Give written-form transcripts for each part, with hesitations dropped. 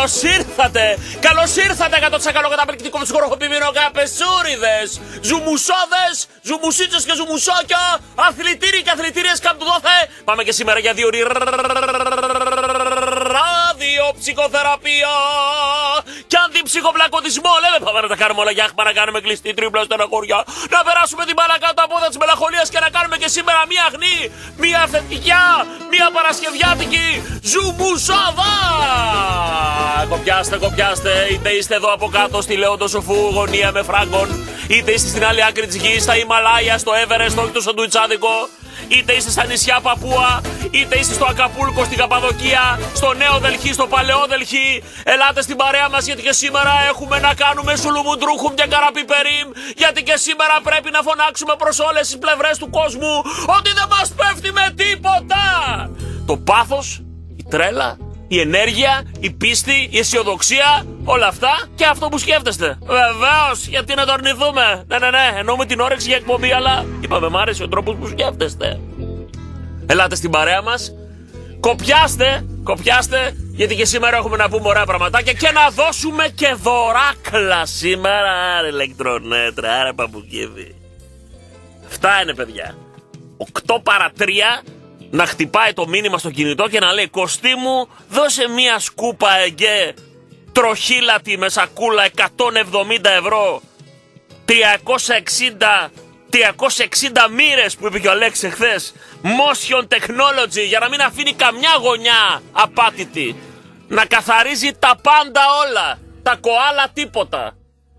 Καλώς ήρθατε! Καλώς ήρθατε 100% καταπληκτικό ψυχορροχοποιημένο καπεσούριδες! Ζουμουσόδες, ζουμουσίτσες και ζουμουσόκια, αθλητήριοι και αθλητήριες κάπου δόθε! Πάμε και σήμερα για 2 ώρες ραδιοψυχοθεραπεία και αντιψυχοπλακωτισμό. Λέμε πάμε να τα κάνουμε όλα για άχμα, να κάνουμε κλειστή τρίπλα στεναχώρια, να περάσουμε την μπάλα κάτω από της μελαγχολίας και να κάνουμε και σήμερα μία αγνή, μία αυθεντικιά, μία παρασκευιάτικη ζουμουσόδα! Κοπιάστε, είτε είστε εδώ από κάτω στη Λέοντο Σοφού, γωνία με φράγκον, είτε είστε στην άλλη άκρη της γης, στα Ιμαλάια, στο Έβερεστ, όχι το σαντουιτσάδικο, είτε είστε στα νησιά Παπούα, είτε είστε στο Ακαπούλκο, στην Καπαδοκία, στο Νέο Δελχή, στο Παλαιό Δελχή. Ελάτε στην παρέα μας, γιατί και σήμερα έχουμε να κάνουμε σουλουμουντρούχουμ και καραπιπερίμ, γιατί και σήμερα πρέπει να φωνάξουμε προς όλες τις πλευρές του κόσμου ότι δεν μας πέφτει με τίποτα. Το πάθος, η τρέλα, η ενέργεια, η πίστη, η αισιοδοξία, όλα αυτά και αυτό που σκέφτεστε. Βεβαίως, γιατί να το αρνηθούμε. Ναι, εννοούμε την όρεξη για εκπομπή, αλλά είπαμε μ' άρεσε ο τρόπος που σκέφτεστε. Ελάτε στην παρέα μας, κοπιάστε, γιατί και σήμερα έχουμε να πούμε ωραία πραγματάκια και να δώσουμε και δωράκλα σήμερα. Άρα ηλεκτρονέτρα, άρα παπουκίδι. Αυτά είναι, παιδιά. 8 παρά 3. Να χτυπάει το μήνυμα στο κινητό και να λέει «Κωστή μου, δώσε μία σκούπα εγκέ τροχύλατη με σακούλα 170 ευρώ, 360 μοίρες που είπε και ο Αλέξης εχθές, motion technology, για να μην αφήνει καμιά γωνιά απάτητη, να καθαρίζει τα πάντα όλα, τα κοάλα τίποτα».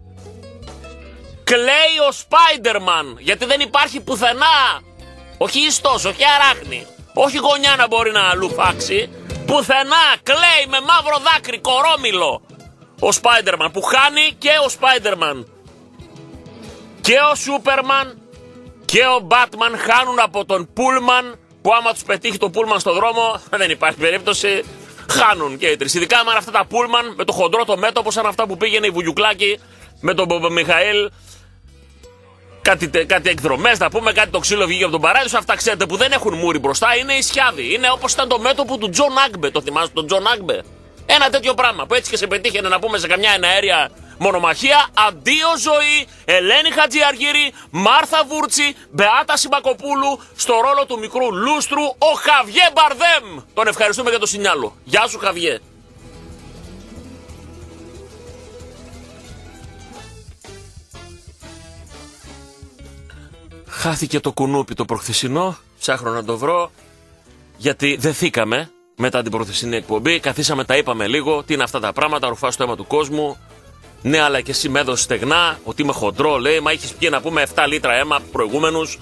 Κλαίει ο Spider-Man, γιατί δεν υπάρχει πουθενά, όχι ιστός, όχι αράχνη, όχι γωνιά να μπορεί να λουφάξει, πουθενά κλαίει με μαύρο δάκρυ, κορόμιλο ο Spider-Man, που χάνει και ο Spider-Man και ο Superman και ο Batman χάνουν από τον Pullman, που άμα τους πετύχει το Pullman στο δρόμο δεν υπάρχει περίπτωση, χάνουν και οι τρεις. Ειδικά άμα αυτά τα Pullman με το χοντρό το μέτωπο, σαν αυτά που πήγαινε η Βουγιουκλάκη με τον Μιχαήλ, κάτι εκδρομές να πούμε, κάτι το ξύλο βγήκε από τον παράδεισο. Αυτά ξέρετε που δεν έχουν μούρι μπροστά, είναι ισιάδι. Είναι όπως ήταν το μέτωπο του Τζον Άγμπε. Το θυμάστε τον Τζον Άγμπε? Ένα τέτοιο πράγμα που έτσι και σε πετύχαινε να πούμε σε καμιά εναέρια μονομαχία. Αντίο ζωή, Ελένη Χατζιαργύρη, Μάρθα Βούρτσι, Μπεάτα Σιμακοπούλου, στο ρόλο του μικρού Λούστρου, ο Χαβιέ Μπαρδέμ. Τον ευχαριστούμε για το σινιάλο. Γεια σου, Χαβιέ. Χάθηκε το κουνούπι το προχθεσινό, ψάχνω να το βρω, γιατί δεθήκαμε μετά την προχθεσινή εκπομπή, καθίσαμε, τα είπαμε λίγο, τι είναι αυτά τα πράγματα, ρουφάς το αίμα του κόσμου. Ναι, αλλά και εσύ με έδωσες στεγνά, ότι είμαι χοντρό, λέει, μα είχες πιει να πούμε 7 λίτρα αίμα προηγούμενους.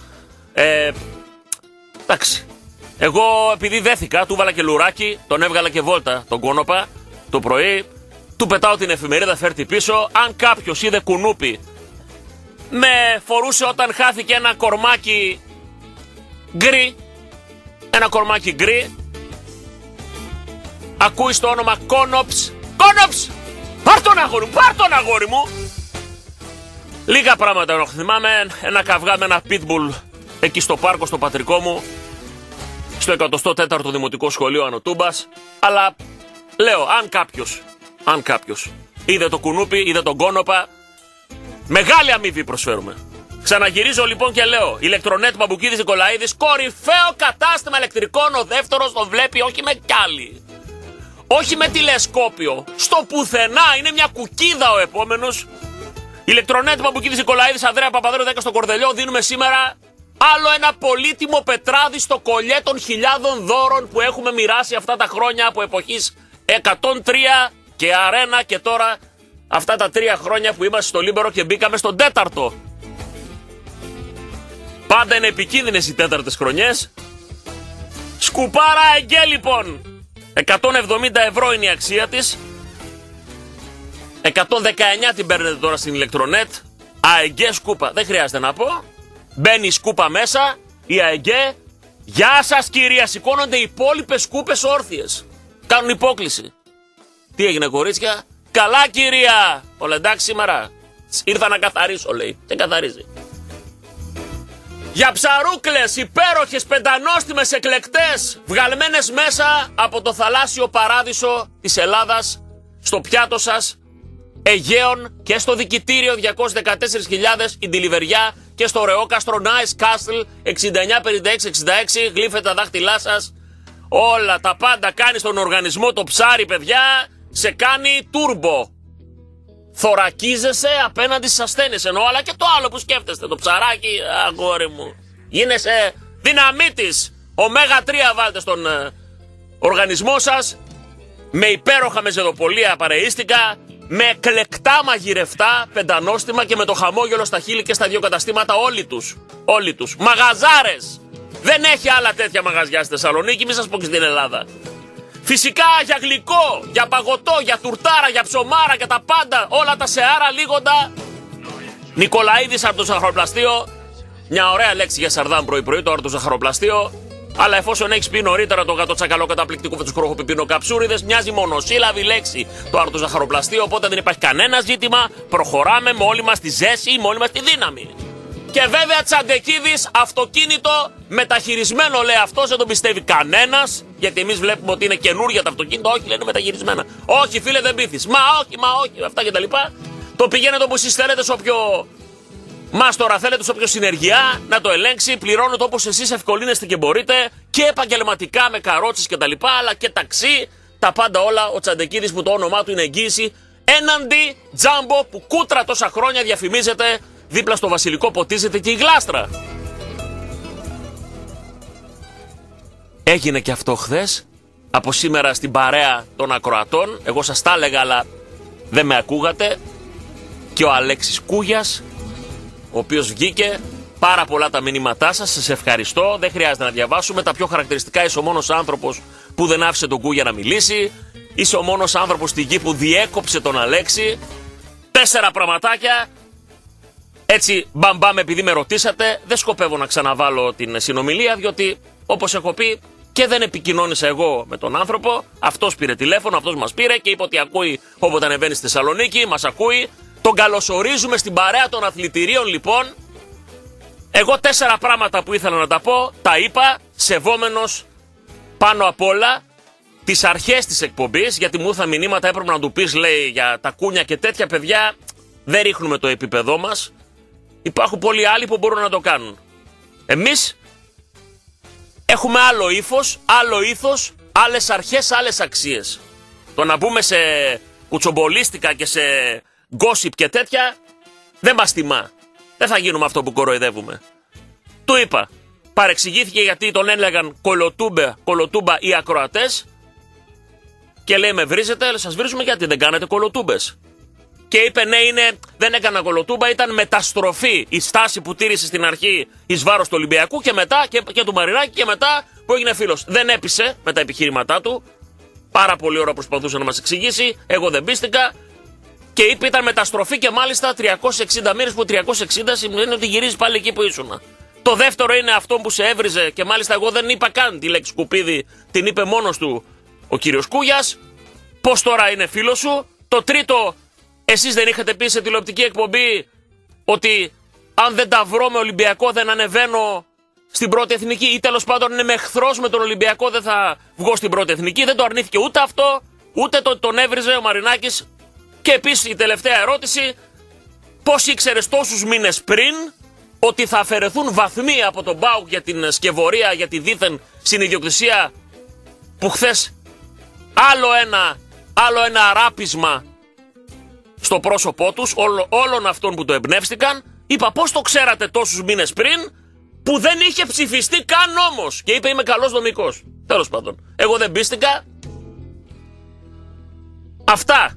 Εντάξει. Εγώ επειδή δέθηκα, του βάλα και λουράκι, τον έβγαλα και βόλτα τον κόνοπα το πρωί, του πετάω την εφημερίδα, φέρτη πίσω, αν κάποιος είδε κουνούπι με φορούσε όταν χάθηκε ένα κορμάκι γκρι, ακούει το όνομα Κόνοψ, πάρ' τον αγόρι μου. Λίγα πράγματα έχω, θυμάμαι ένα καυγά με ένα pitbull εκεί στο πάρκο στο πατρικό μου, στο 104ο Δημοτικό Σχολείο Ανωτούμπας, αλλά λέω αν κάποιος είδε το κουνούπι, είδε τον κόνοπα, μεγάλη αμοιβή προσφέρουμε. Ξαναγυρίζω λοιπόν και λέω: Ηλεκτρονέτ Μπαμπουκίδης Νικολαίδης, κορυφαίο κατάστημα ηλεκτρικών. Ο δεύτερος το βλέπει όχι με κιάλι, όχι με τηλεσκόπιο, στο πουθενά. Είναι μια κουκίδα ο επόμενος. Ηλεκτρονέτ Μπαμπουκίδης Νικολαίδης, Ανδρέα Παπαδρέου 10 στο Κορδελιό. Δίνουμε σήμερα άλλο ένα πολύτιμο πετράδι στο κολλιέ των χιλιάδων δώρων που έχουμε μοιράσει αυτά τα χρόνια από εποχής 103 και αρένα, και τώρα αυτά τα 3 χρόνια που είμαστε στο Λίμπερο και μπήκαμε στον 4ο. Πάντα είναι επικίνδυνες οι 4ες χρονιές. Σκουπάρα εγκέ λοιπόν. 170 ευρώ είναι η αξία της. 119 την παίρνετε τώρα στην Ηλεκτρονέτ. ΑΕΓΕ σκούπα. Δεν χρειάζεται να πω. Μπαίνει η σκούπα μέσα. Η ΑΕΓΕ. Γεια σας κυρία. Σηκώνονται οι υπόλοιπες σκούπες όρθιες. Κάνουν υπόκληση. Τι έγινε κορίτσια? Καλά κυρία. Όλα εντάξει σήμερα? Ήρθα να καθαρίσω, λέει. Και καθαρίζει. Για ψαρούκλες, υπέροχες, πεντανόστιμες, εκλεκτές, βγαλμένες μέσα από το θαλάσσιο παράδεισο της Ελλάδας, στο πιάτο σας Αιγαίων και στο δικητήριο 214.000 η Ντιλιβεριά και στο Ρεόκαστρο Nice Castle 695666, γλύφετε τα δάχτυλά σας. Όλα τα πάντα κάνει στον οργανισμό το ψάρι, παιδιά, σε κάνει τούρμπο. Θωρακίζεσαι απέναντι στις ασθένειες εννοώ, αλλά και το άλλο που σκέφτεστε, το ψαράκι, αγόρι μου. Γίνεσαι δυναμίτης. Ωμέγα 3 βάλτε στον οργανισμό σας, με υπέροχα μεζεδοπολία παρεΐστικα, με εκλεκτά μαγειρευτά, πεντανόστιμα και με το χαμόγελο στα χείλη και στα δύο καταστήματα όλοι τους. Μαγαζάρες! Δεν έχει άλλα τέτοια μαγαζιά στη Θεσσαλονίκη, μη σας πω και στην Ελλάδα. Φυσικά για γλυκό, για παγωτό, για τουρτάρα, για ψωμάρα και τα πάντα, όλα τα σεάρα λίγοντα. Νικολαίδης αρτοζαχαροπλαστείο, μια ωραία λέξη για Σαρδάμ πρωί-πρωί το αρτοζαχαροπλαστείο. Αλλά εφόσον έχεις πει νωρίτερα το γατοτσακαλό καταπληκτικό με τους κροχοπιπινοκαψούριδες, μοιάζει μονοσύλλαβη λέξη το αρτοζαχαροπλαστείο, οπότε δεν υπάρχει κανένα ζήτημα. Προχωράμε με όλη μας τη ζέση, με όλη μας τη δύναμη. Και βέβαια Τσαντεκίδης, αυτοκίνητο μεταχειρισμένο λέει αυτός, δεν τον πιστεύει κανένας, γιατί εμείς βλέπουμε ότι είναι καινούργια τα αυτοκίνητα. Όχι, λένε μεταχειρισμένα. Όχι, φίλε, δεν πείθεις. Μα όχι, αυτά και τα λοιπά. Το πηγαίνετε όπως εσείς θέλετε, σε όποιο μάστορα θέλετε, σε όποιο συνεργεία να το ελέγξει. Πληρώνετε όπως εσείς ευκολύνεστε και μπορείτε, και επαγγελματικά με καρότσες και τα λοιπά, αλλά και ταξί. Τα πάντα όλα ο Τσαντεκίδης, που το όνομά του είναι εγγύηση έναντι Τζάμπο, που κούτρα τόσα χρόνια διαφημίζεται. Δίπλα στο βασιλικό ποτίζεται και η γλάστρα. Έγινε και αυτό χθες, από σήμερα στην παρέα των ακροατών. Εγώ σας τα έλεγα, αλλά δεν με ακούγατε. Και ο Αλέξης Κούγιας, ο οποίος βγήκε, πάρα πολλά τα μηνύματά σας, σας ευχαριστώ. Δεν χρειάζεται να διαβάσουμε. Τα πιο χαρακτηριστικά, είσαι ο μόνος άνθρωπος που δεν άφησε τον Κούγια να μιλήσει. Είσαι ο μόνος άνθρωπος στη γη που διέκοψε τον Αλέξη. 4 πραγματάκια. Έτσι, μπαμπάμ, επειδή με ρωτήσατε, δεν σκοπεύω να ξαναβάλω την συνομιλία, διότι όπως έχω πει και δεν επικοινώνησα εγώ με τον άνθρωπο. Αυτός πήρε τηλέφωνο, αυτός μας πήρε και είπε ότι ακούει όποτε ανεβαίνει στη Θεσσαλονίκη, μας ακούει. Τον καλωσορίζουμε στην παρέα των αθλητηρίων, λοιπόν. Εγώ 4 πράγματα που ήθελα να τα πω, τα είπα, σεβόμενος πάνω απ' όλα τις αρχές της εκπομπής, γιατί μου ήρθαν μηνύματα, έπρεπε να του πεις, λέει, για τα κούνια και τέτοια. Παιδιά, δεν ρίχνουμε το επίπεδό μας. Υπάρχουν πολλοί άλλοι που μπορούν να το κάνουν. Εμείς έχουμε άλλο ήθος, άλλες αρχές, άλλες αξίες. Το να μπούμε σε κουτσομπολίστικα και σε γκόσιπ και τέτοια δεν μας τιμά. Δεν θα γίνουμε αυτό που κοροϊδεύουμε. Του είπα, παρεξηγήθηκε γιατί τον έλεγαν κολοτούμπα οι ακροατές και λέει με βρίζετε, σας βρίζουμε γιατί δεν κάνετε κολοτούμπες. Και είπε ναι, δεν έκανα κολοτούμπα, ήταν μεταστροφή η στάση που τήρησε στην αρχή εις βάρος του Ολυμπιακού και μετά και του Μαρινάκη και μετά που έγινε φίλος. Δεν έπεισε με τα επιχειρήματά του. Πάρα πολύ ώρα προσπαθούσε να μας εξηγήσει. Εγώ δεν πίστηκα. Και είπε ήταν μεταστροφή και μάλιστα 360 μοίρες, που 360 σημαίνει ότι γυρίζει πάλι εκεί που ήσουν. Το δεύτερο είναι αυτό που σε έβριζε και μάλιστα εγώ δεν είπα καν τη λέξη σκουπίδι, την είπε μόνος του ο κύριος Κούγιας. Πώς τώρα είναι φίλος σου. Το τρίτο, εσείς δεν είχατε πει σε τηλεοπτική εκπομπή ότι αν δεν τα βρω με Ολυμπιακό δεν ανεβαίνω στην πρώτη εθνική, ή τέλος πάντων είναι με εχθρός με τον Ολυμπιακό δεν θα βγω στην πρώτη εθνική. Δεν το αρνήθηκε ούτε αυτό, ούτε τον έβριζε ο Μαρινάκης. Και επίσης η τελευταία ερώτηση, πώς ήξερες τόσους μήνες πριν ότι θα αφαιρεθούν βαθμοί από τον ΠΑΟΚ για την σκευωρία, για τη δίθεν συνιδιοκτησία, που χθες άλλο ένα αράπισμα στο πρόσωπό τους, όλων αυτών που το εμπνεύστηκαν. Είπα πώς το ξέρατε τόσους μήνες πριν που δεν είχε ψηφιστεί καν νόμος. Και είπε είμαι καλός νομικός. Τέλος πάντων, εγώ δεν πίστηκα. Αυτά.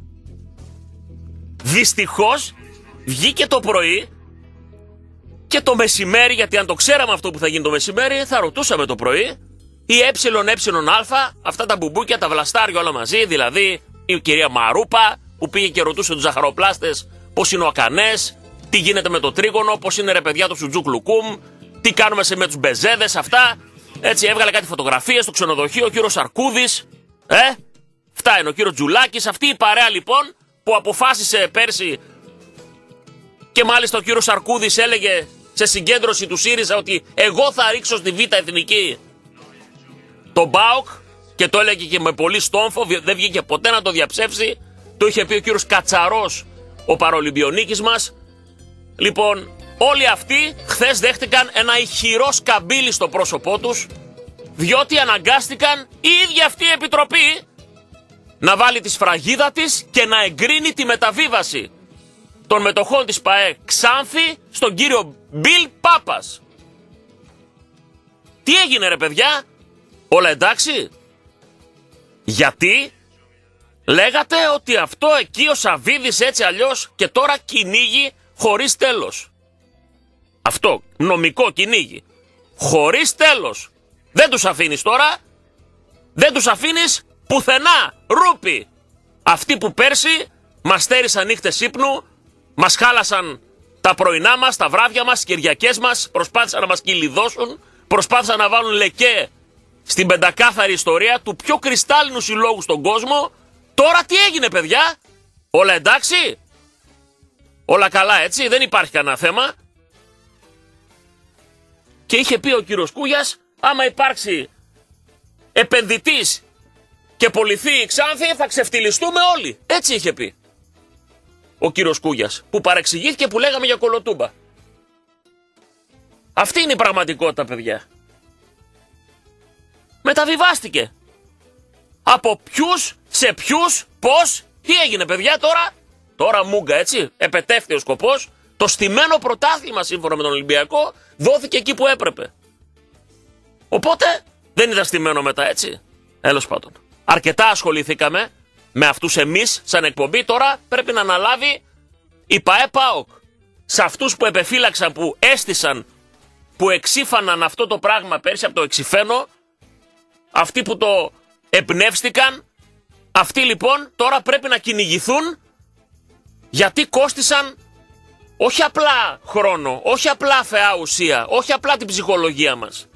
Δυστυχώς βγήκε το πρωί και το μεσημέρι, γιατί αν το ξέραμε αυτό που θα γίνει το μεσημέρι θα ρωτούσαμε το πρωί, η ΕΕΑ, αυτά τα μπουμπούκια, τα βλαστάρια όλα μαζί, δηλαδή η κυρία Μαρούπα που πήγε και ρωτούσε τους ζαχαροπλάστες πώς είναι ο Ακανές, τι γίνεται με το τρίγωνο, πώς είναι ρε παιδιά το Σουτζούκ Λουκούμ, τι κάνουμε με τους μπεζέδες, αυτά. Έτσι έβγαλε κάτι φωτογραφίες στο ξενοδοχείο ο κύριος Σαρκούδης, αυτά είναι ο κύριος Τζουλάκης, αυτή η παρέα λοιπόν που αποφάσισε πέρσι, και μάλιστα ο κύριος Σαρκούδης έλεγε σε συγκέντρωση του ΣΥΡΙΖΑ ότι εγώ θα ρίξω στη Β' Εθνική τον ΠΑΟΚ, και το έλεγε και με πολύ στόμφο, δεν βγήκε ποτέ να το διαψεύσει. Το είχε πει ο κύριος Κατσαρός, ο παρολυμπιονίκης μας. Λοιπόν, όλοι αυτοί χθες δέχτηκαν ένα ηχηρό σκαμπίλι στο πρόσωπό τους, διότι αναγκάστηκαν η ίδια αυτή η επιτροπή να βάλει τη σφραγίδα της και να εγκρίνει τη μεταβίβαση των μετοχών της ΠΑΕ Ξάνθη στον κύριο Μπιλ Πάπας. Τι έγινε ρε παιδιά, όλα εντάξει? Γιατί λέγατε ότι αυτό εκεί ο Σαββίδης έτσι αλλιώς και τώρα κυνήγει χωρίς τέλος. Αυτό, νομικό κυνήγι. Χωρίς τέλος. Δεν τους αφήνεις τώρα. Δεν τους αφήνεις πουθενά. Ρούπι. Αυτοί που πέρσι μας στέρισαν νύχτες ύπνου, μας χάλασαν τα πρωινά μας, τα βράδια μας, τις Κυριακές μας, προσπάθησαν να μας κυλιδώσουν, προσπάθησαν να βάλουν λεκέ στην πεντακάθαρη ιστορία του πιο κρυστάλλινου συλλόγου στον κόσμο. Τώρα τι έγινε παιδιά? Όλα εντάξει? Όλα καλά έτσι? Δεν υπάρχει κανένα θέμα? Και είχε πει ο κύριος Κούγιας, άμα υπάρξει επενδυτής και πωληθεί η Ξάνθη θα ξεφτυλιστούμε όλοι. Έτσι είχε πει ο κύριος Κούγιας, που παρεξηγήθηκε που λέγαμε για κολοτούμπα. Αυτή είναι η πραγματικότητα παιδιά. Μεταβιβάστηκε. Από ποιους, σε ποιους, πώς, τι έγινε παιδιά τώρα? Τώρα μούγκα έτσι, επετεύχθη ο σκοπός. Το στημένο πρωτάθλημα σύμφωνα με τον Ολυμπιακό δόθηκε εκεί που έπρεπε. Οπότε δεν ήταν στημένο μετά έτσι. Τέλος πάντων. Αρκετά ασχοληθήκαμε με αυτούς εμείς σαν εκπομπή. Τώρα πρέπει να αναλάβει η ΠΑΕ ΠΑΟΚ. Σε αυτούς που επεφύλαξαν, που έστησαν, που εξήφαναν αυτό το πράγμα πέρσι από το εξηφαίνω, αυτοί που το εμπνεύστηκαν, αυτοί λοιπόν τώρα πρέπει να κυνηγηθούν, γιατί κόστησαν όχι απλά χρόνο, όχι απλά θεά ουσία, όχι απλά την ψυχολογία μας.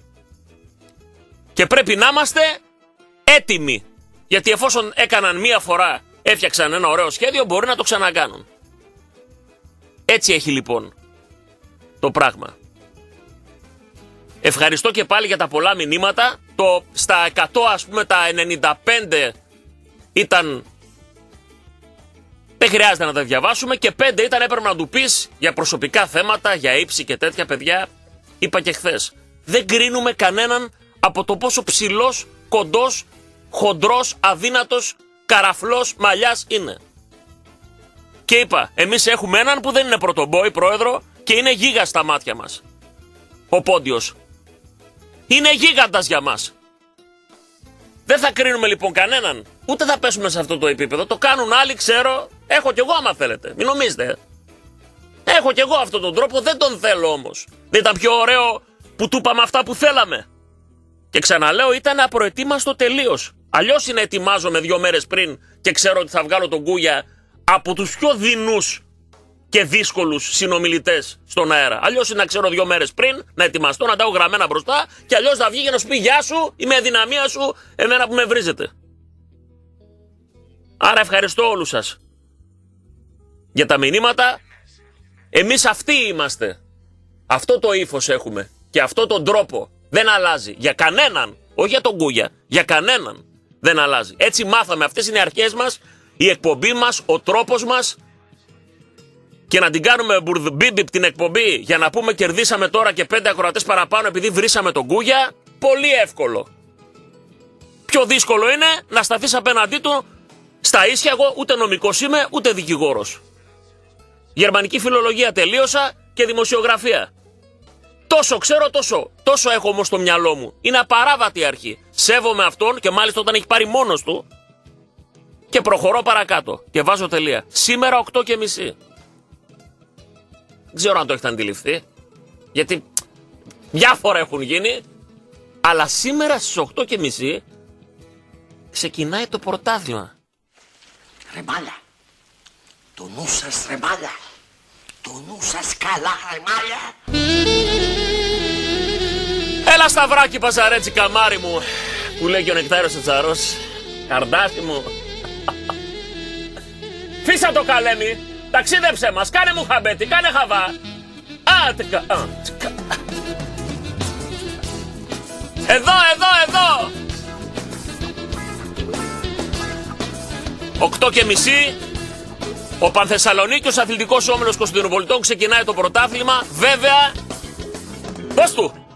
Και πρέπει να είμαστε έτοιμοι, γιατί εφόσον έκαναν μία φορά, έφτιαξαν ένα ωραίο σχέδιο, μπορεί να το ξανακάνουν. Έτσι έχει λοιπόν το πράγμα. Ευχαριστώ και πάλι για τα πολλά μηνύματα. Στα 100 ας πούμε τα 95 ήταν... Δεν χρειάζεται να τα διαβάσουμε, και 5 ήταν έπρεπε να του πεις για προσωπικά θέματα, για ύψη και τέτοια παιδιά. Είπα και χθες, δεν κρίνουμε κανέναν από το πόσο ψηλός, κοντός, χοντρός, αδύνατος, καραφλός, μαλλιάς είναι. Και είπα, εμείς έχουμε έναν που δεν είναι πρωτομπόι πρόεδρο και είναι γίγας στα μάτια μας. Ο Πόντιος. Είναι γίγαντας για μας. Δεν θα κρίνουμε λοιπόν κανέναν, ούτε θα πέσουμε σε αυτό το επίπεδο. Το κάνουν άλλοι, ξέρω. Έχω κι εγώ άμα θέλετε. Μην νομίζετε. Έχω κι εγώ αυτόν τον τρόπο, δεν τον θέλω όμως. Δεν ήταν πιο ωραίο που του είπαμε αυτά που θέλαμε? Και ξαναλέω, ήταν απροετοίμαστο τελείως. Αλλιώς είναι ετοιμάζομαι 2 μέρες πριν και ξέρω ότι θα βγάλω τον Κούγια από τους πιο δεινούς και δύσκολους συνομιλητές στον αέρα. Αλλιώς είναι να ξέρω 2 μέρες πριν, να ετοιμαστώ, να τα έχω γραμμένα μπροστά, και αλλιώς θα βγει για να σου πει γεια σου, είμαι αδυναμία σου, εμένα που με βρίζετε. Άρα ευχαριστώ όλους σας για τα μηνύματα. Εμείς αυτοί είμαστε. Αυτό το ύφος έχουμε και αυτό τον τρόπο δεν αλλάζει για κανέναν. Όχι για τον Κούγια, για κανέναν δεν αλλάζει. Έτσι μάθαμε, αυτές είναι οι αρχές μας, η εκπομπή μας, ο τρόπος μας. Και να την κάνουμε μπουρδμπίμπιπ την εκπομπή για να πούμε κερδίσαμε τώρα και 5 ακροατές παραπάνω επειδή βρίσαμε τον Κούγια, πολύ εύκολο. Πιο δύσκολο είναι να σταθείς απέναντί του στα ίσια. Εγώ ούτε νομικός είμαι, ούτε δικηγόρος. Γερμανική φιλολογία τελείωσα και δημοσιογραφία. Τόσο ξέρω, τόσο έχω όμως στο μυαλό μου. Είναι απαράβατη αρχή. Σέβομαι αυτόν, και μάλιστα όταν έχει πάρει μόνος του, και προχωρώ παρακάτω και βάζω τελεία. Σήμερα 8:30. Δεν ξέρω αν το έχετε αντιληφθεί, γιατί διάφορα έχουν γίνει, αλλά σήμερα στις 8:30 ξεκινάει το πρωτάθλημα. Ρε μάλια, το νου σας ρε μάλια, το νου σας καλά ρε μάλια. Έλα Σταυράκι Παζαρέτσι καμάρι μου, που λέει και ο Νεκτάριος ο Τσαρός, καρδάσι μου. Φύσα το καλέμι, ταξίδεψε μας, κάνε μου χαμπέτι, κάνε χαβά. Εδώ. 8:30 ο Πανθεσσαλονίκιος Αθλητικός Όμιλος Κωνσταντινοπολιτών ξεκινάει το πρωτάθλημα. Βέβαια, δώσ' του!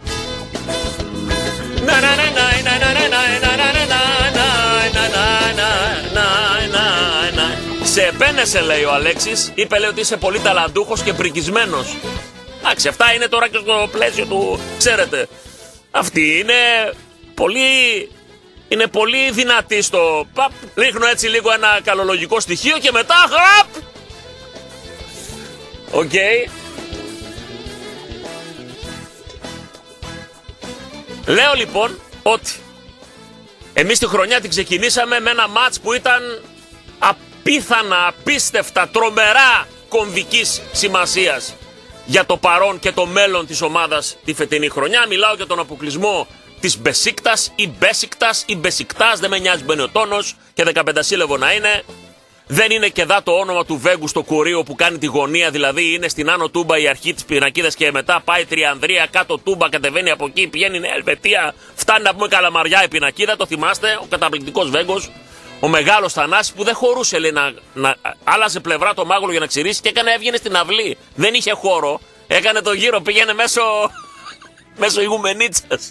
Σε επένεσε, λέει ο Αλέξης. Είπε, λέει, ότι είσαι πολύ ταλαντούχος και πρικισμένος. Εντάξει, αυτά είναι τώρα και στο πλαίσιο του, ξέρετε. Αυτή είναι πολύ δυνατή στο παπ. Ρίχνω έτσι λίγο ένα καλολογικό στοιχείο και μετά χαπ. Οκ. Λέω λοιπόν ότι εμείς τη χρονιά την ξεκινήσαμε με ένα μάτς που ήταν απίθανα, απίστευτα, τρομερά κομβικής σημασίας για το παρόν και το μέλλον της ομάδας τη φετινή χρονιά. Μιλάω για τον αποκλεισμό της Μπεσίκτας ή Μπέσικτας ή Μπεσικτάς, δεν με νοιάζει, μπαίνει ο τόνος και 15 σύλλαβο να είναι. Δεν είναι και δά το όνομα του Βέγκου στο Κουρίο που κάνει τη γωνία, δηλαδή είναι στην Άνω Τούμπα η αρχή της πινακίδας και μετά πάει Τριανδρία, κάτω Τούμπα, κατεβαίνει από εκεί, πηγαίνει Νέα Ελβετία, φτάνει να πούμε Καλαμαριά η πινακίδα. Το θυμάστε, ο καταπληκτικός Βέγκος, ο μεγάλος Θανάσης που δεν χωρούσε, λέει, να άλλαζε πλευρά το μάγουλο για να ξηρίσει και έβγαινε στην αυλή. Δεν είχε χώρο, έκανε το γύρο, πήγαινε μέσω ηγουμενίτσας.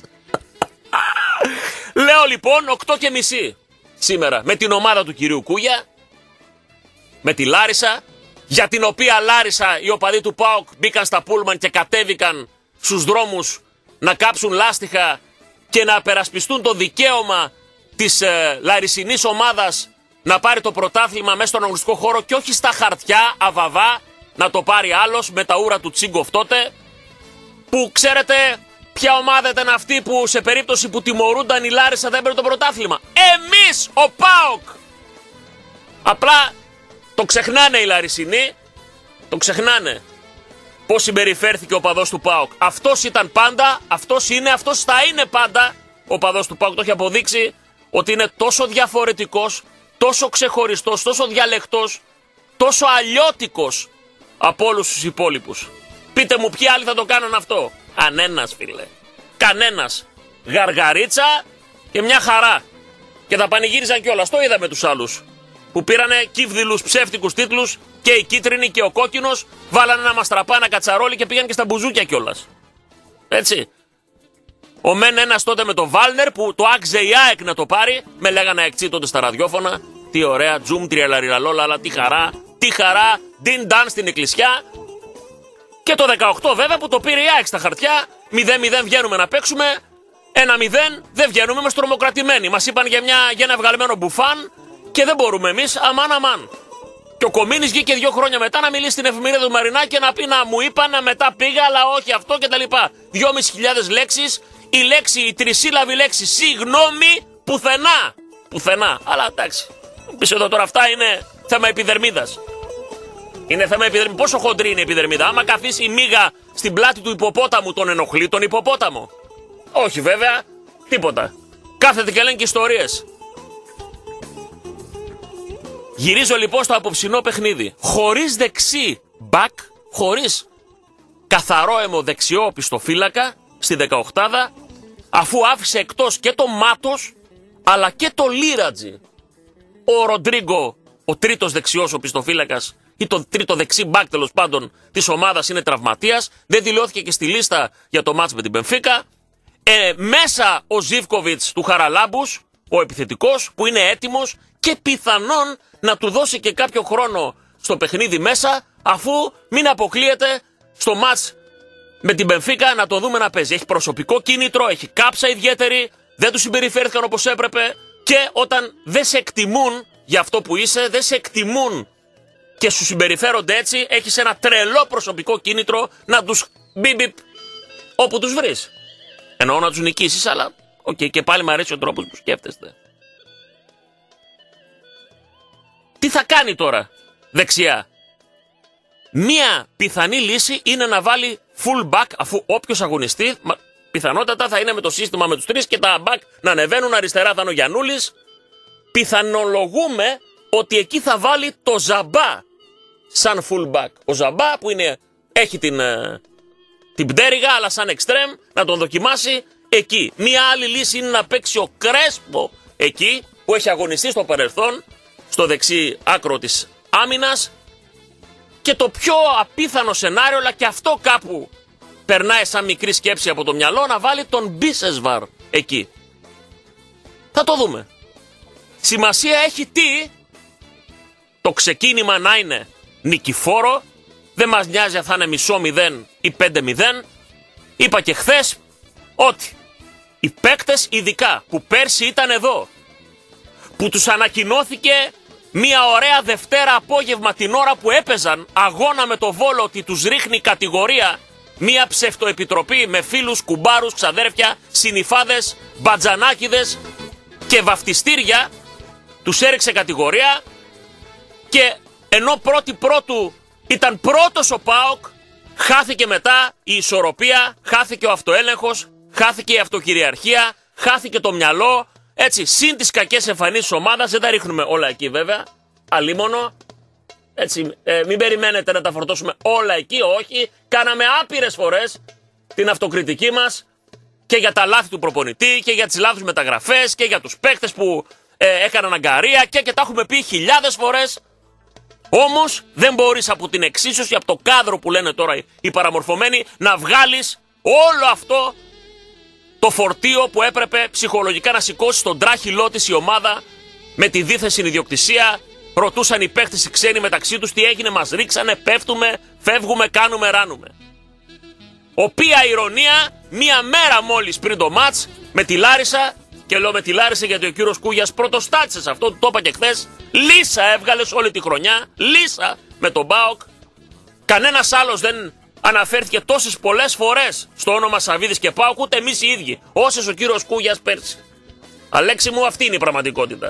Λέω λοιπόν 8:30 σήμερα με την ομάδα του κυρίου Κούγια, με τη Λάρισα, για την οποία Λάρισα οι οπαδοί του ΠΑΟΚ μπήκαν στα πούλμαν και κατέβηκαν στους δρόμους να κάψουν λάστιχα και να περασπιστούν το δικαίωμα της λαρισινής ομάδας να πάρει το πρωτάθλημα μέσα στον αγωνιστικό χώρο και όχι στα χαρτιά αβαβά να το πάρει άλλος με τα ούρα του Τσίγκοφ τότε, που ξέρετε ποια ομάδα ήταν αυτή που σε περίπτωση που τιμωρούνταν η Λάρισα δεν παίρνει το πρωτάθλημα? Εμείς, ο ΠΑΟΚ! Απλά το ξεχνάνε οι Λαρισινοί, το ξεχνάνε πώς συμπεριφέρθηκε ο παδός του ΠΑΟΚ. Αυτός ήταν πάντα, αυτός είναι, αυτός θα είναι πάντα ο παδός του ΠΑΟΚ. Το έχει αποδείξει ότι είναι τόσο διαφορετικός, τόσο ξεχωριστός, τόσο διαλεκτός, τόσο αλλιώτικος από όλους τους υπόλοιπους. Πείτε μου ποιοι άλλοι θα το κάνουν αυτό? Κανένας, φίλε. Κανένας. Γαργαρίτσα και μια χαρά. Και τα πανηγύριζαν κιόλας. Το είδαμε τους άλλους που πήρανε κύβδηλους ψεύτικους τίτλους, και οι κίτρινοι και ο κόκκινος, βάλανε ένα μαστραπά, ένα κατσαρόλι και πήγαν και στα μπουζούκια κιόλας. Έτσι. Ο μεν ένας τότε με το Βάλνερ που το άξε η ΑΕΚ να το πάρει, με λέγανε αεξί τότε στα ραδιόφωνα. Τι ωραία, τζουμ, τριαλαριραλόλα, αλλά τι χαρά, ντιν νταν στην εκκλησιά. Και το 18 βέβαια που το πήρε η ΑΕΚ στα χαρτιά, 0-0 βγαίνουμε να παίξουμε, 1-0 δεν βγαίνουμε, είμαστε τρομοκρατημένοι. Μας είπαν για ένα ευγαλμένο μπουφάν και δεν μπορούμε εμείς, αμάν. Και ο Κομίνης βγήκε 2 χρόνια μετά να μιλήσει στην εφημερίδα του Μαρινάκη και να πει να μου είπαν, μετά πήγα, αλλά όχι αυτό κτλ. 2.500 λέξεις, η τρισύλλαβη λέξη συγγνώμη πουθενά. Αλλά εντάξει, πίσω εδώ τώρα αυτά είναι θέμα επιδερμίδας. Είναι θέμα επιδερμίδας. Πόσο χοντρή είναι η επιδερμίδα? Άμα καθίσει η μύγα στην πλάτη του υποπόταμου, τον ενοχλεί τον υποπόταμο? Όχι βέβαια, τίποτα. Κάθεται και λένε και ιστορίες. Γυρίζω λοιπόν στο απόψινό παιχνίδι. Χωρίς δεξί μπακ, χωρίς καθαρό δεξιό πιστοφύλακα στη 18, αφού άφησε εκτός και το Μάτος αλλά και το Λίρατζι. Ο Ροντρίγκο, ο τρίτος δεξιός ο πιστοφύλακας ή το τρίτο δεξί μπακ τέλος πάντων της ομάδας, είναι τραυματίας. Δεν δηλώθηκε και στη λίστα για το μάτς με την Μπενφίκα. Μέσα ο Ζίβκοβιτς του Χαραλάμπους, ο επιθετικός που είναι έτοιμος και πιθανόν να του δώσει και κάποιο χρόνο στο παιχνίδι μέσα, αφού μην αποκλείεται στο μάτς με την Μπενφίκα να το δούμε να παίζει. Έχει προσωπικό κίνητρο, έχει κάψα ιδιαίτερη, δεν του συμπεριφέρθηκαν όπως έπρεπε, και όταν δεν σε εκτιμούν για αυτό που είσαι, δεν σε εκτιμούν και σου συμπεριφέρονται έτσι, έχεις ένα τρελό προσωπικό κίνητρο να τους μπιμπιπ όπου τους βρεις. Εννοώ να τους νικήσεις, αλλά και πάλι μου αρέσει ο τρόπος που σκέφτεστε. Τι θα κάνει τώρα δεξιά? Μία πιθανή λύση είναι να βάλει full back, αφού όποιος αγωνιστεί πιθανότατα θα είναι με το σύστημα με τους τρεις και τα back να ανεβαίνουν. Αριστερά θα είναι ο Γιαννούλης. Πιθανολογούμε ότι εκεί θα βάλει το Ζαμπά σαν full back. Ο Ζαμπά που έχει την πτέρυγα αλλά σαν εξτρέμ, να τον δοκιμάσει εκεί. Μία άλλη λύση είναι να παίξει ο Κρέσπο εκεί που έχει αγωνιστεί στο παρελθόν στο δεξί άκρο της άμυνας και το πιο απίθανο σενάριο, αλλά και αυτό κάπου περνάει σαν μικρή σκέψη από το μυαλό, να βάλει τον Μπίσεσβαρ εκεί. Θα το δούμε. Σημασία έχει τι? Το ξεκίνημα να είναι νικηφόρο. Δεν μας νοιάζει αν θα είναι 0-0 ή 5-0. Είπα και χθες ότι οι παίκτες ειδικά που πέρσι ήταν εδώ, που τους ανακοινώθηκε μια ωραία Δευτέρα απόγευμα την ώρα που έπαιζαν αγώνα με το Βόλο ότι τους ρίχνει κατηγορία μια ψευτοεπιτροπή με φίλους, κουμπάρους, ξαδέρφια, συνυφάδες, μπατζανάκιδες και βαφτιστήρια, τους έριξε κατηγορία και ενώ πρώτου ήταν πρώτος ο ΠΑΟΚ, χάθηκε μετά η ισορροπία, χάθηκε ο αυτοέλεγχος, χάθηκε η αυτοκυριαρχία, χάθηκε το μυαλό, έτσι, συν τις κακές εμφανίσεις ομάδας, δεν τα ρίχνουμε όλα εκεί βέβαια, αλίμονο, έτσι, μην περιμένετε να τα φορτώσουμε όλα εκεί, όχι, κάναμε άπειρες φορές την αυτοκριτική μας και για τα λάθη του προπονητή και για τις λάθος μεταγραφές και για τους παίκτες που έκαναν αγκαρία και τα έχουμε πει χιλιάδες φορές. Όμως δεν μπορείς από την εξίσωση, από το κάδρο που λένε τώρα οι παραμορφωμένοι, να βγάλεις όλο αυτό το φορτίο που έπρεπε ψυχολογικά να σηκώσει στον τράχυλό της η ομάδα με τη δίθεν συνιδιοκτησία. Ρωτούσαν οι παίχτες οι ξένοι μεταξύ τους τι έγινε, μας ρίξανε, πέφτουμε, φεύγουμε, κάνουμε, ράνουμε. Οποία ηρωνία, μία μέρα μόλις πριν το μάτς με τη Λάρισα, και λέω με τη Λάρισα γιατί ο κύριος Κούγιας πρωτοστάτησε σε αυτό, το είπα και χθες, λύσα έβγαλες όλη τη χρονιά, λύσα με τον ΠΑΟΚ. Κανένας άλλος δεν αναφέρθηκε τόσες πολλές φορές στο όνομα Σαββίδης και ΠΑΟΚ, ούτε εμείς οι ίδιοι, όσες ο κύριος Κούγιας πέρσι. Αλέξη μου, αυτή είναι η πραγματικότητα.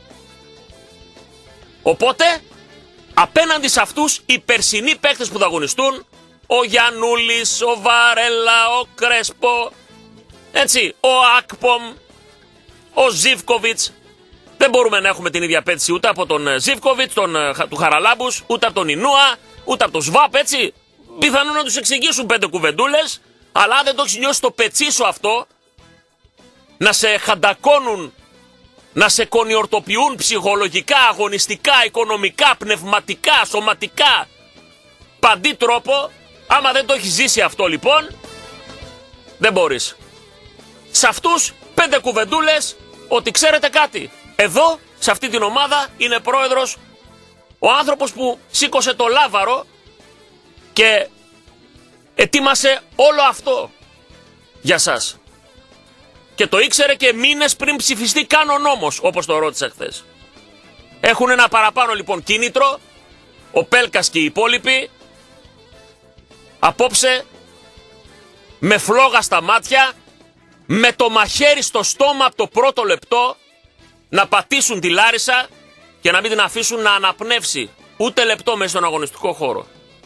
Οπότε, απέναντι σε αυτούς οι περσινοί παίκτες που θα αγωνιστούν, ο Γιαννούλης, ο Βαρέλα, ο Κρέσπο, έτσι, ο Ακπομ, ο Ζίβκοβιτς, δεν μπορούμε να έχουμε την ίδια απέτηση ούτε από τον Ζίβκοβιτς, του Χαραλάμπους, ούτε από τον Ινούα, ούτε από τον Σβάπ, έτσι. Πιθανόν να τους εξηγήσουν 5 κουβεντούλες, αλλά αν δεν το έχεις νιώσει το πετσίσο αυτό, να σε χαντακώνουν, να σε κονιορτοποιούν ψυχολογικά, αγωνιστικά, οικονομικά, πνευματικά, σωματικά, παντί τρόπο, άμα δεν το έχεις ζήσει αυτό λοιπόν, δεν μπορείς. Σε αυτούς 5 κουβεντούλες ότι ξέρετε κάτι. Εδώ, σε αυτή την ομάδα, είναι πρόεδρος ο άνθρωπος που σήκωσε το λάβαρο και ετοίμασε όλο αυτό για σας. Και το ήξερε και μήνες πριν ψηφιστεί καν ο νόμος, όπως το ρώτησα χθες. Έχουν ένα παραπάνω λοιπόν κίνητρο, ο Πέλκας και οι υπόλοιποι, απόψε, με φλόγα στα μάτια, με το μαχαίρι στο στόμα από το πρώτο λεπτό, να πατήσουν τη Λάρισα και να μην την αφήσουν να αναπνεύσει ούτε λεπτό μέσα στον αγωνιστικό χώρο.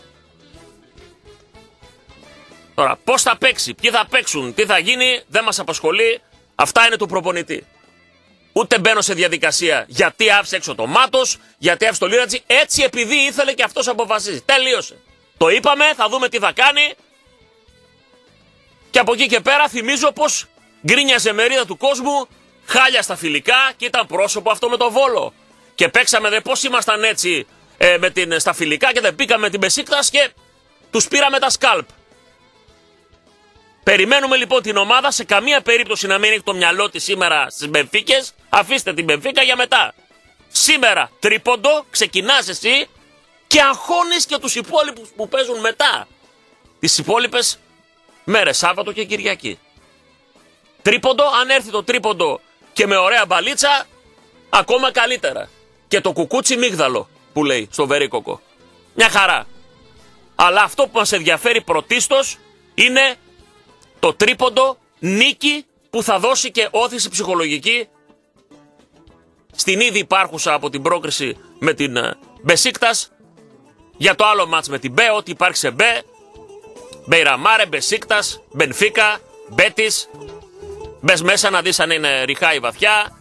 Τώρα, πώς θα παίξει, ποιοι θα παίξουν, τι θα γίνει, δεν μας απασχολεί. Αυτά είναι του προπονητή. Ούτε μπαίνω σε διαδικασία γιατί άφησε έξω το Μάτος, γιατί άφησε το Λίρατζι, έτσι επειδή ήθελε και αυτός αποφασίζει. Τελείωσε. Το είπαμε, θα δούμε τι θα κάνει. Και από εκεί και πέρα θυμίζω πως γκρίνιαζε μερίδα του κόσμου, χάλια στα φιλικά και ήταν πρόσωπο αυτό με το Βόλο. Και παίξαμε δε πώς ήμασταν έτσι στα φιλικά και δεν πήκαμε την Μπεσίκτας και τους πήραμε τα σκάλπ. Περιμένουμε λοιπόν την ομάδα σε καμία περίπτωση να μην έχει το μυαλό της σήμερα στις Μπενφίκες. Αφήστε την Μπενφίκα για μετά. Σήμερα τρίποντο, ξεκινάς εσύ και αγχώνεις και τους υπόλοιπους που παίζουν μετά. Τις υπόλοιπες μέρες, Σάββατο και Κυριακή. Τρίποντο, αν έρθει το τρίποντο και με ωραία μπαλίτσα, ακόμα καλύτερα. Και το κουκούτσι μίγδαλο που λέει στο Βερίκοκο. Μια χαρά. Αλλά αυτό που μας ενδιαφέρει πρωτίστως είναι το τρίποντο, νίκη που θα δώσει και όθηση ψυχολογική στην ήδη υπάρχουσα από την πρόκριση με την Μπεσίκτας, για το άλλο μάτς με την Μπέ, ό,τι υπάρχει σε Μπέ, Μπεϊραμάρε, Μπεσίκτας, Μπενφίκα, Μπέτις, μπες μέσα να δεις αν είναι ριχά ή βαθιά.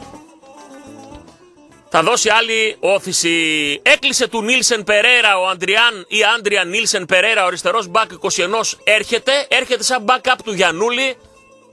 Θα δώσει άλλη όθηση. Έκλεισε του Νίλσεν Περέρα ο Άντριαν Νίλσεν Περέρα, ο αριστερός μπακ 21, έρχεται σαν backup του Γιαννούλη,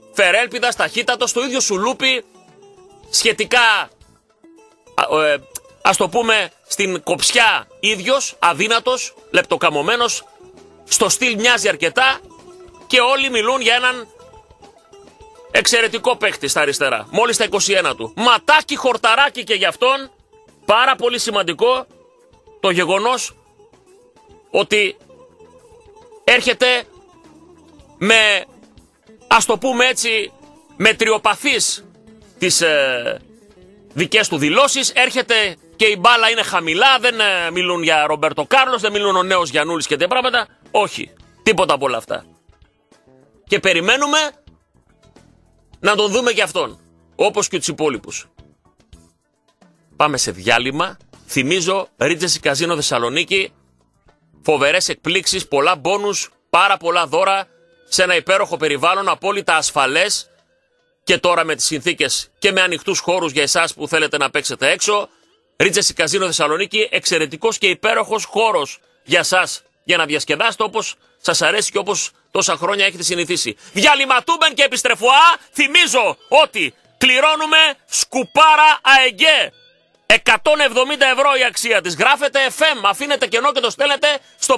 φερέλπιδας, ταχύτατος, το ίδιο σουλούπι, σχετικά ας το πούμε, στην κοψιά ίδιος, αδύνατος, λεπτοκαμωμένος, στο στυλ μοιάζει αρκετά και όλοι μιλούν για έναν εξαιρετικό παίχτη στα αριστερά. Μόλις τα 21 του. Ματάκι χορταράκι και γι' αυτόν, πάρα πολύ σημαντικό το γεγονός ότι έρχεται με, ας το πούμε έτσι, μετριοπαθείς τις δικές του δηλώσεις. Έρχεται και η μπάλα είναι χαμηλά, δεν μιλούν για Ρομπέρτο Κάρλος, δεν μιλούν ο νέος Γιαννούλης και τέτοια πράγματα. Όχι, τίποτα από όλα αυτά. Και περιμένουμε να τον δούμε και αυτόν, όπως και τους υπόλοιπους. Πάμε σε διάλειμμα. Θυμίζω, Regency Casino Θεσσαλονίκη, φοβερές εκπλήξεις, πολλά μπόνους, πάρα πολλά δώρα σε ένα υπέροχο περιβάλλον, απόλυτα ασφαλές και τώρα με τις συνθήκες και με ανοιχτούς χώρους για εσάς που θέλετε να παίξετε έξω. Regency Casino Θεσσαλονίκη, εξαιρετικός και υπέροχος χώρος για σας, για να διασκεδάσετε όπως σας αρέσει και όπως τόσα χρόνια έχετε συνηθίσει. Διαλυματούμπεν και επιστρεφουά. Θυμίζω ότι κληρώνουμε σκουπάρα ΑΕΓΕ. 170 ευρώ η αξία της. Γράφετε FM, αφήνετε κενό και το στέλνετε στο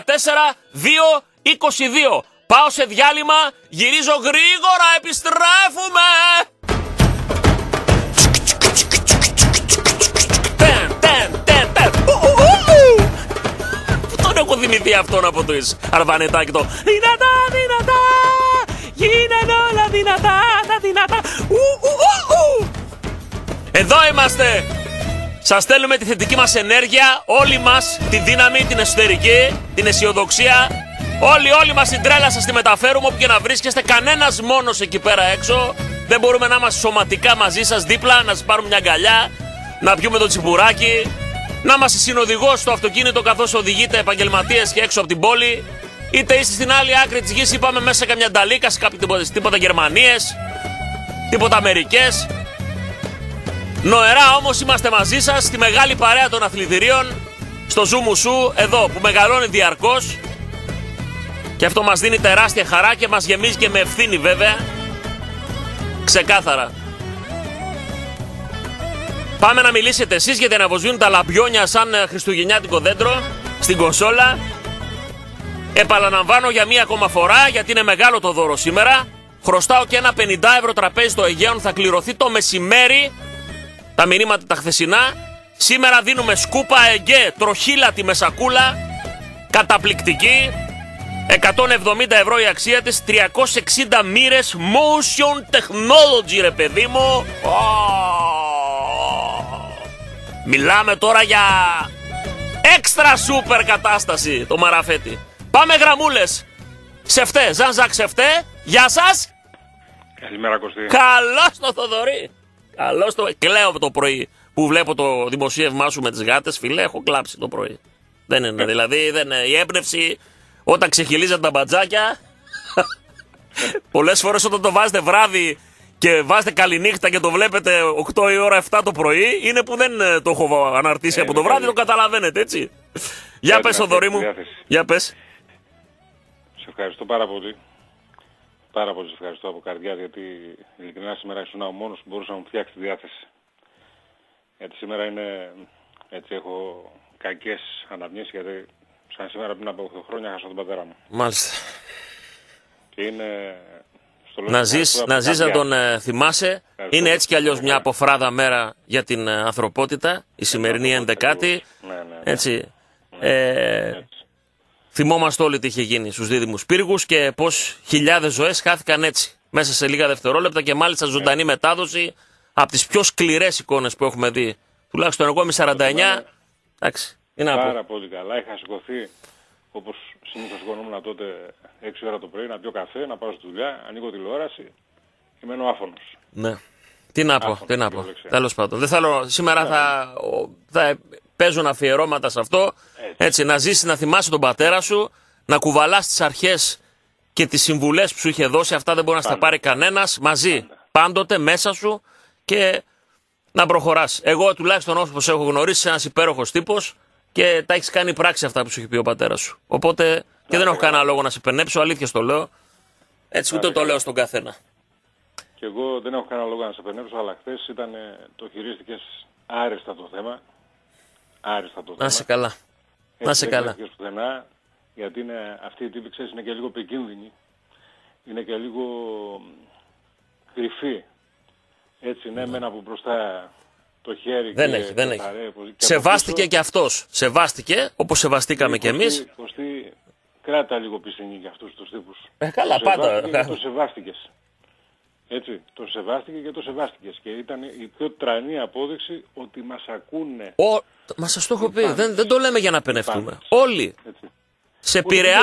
54222. Πάω σε διάλειμμα, γυρίζω γρήγορα, επιστρέφουμε! Τον έχω θυμηθεί αυτόν από το Αρβανετάκι το δυνατά, δυνατά, γίνανε όλα δυνατά, τα δυνατά. Εδώ είμαστε! Σας στέλνουμε τη θετική μας ενέργεια, όλοι μας τη δύναμη, την εσωτερική, την αισιοδοξία. Όλοι μας την τρέλα σας τη μεταφέρουμε όπου και να βρίσκεστε. Κανένας μόνος εκεί πέρα έξω. Δεν μπορούμε να είμαστε σωματικά μαζί σας δίπλα, να σας πάρουμε μια αγκαλιά, να πιούμε το τσιμπουράκι, να είμαστε συνοδηγός στο αυτοκίνητο καθώς οδηγείτε επαγγελματίες και έξω από την πόλη. Είτε είστε στην άλλη άκρη της γης ή πάμε μέσα σε καμιά νταλίκα, σε τίποτα Γερμανίες, τίποτα Αμερικές. Νοερά όμως είμαστε μαζί σας στη μεγάλη παρέα των αθλητηρίων, στο Ζουμουσού εδώ που μεγαλώνει διαρκώς και αυτό μας δίνει τεράστια χαρά και μας γεμίζει και με ευθύνη βέβαια, ξεκάθαρα. Πάμε να μιλήσετε εσείς γιατί αναβοσβήνουν τα λαμπιόνια σαν χριστουγεννιάτικο δέντρο στην κονσόλα. Επαναλαμβάνω για μία ακόμα φορά γιατί είναι μεγάλο το δώρο σήμερα. Χρωστάω και ένα 50 ευρώ τραπέζι στο Αιγαίων, θα κληρωθεί το μεσημέρι. Τα μηνύματα τα χθεσινά. Σήμερα δίνουμε σκούπα ΑΕΓΕ, τροχύλατη με σακούλα, καταπληκτική. 170 ευρώ η αξία της, 360 μοίρες motion technology ρε παιδί μου. Μιλάμε τώρα για έξτρα σούπερ κατάσταση το μαραφέτη. Πάμε γραμμούλες. Σεφτέ, Ζανζάκ Σεφτέ, γεια σας. Καλημέρα Κωστή. Καλώς το Θοδωρή. Καλώς το... Κλαίω το πρωί που βλέπω το δημοσίευμά σου με τις γάτες, φίλε, έχω κλάψει το πρωί. Δεν είναι, δηλαδή, δεν είναι. Η έμπνευση όταν ξεχυλίζετε τα μπατζάκια, πολλές φορές όταν το βάζετε βράδυ και βάζετε καληνύχτα και το βλέπετε 8 η ώρα 7 το πρωί, είναι που δεν το έχω αναρτήσει από το βράδυ, το καταλαβαίνετε, έτσι. Για πες, Θοδωρή μου. Για πες. Σε ευχαριστώ πάρα πολύ. Πάρα πολύ σε ευχαριστώ από καρδιά, γιατί ειλικρινά σήμερα ήσουν ο μόνος που μπορούσε να μου φτιάξει τη διάθεση. Γιατί σήμερα είναι, έτσι έχω κακές αναμνήσεις, γιατί σαν σήμερα πριν από 8 χρόνια χάσα τον πατέρα μου. Μάλιστα. Και είναι... Να ζεις να τον θυμάσαι. Είναι έτσι κι αλλιώς μια αποφράδα μέρα για την ανθρωπότητα, η σημερινή 11η. Έτσι. Θυμόμαστε όλοι τι είχε γίνει στους δίδυμους πύργους και πως χιλιάδες ζωές χάθηκαν έτσι, μέσα σε λίγα δευτερόλεπτα και μάλιστα ζωντανή μετάδοση από τις πιο σκληρές εικόνες που έχουμε δει. Τουλάχιστον εγώ είμαι 49. Εντάξει, είναι πάρα πολύ καλά. Είχα σηκωθεί όπως συνήθως σηκωνόμουν τότε 6 ώρα το πρωί να πιω καφέ, να πάω στη δουλειά, ανοίγω τηλεόραση και μένω άφωνος. Ναι. Τι να πω, τι να πω. Τέλος πάντων. Δεν θέλω, σήμερα θα παίζουν αφιερώματα σε αυτό. Έτσι, να ζήσεις, να θυμάσαι τον πατέρα σου, να κουβαλάς τις αρχές και τις συμβουλές που σου είχε δώσει. Αυτά δεν μπορεί να στα πάρει κανένας. Μαζί, πάντοτε μέσα σου και να προχωράς. Εγώ τουλάχιστον όπως έχω γνωρίσει, είσαι ένας υπέροχος τύπος και τα έχεις κάνει πράξη αυτά που σου είχε πει ο πατέρας σου. Οπότε και δεν έχω κανένα λόγο να σε πενέψω, αλήθεια το λέω. Έτσι, ούτε το λέω στον καθένα. Και εγώ δεν έχω κανένα λόγο να σε πενέψω, αλλά χθες το χειρίστηκες άρεστα το θέμα. άριστα το θέμα. Να σε καλά. Να σε καλά. Δεν πουθενά, γιατί αυτή η τύπη, ξέρεις, είναι και λίγο επικίνδυνη. Είναι και λίγο κρυφή. Έτσι, ναι, μεν από μπροστά το χέρι. Δεν και έχει, δεν έχει. και Σεβάστηκε πίσω, και αυτός. Σεβάστηκε, όπως σεβαστήκαμε κι εμείς. Κωστή, κράτα λίγο πισινή για αυτούς τους τύπους. Καλά, πάντα. Το σεβάστηκες. Έτσι, το σεβάστηκε και το σεβάστηκες. Και ήταν η πιο τρανή απόδειξη ότι μας ακούνε. Μα σας το έχω πει, δεν το λέμε για να πενευτούμε. Όλοι. Έτσι. Σε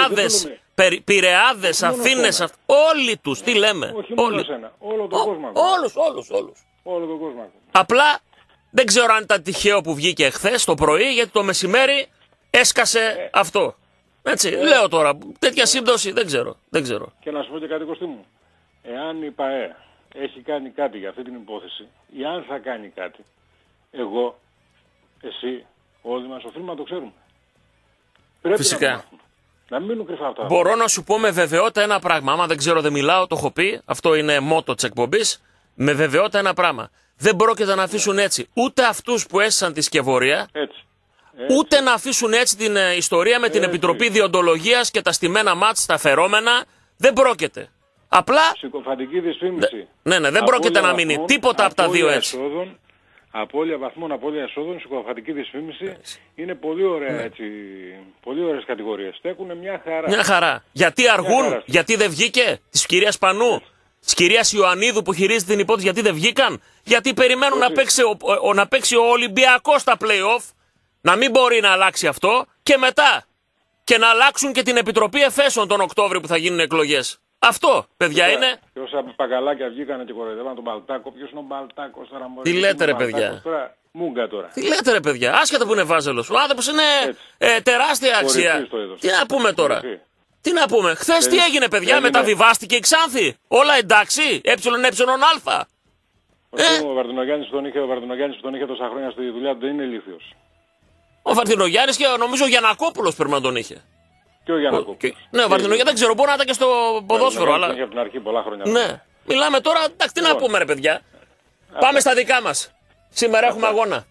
Πειραιάδες, Αθήνες, όλοι τους, τι λέμε. Όχι μόνο εσένα, όλο τον κόσμο. Όλους. Όλο τον κόσμο. Απλά δεν ξέρω αν ήταν τυχαίο που βγήκε χθες το πρωί, γιατί το μεσημέρι έσκασε αυτό. Έτσι, λέω τώρα, τέτοια σύμπτωση δεν ξέρω. Και να σου πω και κάτι, Κωστή μου. Εάν η ΠΑΕ έχει κάνει κάτι για αυτή την υπόθεση, ή αν θα κάνει κάτι, εγώ, εσύ, όλοι μας οφείλουμε να το ξέρουμε. Πρέπει Φυσικά. Να μείνουν κρυφά αυτά. Μπορώ να σου πω με βεβαιότητα ένα πράγμα. Άμα δεν ξέρω, δεν μιλάω, το έχω πει. Αυτό είναι μότο της εκπομπής. Με βεβαιότητα ένα πράγμα. Δεν πρόκειται να αφήσουν έτσι ούτε αυτούς που έστησαν τη σκευωρία, ούτε να αφήσουν έτσι την ιστορία με την Επιτροπή Διοντολογίας και τα στημένα μάτς, τα φερόμενα. Δεν πρόκειται. Απλά. Συκοφαντική δυσφήμιση. Ναι, δεν πρόκειται να μείνει τίποτα από τα δύο έτσι. Απώλεια βαθμών, απώλεια εσόδων, συκοφαντική δυσφήμιση είναι πολύ ωραία έτσι. Πολύ ωραίες κατηγορίες. Στέκουν μια χαρά. Μια χαρά. Γιατί αργούν, γιατί δεν βγήκε, της κυρίας Πανού, της κυρίας Ιωαννίδου που χειρίζεται την υπόθεση, γιατί δεν βγήκαν. Γιατί περιμένουν να παίξει ο Ολυμπιακός στα play-off, να μην μπορεί να αλλάξει αυτό και μετά. Και να αλλάξουν και την Επιτροπή Εφέσεων τον Οκτώβριο που θα γίνουν εκλογές. Αυτό, παιδιά, είναι. Και όσα παγκαλάκια βγήκανε και κοροϊδεύαν τον Μπαλτάκο. Ποιος είναι ο Μπαλτάκος τώρα, μόλις. Τι λέτε, ρε παιδιά. Μούγκα τώρα. Τι λέτε, ρε παιδιά. Άσχετα που είναι βάζελος. Ο άνθρωπος είναι τεράστια αξία. Τι να πούμε τώρα. Τι να πούμε. Χθες τι έγινε, παιδιά. Μεταβιβάστηκε η Ξάνθη. Όλα εντάξει. Α. Ο Βαρδινογιάννης που τον είχε τόσα χρόνια στη δουλειά του δεν είναι ηλίθιος. Ο Βαρδινογιάννης και νομίζω ο Γιαννακόπουλος πρέπει να τον είχε. Και ο Γιαννακόπουλος. Ναι, ο Βαρδινογιάννης δεν ξέρω, μπορεί να ήταν και στο ποδόσφαιρο. Αλλά. Είχε από την αρχή πολλά χρόνια. Ναι. Μιλάμε τώρα, εντάξει, τι να πούμε, ρε παιδιά. Πάμε στα δικά μας. Σήμερα έχουμε αγώνα.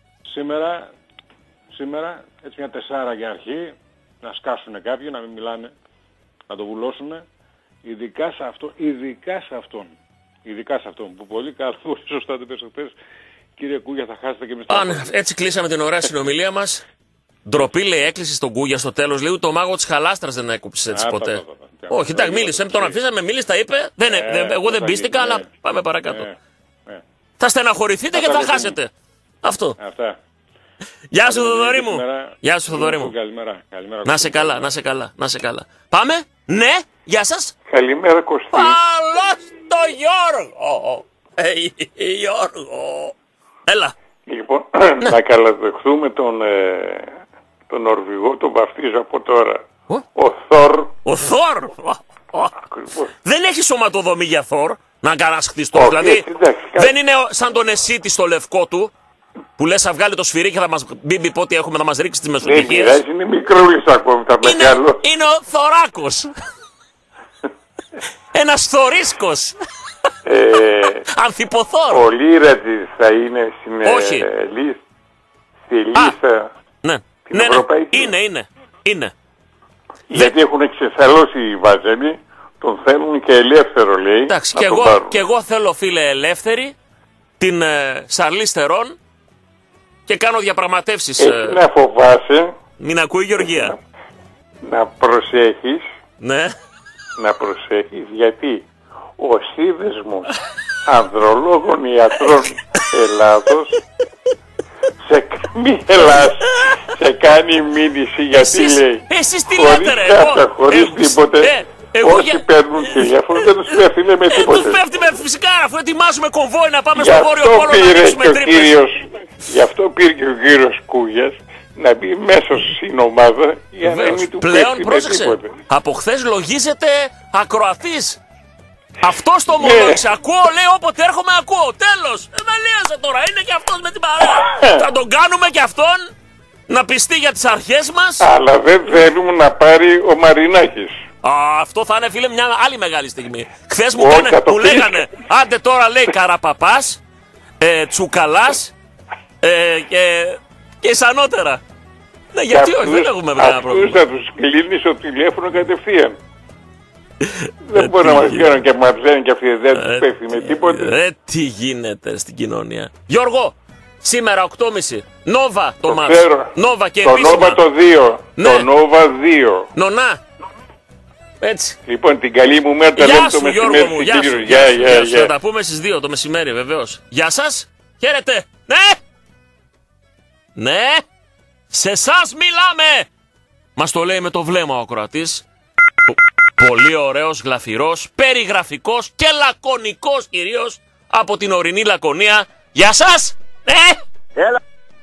Σήμερα, έτσι μια 4 για αρχή, να σκάσουν κάποιοι, να μην μιλάνε, να το βουλώσουν. Ειδικά σε αυτόν που πολύ καλά, πολύ σωστά το πες χθες, κύριε Κούγια, θα χάσετε και εμείς. Έτσι κλείσαμε την ωραία συνομιλία μας. Ντροπή, λέει, έκλεισε στον Κούγια στο τέλος. Λέει, το μάγο της χαλάστρας δεν έκοψε έτσι ποτέ. Όχι, εντάξει, μίλησε. Τον αφήσαμε, μίλησε, τα είπε. Εγώ δεν πίστηκα, αλλά πάμε παρακάτω. Θα στεναχωρηθείτε και θα χάσετε. Αυτό. Γεια σου, Θοδωρή μου. Γεια σου, Θοδωρή μου. Να σε καλά. Πάμε. Ναι, γεια σας. Καλημέρα, Κωστή. Καλώς το Γιώργο. Γιώργο. Έλα. Λοιπόν, να καλαδεχθούμε τον Νορβηγό, τον βαφτίζω από τώρα. Ο Θόρ. Δεν έχει σωματοδομή για Θόρ να κάνας χτιστό. Δηλαδή δεν είναι σαν τον Εσίτη στο λευκό του που λες θα βγάλει το σφυρί και θα μας μπει πότε έχουμε να μας ρίξει τις μεσοτυχίες. Δεν είναι μικρούλης ακόμη, θα μεγάλο. Είναι ο Θωράκος. Ένας Θορίσκος. Ανθιποθόρ. Ο Λίρατζης θα είναι στη λίστα. Ναι. Την ευρωπαϊκή. Είναι. Γιατί έχουν εξεσαλώσει οι Βαζέλοι, τον θέλουν και ελεύθερο, λέει. Εντάξει, και εγώ θέλω, φίλε, ελεύθερη την Σαρλί Στερόν και κάνω διαπραγματεύσεις. Έχει να φοβάσαι. Μην ακούει η Γεωργία. Να προσέχεις. Ναι. Να προσέχεις γιατί ο σύνδεσμος ανδρολόγων ιατρών Ελλάδος σε κάνει μήνυση γιατί λέει εσείς τι λέτε ρε χωρίς τίποτε όσοι παίρνουν τηλέφωνο δεν τους πέφτει με τίποτε. Τους πέφτει φυσικά αφού ετοιμάζουμε κομβόι να πάμε στο Βόρειο Πόλο να ρίξουμε τρύπες. Γι' αυτό πήρε και ο κύριος Κούγιας να μπει μέσα στην ομάδα για να μην του πέφτει με τίποτε. Από χθες λογίζεται ακροατής. Αυτός το μονόξε. Ακούω, λέει, όποτε έρχομαι ακούω. Τέλος. Εμελίασε τώρα. Είναι και αυτός με την παρέα. Θα τον κάνουμε και αυτόν να πιστεί για τις αρχές μας. Αλλά δεν θέλουμε να πάρει ο Μαρινάκης. Αυτό θα είναι, φίλε, μια άλλη μεγάλη στιγμή. Χθες μου λέγανε, άντε τώρα, λέει, Καραπαπάς, Τσουκαλάς και σανότερα. Ναι, γιατί όχι, δεν έχουμε κανένα πρόβλημα. Θα τους κλείνει στο τηλέφωνο κατευθείαν. Δεν μπορεί να μας βγαίνουν και μας λένε και αυτοί δεν τους πέφτει με τίποτε. Τι γίνεται στην κοινωνία. Γιώργο, σήμερα 8.30. Νόβα το μάτς. Νόβα και επίσημα. Το Νόβα το 2. Ναι. Το Νόβα 2. Νονά. Έτσι. Λοιπόν, την καλή μου μέρα τα λέμε το μεσημέρι. Μου, γεια σου. Θα τα πούμε στις 2 το μεσημέρι, βεβαίως. Γεια σας. Χαίρετε. Ναι. Σε εσάς μιλάμε. Μας το λέει με το βλέμμα ο ακροατής. Πολύ ωραίος, γλαφυρός, περιγραφικός και λακωνικός κυρίως από την ορεινή Λακωνία. Γεια σας! Έλα!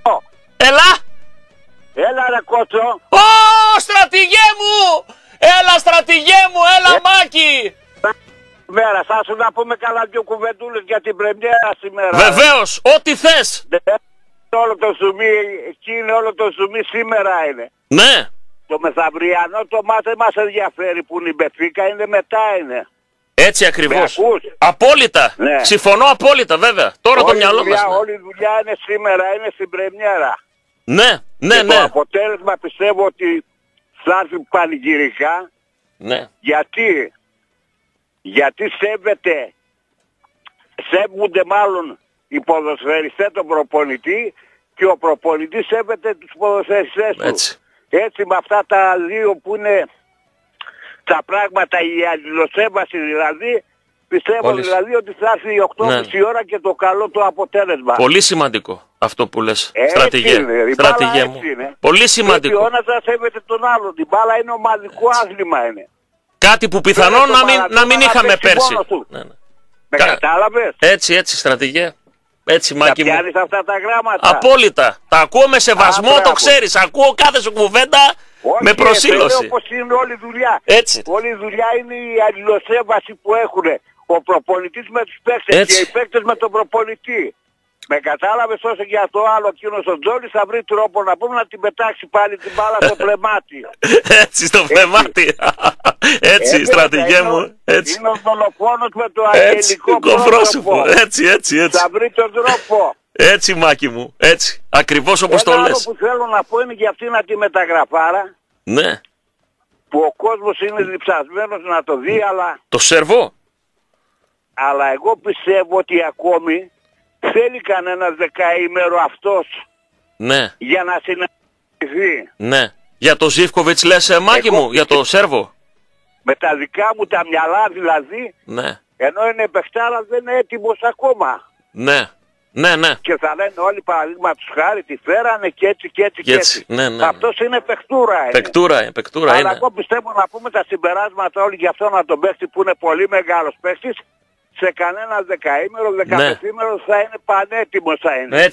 Έλα ρε κότσο! Ω, στρατηγέ μου! Έλα στρατηγέ μου, έλα Μάκη! Μέρα, θα σου να πούμε καλά δυο κουβεντούλες για την πρεμιέρα σήμερα. Βεβαίως, ό,τι θες! Όλο το ζουμί, εκεί είναι όλο το ζουμί σήμερα είναι. Ναι! Το μεθαυριανό το μάτι μας ενδιαφέρει που είναι η Μπεφίκα, είναι μετά είναι. Έτσι ακριβώς. Απόλυτα. Ναι. Συμφωνώ απόλυτα βέβαια. Τώρα το μυαλό μας. Όλη η δουλειά είναι σήμερα, είναι στην πρεμιέρα. Ναι, ναι, και ναι. Το αποτέλεσμα πιστεύω ότι θα έρθει πανηγυρικά. Ναι. Γιατί σέβονται μάλλον οι ποδοσφαιριστές τον προπονητή και ο προπονητής σέβεται τους ποδοσφαιριστές του. Έτσι με αυτά τα δύο που είναι τα πράγματα, η αλληλοσέβαση δηλαδή, πιστεύω δηλαδή ότι θα έρθει η 8.30 ώρα και το καλό το αποτέλεσμα. Πολύ σημαντικό αυτό που λες, στρατηγέ. Στρατηγέ μου. Πολύ σημαντικό. Πρέπει ο ένας να σέβεται τον άλλον. Η μπάλα είναι ομαδικό άθλημα είναι. Κάτι που πιθανόν να μην είχαμε πέρσι. Με κατάλαβες? Έτσι, στρατηγέ. Έτσι, Μάκη μου. Πιάνεις αυτά τα γράμματα. Απόλυτα. Τα ακούω με σεβασμό, το ξέρεις. Ακούω κάθε σου κουβέντα με προσήλωση. Όπως είναι όλη η δουλειά. Έτσι. Όλη η δουλειά είναι η αλληλοσέβαση που έχουν ο προπονητής με τους παίκτες και οι παίκτες με τον προπονητή. Με κατάλαβες, όσο για το άλλο εκείνος ο Τζόλης θα βρει τρόπο να πούμε να την πετάξει πάλι την μπάλα στο πλεμάτι. Έτσι, στο πλεμάτι. Έτσι, στρατηγέ μου. Έτσι. Είναι ο δολοφόνος με το αγγελικό πρόσωπο. Έτσι. Θα βρει τον τρόπο. Έτσι, Μάκη μου. Έτσι. Ακριβώς όπως το λες. Ένα άλλο που θέλω να πω είναι για αυτήν τη μεταγραφάρα. Ναι. Που ο κόσμος είναι διψασμένος να το δει, αλλά... Το Σερβό. Αλλά εγώ πιστεύω ότι ακόμη θέλει κανένας δεκαήμερο αυτός. Ναι. Για να συναντηθεί. Ναι. Για το Ζίβκοβιτς λες, Μάκη μου, για το Σέρβο. Με τα δικά μου τα μυαλά δηλαδή. Ναι. Ενώ είναι παιχτάρα δεν είναι έτοιμος ακόμα. Ναι. Και θα λένε όλοι παραδείγματος χάρη τη φέρανε και έτσι. Ναι. Αυτός είναι παιχτούρα. Παιχτούρα αλλά είναι. εγώ πιστεύω να πούμε τα συμπεράσματα όλοι για αυτόν τον παίχτη που είναι πολύ μεγάλος παίχτης. Σε κανένα δεκαήμερο, δεκαπενθήμερο θα είναι πανέτοιμος θα είναι.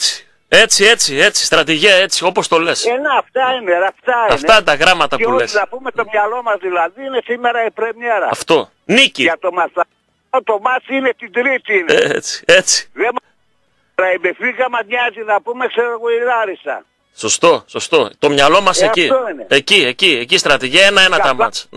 Έτσι, στρατηγέ, έτσι, όπως το λες. Αυτά είναι. Αυτά τα γράμματα που λες. Και να πούμε το μυαλό μας δηλαδή είναι σήμερα η πρεμιέρα. Αυτό. Νίκη. Για το το μάτι είναι την Τρίτη. Έτσι. Δεν η Μπεφίκα μας νοιάζει να πούμε ξέρω εγώ η Λάρισα. Σωστό. Το μυαλό μας εκεί στρατηγέ, ένα τα μάτς.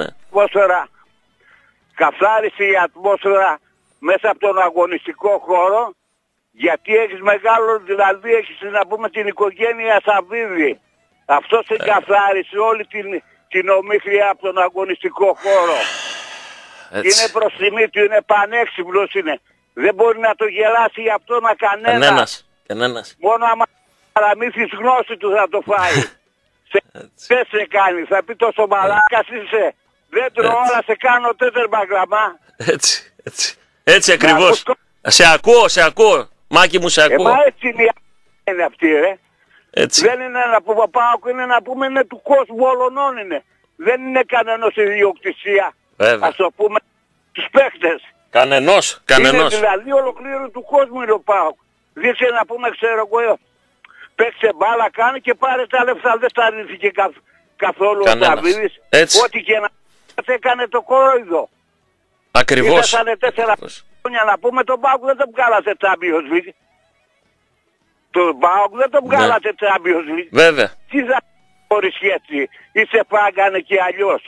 Καθάρισε η ατμόσφαιρα μέσα από τον αγωνιστικό χώρο, γιατί έχεις μεγάλο, δηλαδή έχεις να πούμε την οικογένεια Σαββίδη. Αυτό καθάρισε όλη την ομίχλια από τον αγωνιστικό χώρο. Είναι προς τιμή του, είναι πανέξυπνος είναι. Δεν μπορεί να το γελάσει για αυτό κανένας. Μόνο άμα παραμύθεις γνώση του θα το φάει. Δεν σε κάνει, θα πει τόσο μαλάκας είσαι. Δεν τρώω όλα, σε κάνω τέτερμα γραμμά. Έτσι ακριβώς. Σε ακούω. Μάκη μου, σε ακούω. Μα έτσι είναι αυτή ρε. Δεν είναι ένα που πάω, είναι να πούμε είναι του κόσμου όλων είναι. Δεν είναι κανένας ιδιοκτησία. Ας το πούμε τους παίχτες. Κανενός. Είναι δηλαδή ολοκλήρου του κόσμου είναι ο ΠΑΟΚ. Δείξε να πούμε ξέρω εγώ παίξε μπάλα κάνει και πάρε τα λεφτά. Δεν θα αρνήθηκε καθόλου ο Ταβίδης. Ό,τι και να έκανε το κορόιδο. Ακριβώς. Ήτασανε 4 χρόνια να πούμε τον ΠΑΟΚ δεν τον βγάλατε Champions League. Τον ΠΑΟΚ δεν τον βγάλατε Champions League. Βέβαια. Τι θα μπορείς έτσι. Ή σε φάγκανε και αλλιώς.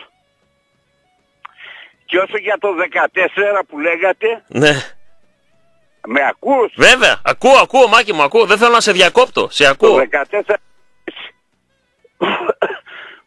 Και όσο για το 14 που λέγατε. Ναι. Με ακούς? Βέβαια. Ακούω Μάκη μου, ακούω. Δεν θέλω να σε διακόπτω. Σε ακούω. Το 14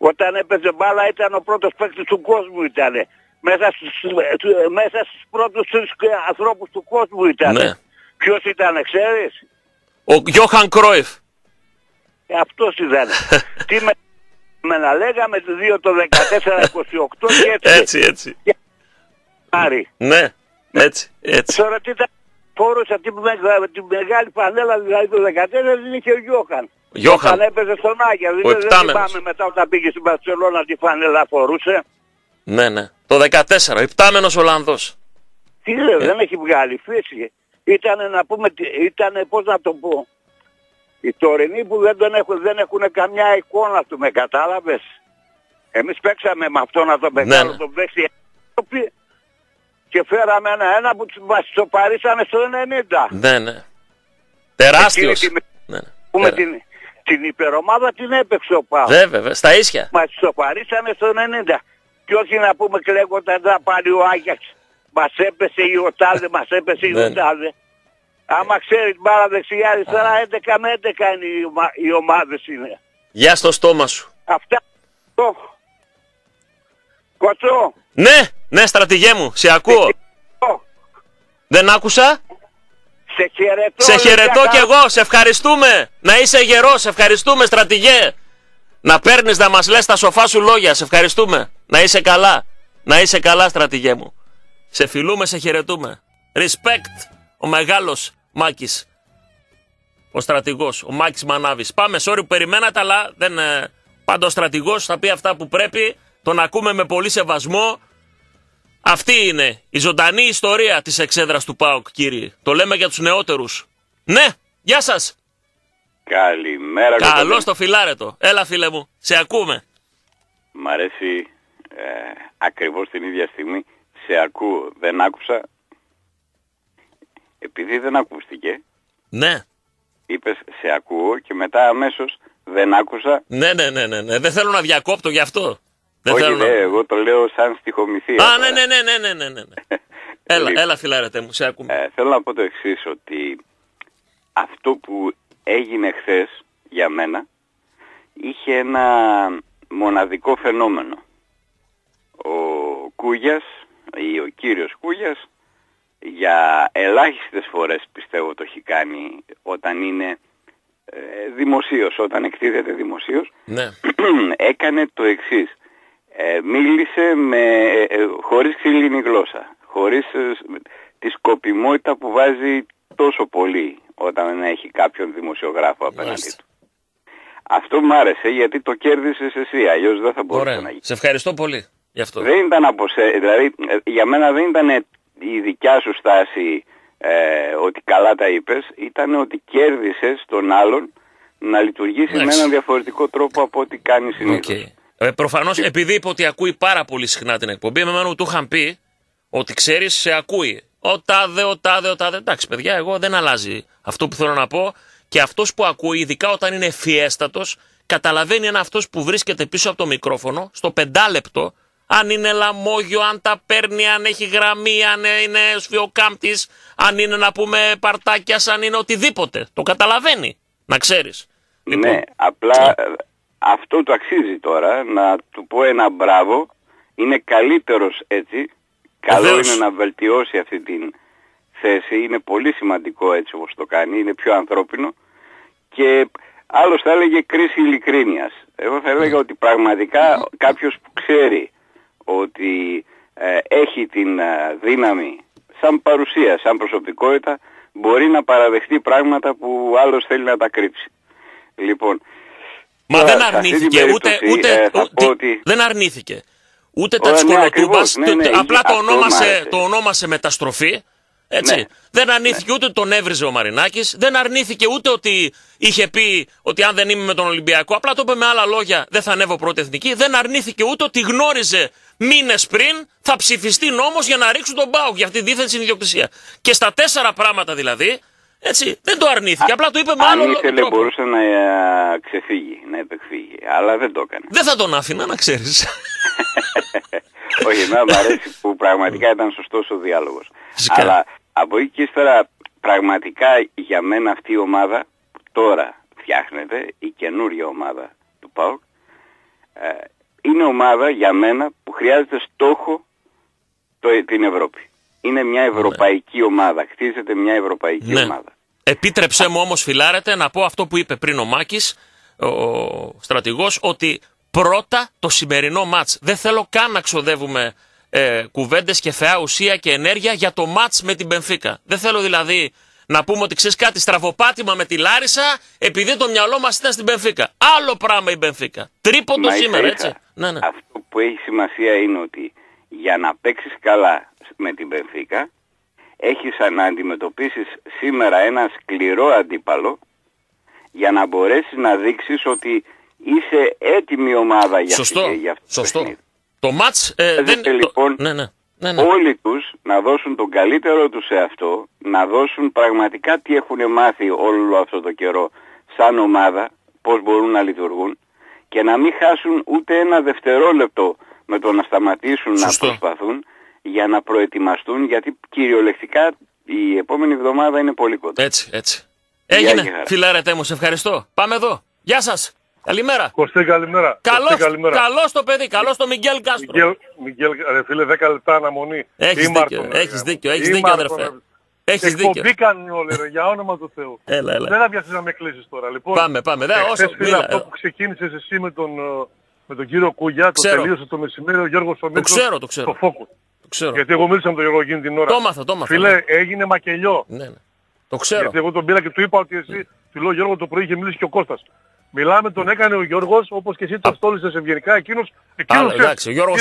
Όταν έπαιζε μπάλα ήταν ο πρώτος παίκτης του κόσμου ήτανε. Μέσα στους πρώτους 3 ανθρώπους του κόσμου ήτανε. Ναι. Ποιος ήτανε, ξέρεις? Ο Γιώχαν Κρόιφ. Αυτός ήτανε. Τι με να λέγαμε 2 το 14-28 και Έτσι. Ναι, έτσι. Τώρα τι τα φόρουσα τη μεγάλη πανέλα, δηλαδή το 14 δεν είχε ο Γιώχαν. Όταν έπαιζε στον Άγια, δεν θυμάμαι μετά όταν πήγε στην Μπαρσελόνα τη φανέλα φορούσε. Ναι. Το 14, ο υπτάμενος Ολλανδός. Τι λέω, δεν έχει βγάλει φύση. Ήτανε να πούμε, ήτανε πώς να το πω. Οι τωρινοί που δεν έχουν καμιά εικόνα του, με κατάλαβες. Εμείς παίξαμε με αυτό να το μεγάλο τον παίξει και φέραμε ένα που μας το παρήσανε στο 90. Ναι. Τεράστιος. Πούμε την υπερομάδα την έπαιξε ο Πάο. Βέβαια, στα ίσια. Μας το παρήσανε στο 90. Και όχι να πούμε κλαίγονταν να πάλι ο Άγιαξ. Μας έπεσε η Οτάδε, μας έπεσε η Οτάδε. Άμα ξέρεις μπάλα δεξιά αριστερά 11 με 11 είναι οι ομάδες είναι. Γεια στο στόμα σου. Αυτά. Κοτσό. Ναι στρατηγέ μου, σε ακούω. Δεν άκουσα. Σε χαιρετώ κι εγώ, σε ευχαριστούμε. Να είσαι γερός, σε ευχαριστούμε στρατηγέ. Να παίρνεις να μας λες τα σοφά σου λόγια, σε ευχαριστούμε. Να είσαι καλά. Να είσαι καλά στρατηγέ μου. Σε φιλούμε, σε χαιρετούμε. Respect, ο μεγάλος Μάκης. Ο στρατηγός, ο Μάκης Μανάβης. Πάμε, sorry που περιμένατε, αλλά δεν... Πάντα ο στρατηγός θα πει αυτά που πρέπει. Τον ακούμε με πολύ σεβασμό. Αυτή είναι η ζωντανή ιστορία της εξέδρας του ΠΑΟΚ, κύριοι. Το λέμε για τους νεότερους. Ναι, γεια σας. Καλημέρα. Καλώς το φιλάρετο. Έλα φίλε μου, σε ακούμε. Μ' αρέσει ακριβώς την ίδια στιγμή. Σε ακούω, δεν άκουσα. Επειδή δεν ακούστηκε. Ναι. Είπες σε ακούω και μετά αμέσως δεν άκουσα. Ναι. Δεν θέλω να διακόπτω γι' αυτό. Όχι, εγώ το λέω σαν στιχομυθία. Α, ναι. Έλα φιλάρετε μου, σε ακούμε. Θέλω να πω το εξής, ότι αυτό που έγινε χθες για μένα είχε ένα μοναδικό φαινόμενο. Ο Κούγιας ή ο κύριος Κούγιας για ελάχιστες φορές πιστεύω το έχει κάνει όταν είναι δημοσίως, όταν εκτίθεται δημοσίως. Ναι. Έκανε το εξής. Μίλησε χωρίς ξύλινη γλώσσα, χωρίς τη σκοπιμότητα που βάζει τόσο πολύ όταν έχει κάποιον δημοσιογράφο απέναντι του. Αυτό μου άρεσε γιατί το κέρδισες εσύ, αλλιώς δεν θα μπορούσε να γίνει. Σε ευχαριστώ πολύ γι' αυτό. Δεν ήταν δηλαδή για μένα δεν ήταν η δικιά σου στάση ότι καλά τα είπες, ήταν ότι κέρδισες τον άλλον να λειτουργήσει με έναν διαφορετικό τρόπο από ό,τι κάνει συνήθως. Προφανώς επειδή είπε ότι ακούει πάρα πολύ συχνά την εκπομπή, εμένα μου του είχαν πει ότι ξέρεις σε ακούει. Ο τάδε. Εντάξει παιδιά, εγώ δεν αλλάζει αυτό που θέλω να πω. Και αυτός που ακούει, ειδικά όταν είναι ευφιέστατος, καταλαβαίνει αν αυτός που βρίσκεται πίσω από το μικρόφωνο, στο 5 λεπτό, αν είναι λαμόγιο, αν τα παίρνει, αν έχει γραμμή, αν είναι σφιοκάμπτης, αν είναι να πούμε παρτάκιας, αν είναι οτιδήποτε. Το καταλαβαίνει, να ξέρεις. Ναι, απλά αυτό το αξίζει τώρα, να του πω ένα μπράβο, είναι καλύτερος έτσι, καλό είναι να βελτιώσει αυτή την θέση, είναι πολύ σημαντικό έτσι όπως το κάνει, είναι πιο ανθρώπινο και άλλος θα έλεγε κρίση ειλικρίνειας. Εγώ θα έλεγα ότι πραγματικά κάποιος που ξέρει ότι έχει την δύναμη σαν παρουσία, σαν προσωπικότητα, μπορεί να παραδεχτεί πράγματα που άλλος θέλει να τα κρύψει. Λοιπόν, μα δεν αρνήθηκε δεν αρνήθηκε ούτε τα της κολοτούμπας, απλά το ονόμασε μεταστροφή. Έτσι. Ναι. Δεν αρνήθηκε ούτε τον έβριζε ο Μαρινάκης, δεν αρνήθηκε ούτε ότι είχε πει ότι αν δεν είμαι με τον Ολυμπιακό, απλά το είπε με άλλα λόγια, δεν θα ανέβω πρώτη εθνική. Δεν αρνήθηκε ούτε ότι γνώριζε μήνες πριν θα ψηφιστεί νόμος για να ρίξουν τον ΠΑΟΚ για αυτή τη δίθεν συνειδιοκτησία. Και στα 4 πράγματα δηλαδή, έτσι, δεν το αρνήθηκε, απλά το είπε με άλλο λόγο. Αν ήθελε μπορούσε να ξεφύγει, να επεκφύγει, αλλά δεν το έκανε. Δεν θα τον άφηνα, να ξέρεις. Όχι, εμένα μου αρέσει που πραγματικά ήταν σωστός ο διάλογος. Αλλά από εκεί και ύστερα πραγματικά για μένα αυτή η ομάδα που τώρα φτιάχνεται, η καινούργια ομάδα του ΠΑΟΚ, είναι ομάδα για μένα που χρειάζεται στόχο την Ευρώπη. Είναι μια ευρωπαϊκή ομάδα. Χτίζεται μια ευρωπαϊκή ομάδα. Επίτρεψέ μου όμως, φιλάρετε, να πω αυτό που είπε πριν ο Μάκης, ο στρατηγός, ότι πρώτα το σημερινό μάτς. Δεν θέλω καν να ξοδεύουμε κουβέντες και φαιά ουσία και ενέργεια για το μάτς με την Μπενφίκα. Δεν θέλω δηλαδή να πούμε ότι ξέρεις κάτι, στραβοπάτημα με τη Λάρισα επειδή το μυαλό μας ήταν στην Μπενφίκα. Άλλο πράγμα η Μπενφίκα. Τρίποντο σήμερα, έτσι. Ναι. Αυτό που έχει σημασία είναι ότι για να παίξεις καλά με την Μπενφίκα έχεις να αντιμετωπίσεις σήμερα ένα σκληρό αντίπαλο για να μπορέσεις να δείξεις ότι είσαι έτοιμη ομάδα για αυτό το παιχνίδι. Το μάτς λοιπόν όλοι τους να δώσουν τον καλύτερο τους σε αυτό, να δώσουν πραγματικά τι έχουν μάθει όλο αυτό το καιρό σαν ομάδα, πώς μπορούν να λειτουργούν και να μην χάσουν ούτε ένα δευτερόλεπτο με το να σταματήσουν να προσπαθούν για να προετοιμαστούν, γιατί κυριολεκτικά η επόμενη εβδομάδα είναι πολύ κοντά. Έτσι. Έγινε, φιλάρετέ μου, σε ευχαριστώ. Πάμε εδώ. Γεια σας. Καλημέρα. Κωστή, καλημέρα. Καλώς το παιδί, καλώς το Μιγγέλ Κάστρο. Μιγγέλ, φίλε, 10 λεπτά αναμονή. Έχεις δίκιο, αδερφέ. Έχεις δίκιο. Εκπομπή κάνουν όλοι, ρε, για όνομα του Θεού. Έλα. Δεν θα πιάσεις να με κλείσεις τώρα. Λοιπόν, πάμε. Φίλε, αυτό που ξεκίνησες εσύ με τον κύριο Κούγια, το τελείωσε το μεσημέρι ο Γιώργος ο Μίτσος. Το ξέρω. Το Focus. Γιατί εγώ μίλησα με τον Γιώργο εκείνη την ώρα. Το μάθα. Φίλε, έγινε μακελιό. Ναι. Το ξέρω. Γιατί εγώ τον πήρα και του είπα ότι εσύ, του λέω Γιώργο, το πρωί είχε μιλήσει και ο Κώστας. Μιλάμε, τον έκανε ο Γιώργος, όπως και εσύ τον στόλισες ευγενικά, εκείνος εντάξει, ο Γιώργος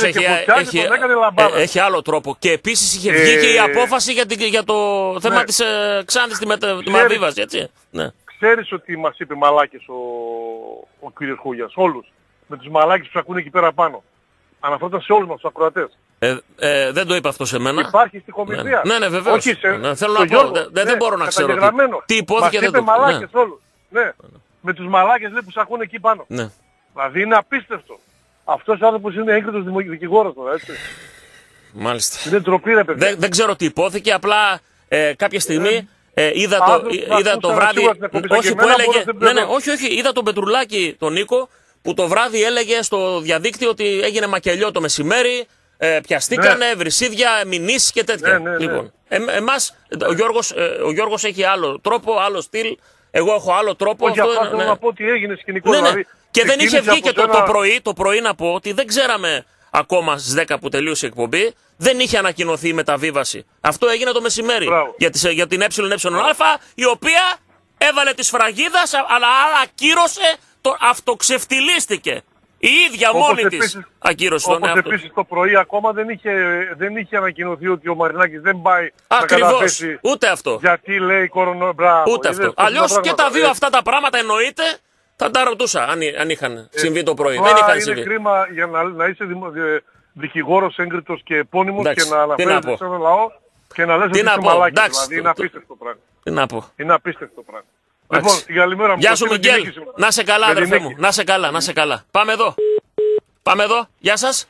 έχει άλλο τρόπο. Και επίσης είχε βγει και η απόφαση για το θέμα της Ξάνθης τη μεταβίβαση, έτσι. Ναι. Ξέρεις ότι μας είπε μαλάκες ο κύριος Χούγιας, όλους, με τους μαλάκες που ακούνε εκεί πέρα πάνω. Αναφερόταν σε όλους μας τους ακροατές. Δεν το είπα αυτό σε μένα. Υπάρχει στη κομιδία. Ναι, βεβαίως. Θέλω να πω, δεν μπορώ να ξέρω τι υπόθηκε. Μας είπε μαλάκες όλους. Ναι. Με τους μαλάκες λέει, που σ' ακούνε εκεί πάνω. Ναι. Δηλαδή είναι απίστευτο. Αυτός ο άνθρωπος είναι έγκριτος δικηγόρος τώρα, έτσι. Μάλιστα. Είναι ντροπή, ρε παιδιά. Δεν ξέρω τι υπόθηκε, απλά κάποια στιγμή είδα το βράδυ. Όχι που έλεγε. Όχι, είδα τον Πετρουλάκη, τον Νίκο, που το βράδυ έλεγε στο διαδίκτυο ότι έγινε μακελιό το μεσημέρι, πιαστήκανε, βρυσίδια, μηνύσεις και τέτοια. Λοιπόν, εμάς, ο Γιώργος έχει άλλο τρόπο, άλλο στυλ. Εγώ έχω άλλο τρόπο. Όχι, αυτό θέλω να πω ότι έγινε σκηνικό. Δηλαδή, και δεν είχε βγει και το πρωί να πω ότι δεν ξέραμε ακόμα στις 10 που τελείωσε η εκπομπή, δεν είχε ανακοινωθεί η μεταβίβαση. Αυτό έγινε το μεσημέρι. Για την ΕΕΑ, η οποία έβαλε τη σφραγίδα, αλλά ακύρωσε, αυτοξεφτιλίστηκε. Η ίδια μόνη της ακύρωσε τον εαυτό. Όπως επίσης το πρωί ακόμα δεν είχε ανακοινωθεί ότι ο Μαρινάκης δεν πάει να καταθέσει. Ούτε αυτό. Γιατί λέει κορονοϊό. Ούτε αυτό. Αλλιώς και τα δύο αυτά τα πράγματα εννοείται θα τα ρωτούσα αν είχαν συμβεί το πρωί. Δεν είχαν συμβεί. Είναι κρίμα για να είσαι δικηγόρος έγκριτος και επώνυμος και να αναφέρεσαι σε ένα λαό και να λες ότι είσαι μαλάκης. Δηλαδή είναι απίστευτο πράγμα. Τι να πω. Είναι απίστευτο πράγμα. Λοιπόν, την καλημέρα μου. Γεια σου Μιγγέλ. Να σε καλά αδερφέ μου. Να σε καλά. Πάμε εδώ. Γεια σας.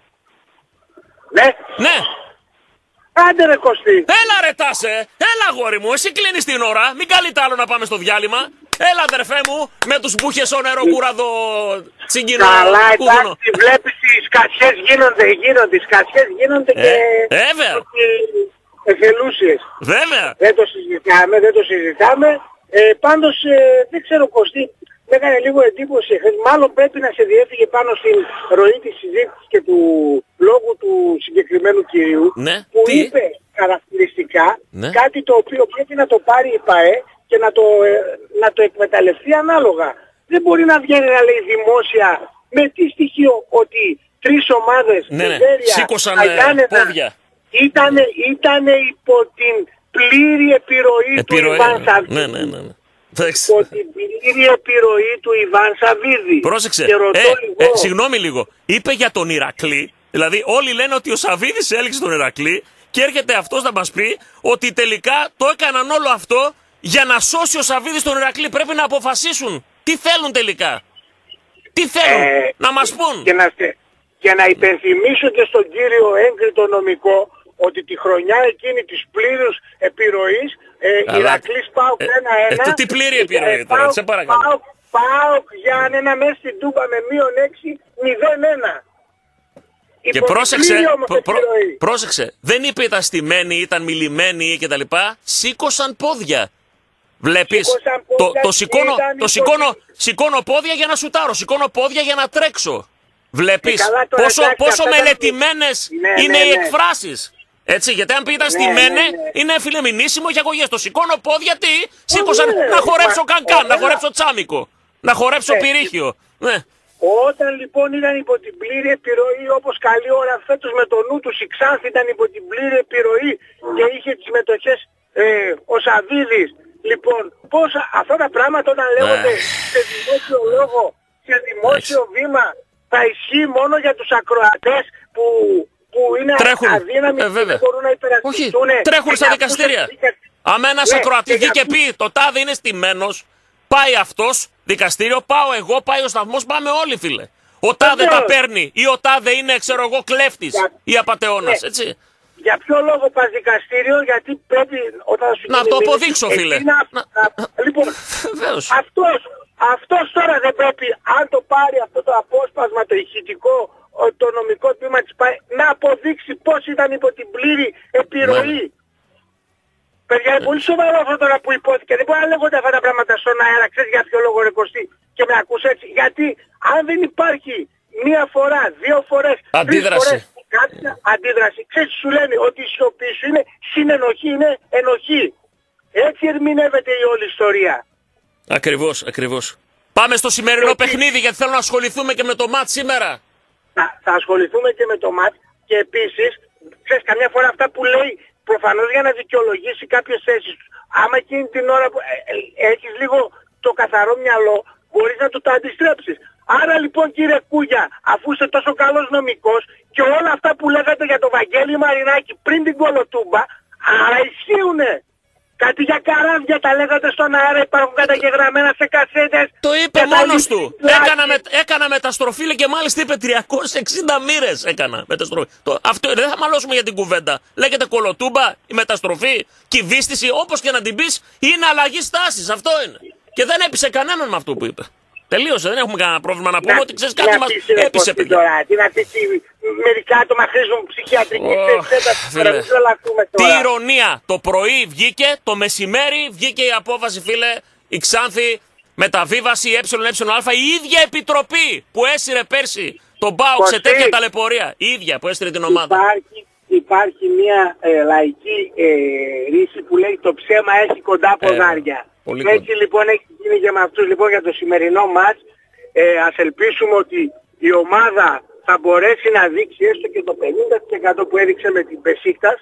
Ναι. Άντε ρε Κωστή. Έλα ρε Τάσε. Έλα αγόρι μου. Εσύ κλείνεις την ώρα. Μην καλείτε άλλο να πάμε στο διάλειμμα. Έλα αδερφέ μου. Με τους που είχες ο νεροκουραδό τσιγκινό. Καλά, εντάξει. Βλέπεις οι σκασιές γίνονται. Οι σκασιές γίνονται και... Βέβαια. Εθελούσιες. Βέβαια. Δεν το συζητάμε. Πάντως δεν ξέρω Κωστή, με έκανε λίγο εντύπωση. Μάλλον πρέπει να σε διέφυγε πάνω στην ροή της συζήτησης και του λόγου του συγκεκριμένου κυρίου, που είπε χαρακτηριστικά κάτι το οποίο πρέπει να το πάρει η ΠΑΕ και να το εκμεταλλευτεί ανάλογα. Δεν μπορεί να βγαίνει να λέει δημόσια με τι στοιχείο ότι 3 ομάδες σήκωσαν πόδια. Ήταν υπό την πλήρη επιρροή του Ιβάν Σαββίδη. Ναι. Υπό την πλήρη επιρροή του Ιβάν Σαββίδη. Πρόσεξε. Συγγνώμη λίγο. Είπε για τον Ηρακλή. Δηλαδή όλοι λένε ότι ο Σαββίδης έλεξε τον Ηρακλή και έρχεται αυτός να μας πει ότι τελικά το έκαναν όλο αυτό για να σώσει ο Σαββίδης τον Ηρακλή. Πρέπει να αποφασίσουν. Τι θέλουν τελικά. Τι θέλουν. Να μας πούν. Και να υπενθυμίσω και στον κύριο έγκριτο νομικό ότι τη χρονιά εκείνη της πλήρους επιρροής Ηρακλής ΠΑΟΚ 1-1. Τι πλήρη επιρροή τώρα, σε παρακαλώ. ΠΑΟΚ Γιάννενα μέσα στην Τούμπα με -6 0-1. Και πρόσεξε, δεν είπε ήταν στημένοι, ήταν μιλημένοι κτλ. Σήκωσαν πόδια. Βλέπεις, σηκώνω πόδια για να σουτάρω, σηκώνω πόδια για να τρέξω. Βλέπεις πόσο μελετημένες είναι οι εκφράσεις. Έτσι, γιατί αν πει ήταν στημένε, είναι φιλεμινίσιμο για αγωγές. Το σηκώνω πόδια, τι, σήκωσαν να χορέψω κανκάν, να χορέψω τσάμικο, να χορέψω πυρίχιο. Όταν λοιπόν ήταν υπό την πλήρη επιρροή, όπως καλή ώρα φέτος με το νου τους, η Ξάνθη ήταν υπό την πλήρη επιρροή και είχε τις μετοχές ο Σαββίδης. Λοιπόν, πώς αυτά τα πράγματα όταν λέγονται σε δημόσιο λόγο, σε δημόσιο βήμα, θα ισχύει μόνο για τους ακροατές που είναι αδύναμοι και δεν μπορούν να υπερασπιστούν. Τρέχουν στα δικαστήρια. Αν ένας ακροατής βγει και πει το τάδε είναι στημένος, πάει αυτός δικαστήριο, πάω εγώ, πάει ο σταθμός, πάμε όλοι φίλε. Ο τάδε τα παίρνει ή ο τάδε είναι ξέρω εγώ κλέφτης ή απατεώνας, έτσι. Για ποιο λόγο πας δικαστήριο, γιατί πρέπει όταν σου να το αποδείξω φίλε. Λοιπόν, αυτός τώρα δεν πρέπει, αν το πάρει αυτό το απόσπασμα, το ηχητικό, το νομικό τμήμα της ΠΑΕ, να αποδείξει πώς ήταν υπό την πλήρη επιρροή. Παιδιά, είναι πολύ σοβαρό αυτό τώρα που υπόθηκε. Δεν μπορεί να λέγονται αυτά τα πράγματα στον αέρα. Ξέρεις για ποιο λόγο ρε Κωστή και με ακούς έτσι. Γιατί αν δεν υπάρχει μία φορά, δύο φορές, τρεις φορές κάποια αντίδραση, ξέρεις σου λένε ότι η σιωπή σου είναι συνενοχή, είναι ενοχή. Έτσι ερμηνεύεται η όλη ιστορία. Ακριβώς. Πάμε στο σημερινό παιχνίδι γιατί θέλω να ασχοληθούμε και με το ΜΑΤ σήμερα. Θα ασχοληθούμε και με το ΜΑΤ και επίσης, ξέρεις καμιά φορά αυτά που λέει προφανώς για να δικαιολογήσει κάποιες θέσεις του. Άμα εκείνη την ώρα που έχεις λίγο το καθαρό μυαλό, μπορείς να του το αντιστρέψεις. Άρα λοιπόν κύριε Κούγια, αφού είσαι τόσο καλός νομικός και όλα αυτά που λέγατε για τον Βαγγέλη Μαρινάκη πριν την Κολοτούμπα, άρα ισχύουνε. Κάτι για καράβια τα λέγατε στον αέρα, υπάρχουν καταγεγραμμένα σε κασέτες. Το είπε μόνος του. Έκανα μεταστροφή και μάλιστα είπε 360 μοίρες έκανα μεταστροφή. Αυτό δεν θα μαλώσουμε για την κουβέντα. Λέγεται Κολοτούμπα, η μεταστροφή, κυβίστηση, όπως και να την πεις, είναι αλλαγή στάσης. Αυτό είναι. Και δεν έπεισε κανέναν με αυτό που είπε. Τελείωσε, δεν έχουμε κανένα πρόβλημα να πούμε ότι ξέρεις κάτι μας έπεισε παιδιά. Τι να πεις, μερικά άτομα χρήζουν ψυχιατρική εξέταση. Τι ηρωνία, το πρωί βγήκε, το μεσημέρι βγήκε η απόφαση φίλε, η Ξάνθη, μεταβίβαση ΕΑ, η ίδια επιτροπή που έσυρε πέρσι τον ΠΑΟΚ σε τέτοια ταλαιπωρία. Η ίδια που έσυρε την ομάδα. Υπάρχει μια λαϊκή ρίση που λέει το ψέμα έχει κοντά ποδάρια. Έτσι λοιπόν έχει γίνει και με αυτούς λοιπόν για το σημερινό μάτς. Ας ελπίσουμε ότι η ομάδα θα μπορέσει να δείξει έστω και το 50% που έδειξε με την Μπεσίκτας.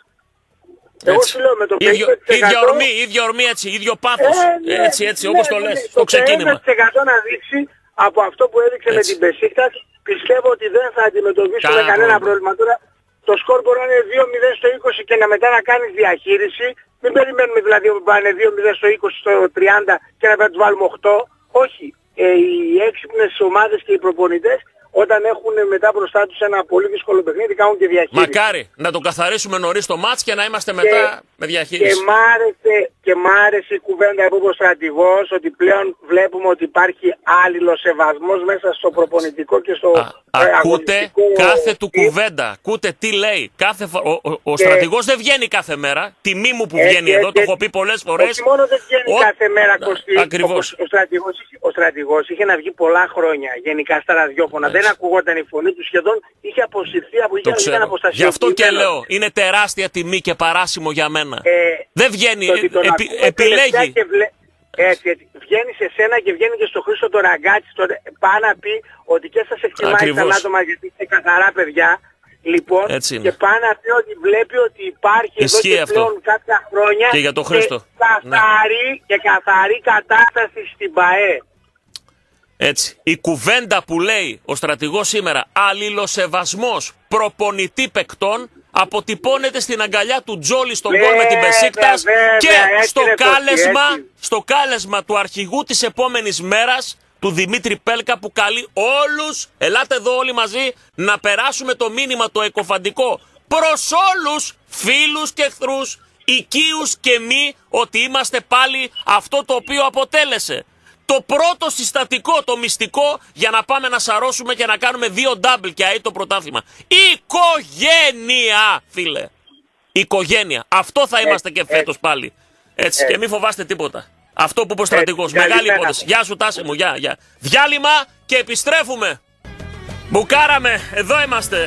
Εγώ σου λέω με το 50%... ίδια ορμή έτσι, ίδιο πάθος. Έτσι όπως το λες, στο ξεκίνημα. Το 50% να δείξει από αυτό που έδειξε με την Μπεσίκτας, πιστεύω ότι δεν θα αντιμετωπίσουμε κανένα πρόβλημα. Τώρα το σκορ μπορεί να είναι 2-0 στο 20 και να μετά να κάνεις διαχείριση. Μην περιμένουμε δηλαδή που πάνε 2-0 στο 20 στο 30 και να τους βάλουμε 8. Όχι. Οι έξυπνες ομάδες και οι προπονητές όταν έχουν μετά μπροστά τους ένα πολύ δύσκολο παιχνίδι κάνουν και διαχείριση. Μακάρι να το καθαρίσουμε νωρίς το μάτς και να είμαστε μετά με διαχείριση. Και μ' άρεσε η κουβέντα που είπε ο στρατηγός ότι πλέον βλέπουμε ότι υπάρχει αλληλοσεβασμός μέσα στο προπονητικό και στο ακούτε κάθε του κουβέντα, ακούτε τι λέει. Ο στρατηγός δεν βγαίνει κάθε μέρα. Τιμή μου που βγαίνει εδώ, το έχω πει πολλές φορές. Όχι μόνο δεν βγαίνει κάθε μέρα, Κωστή. Ακριβώς. Ο στρατηγός είχε να βγει πολλά χρόνια γενικά στα ραδιόφωνα. Δεν ακουγόταν η φωνή του, σχεδόν είχε αποσυρθεί από είχε αποστασιοποιηθεί. Γι' αυτό και λέω, είναι τεράστια τιμή και παράσιμο για μένα. Δεν βγαίνει, επιλέγει. Έτσι, βγαίνει σε σένα και βγαίνει και στο Χρήστο το Ραγκάτσι, πάει να πει ότι και σας εκτιμάει σαν άτομα γιατί είστε καθαρά παιδιά. Λοιπόν, και πάει να πει ότι βλέπει ότι υπάρχει εδώ και πλέον κάποια χρόνια και για το Χρήστο. Και καθαρή κατάσταση στην ΠΑΕ. Έτσι. Η κουβέντα που λέει ο στρατηγός σήμερα, αλληλοσεβασμός προπονητή παικτών, αποτυπώνεται στην αγκαλιά του Τζόλι στον γκολ με την Μπεσίκτας και στο κάλεσμα του αρχηγού της επόμενης μέρας, του Δημήτρη Πέλκα, που καλεί όλους, ελάτε εδώ όλοι μαζί, να περάσουμε το μήνυμα το εκοφαντικό προς όλους, φίλους και εχθρούς, οικείους και μη, ότι είμαστε πάλι αυτό το οποίο αποτέλεσε. το πρώτο συστατικό, το μυστικό για να πάμε να σαρώσουμε και να κάνουμε 2 double και το πρωτάθλημα. Οικογένεια, φίλε. Οικογένεια. Αυτό θα είμαστε και φέτος πάλι. Έτσι, και μην φοβάστε τίποτα. Αυτό που είπε ο στρατηγός. Μεγάλη υπόθεση. Γεια σου, Τάσε μου. Γεια. Διάλειμμα και επιστρέφουμε. Μπουκάραμε. Εδώ είμαστε.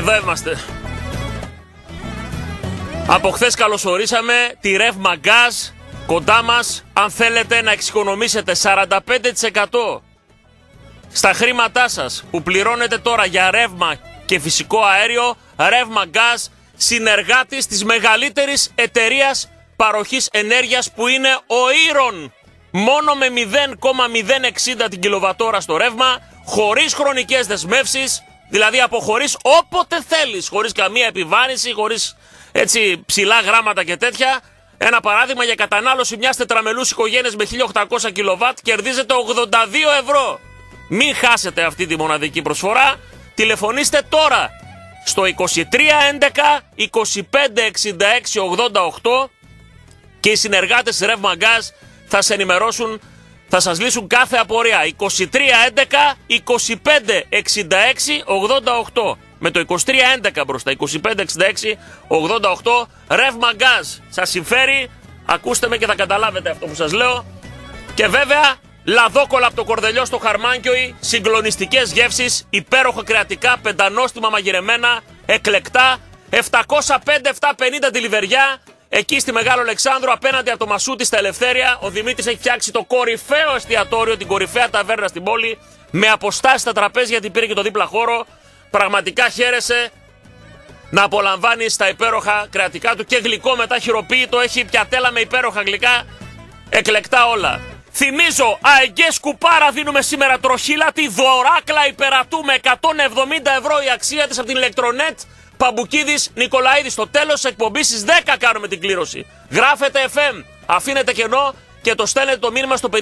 Από χθες καλωσορίσαμε τη Ρεύμα Γκάζ κοντά μας. Αν θέλετε να εξοικονομήσετε 45% στα χρήματά σας που πληρώνετε τώρα για ρεύμα και φυσικό αέριο, Ρεύμα Γκάζ, συνεργάτης της μεγαλύτερης εταιρείας παροχής ενέργειας που είναι ο Ήρων. Μόνο με 0,060 την κιλοβατόρα στο ρεύμα, χωρίς χρονικές δεσμεύσεις, δηλαδή αποχωρείς όποτε θέλεις, χωρίς καμία επιβάρυνση, χωρίς έτσι ψηλά γράμματα και τέτοια. Ένα παράδειγμα, για κατανάλωση μιας τετραμελούς οικογένειας με 1800 κιλοβάτ κερδίζετε 82 ευρώ. Μην χάσετε αυτή τη μοναδική προσφορά. Τηλεφωνήστε τώρα στο 2311 2566 88 και οι συνεργάτες Ρεύμα Γκάζ θα σε ενημερώσουν, θα σας λύσουν κάθε απορία. 2311 2566 88 με το 2311 μπροστά, 2566 88. Ρεύμα Γκάζ, σας συμφέρει, ακούστε με και θα καταλάβετε αυτό που σας λέω. Και βέβαια λαδόκολα από το Κορδελιό στο Χαρμάνκιοι, συγκλονιστικές γεύσεις, υπέροχα κρεατικά, πεντανόστιμα μαγειρεμένα, εκλεκτά, 705-750 τη Λιβεριά. Εκεί στη Μεγάλο Αλεξάνδρου, απέναντι από το Μασούτι στα Ελευθέρια, ο Δημήτρης έχει φτιάξει το κορυφαίο εστιατόριο, την κορυφαία ταβέρνα στην πόλη, με αποστάσεις στα τραπέζια, γιατί πήρε και το δίπλα χώρο. Πραγματικά χαίρεσαι να απολαμβάνεις τα υπέροχα κρεατικά του και γλυκό μετά χειροποίητο. Έχει πιατέλα με υπέροχα γλυκά, εκλεκτά όλα. Θυμίζω, ΑΕΓΚΕ Σκουπάρα δίνουμε σήμερα τροχύλατη, δωράκλα υπερατού με 170 ευρώ η αξία της από την Ηλεκτρονέτ. Παμπουκίδης Νικολαίδης. Στο τέλος της εκπομπής στις 10 κάνουμε την κλήρωση. Γράφετε FM, αφήνετε κενό και το στέλνετε το μήνυμα στο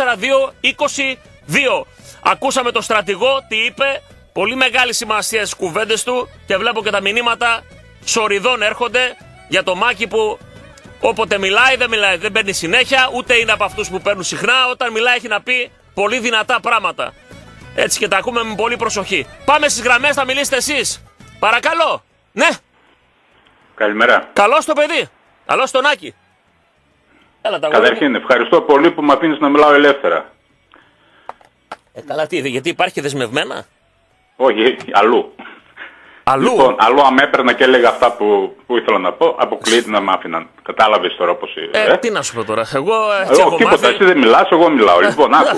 54222. Ακούσαμε το στρατηγό τι είπε. Πολύ μεγάλη σημασία στις κουβέντες του και βλέπω και τα μηνύματα σοριδών έρχονται για το Μάκη που όποτε μιλάει, δεν παίρνει συνέχεια, ούτε είναι από αυτούς που παίρνουν συχνά. Όταν μιλάει έχει να πει πολύ δυνατά πράγματα. Έτσι και τα ακούμε με πολύ προσοχή. Πάμε στις γραμμές, θα μιλήσετε εσείς. Παρακαλώ. Ναι. Καλημέρα. Καλώς το παιδί. Καλώς τον Άκη. Καταρχήν, ευχαριστώ πολύ που με αφήνεις να μιλάω ελεύθερα. Καλά, τι, γιατί υπάρχει δεσμευμένα. Όχι, αλλού. Λοιπόν, αλλού αν έπαιρνα και έλεγα αυτά που ήθελα να πω, αποκλείεται να μ' άφηναν. Κατάλαβες τώρα πώς είναι. Τι να σου πω τώρα. Εγώ τίποτα, εσύ δεν μιλάς, εγώ μιλάω. Λοιπόν, άκου.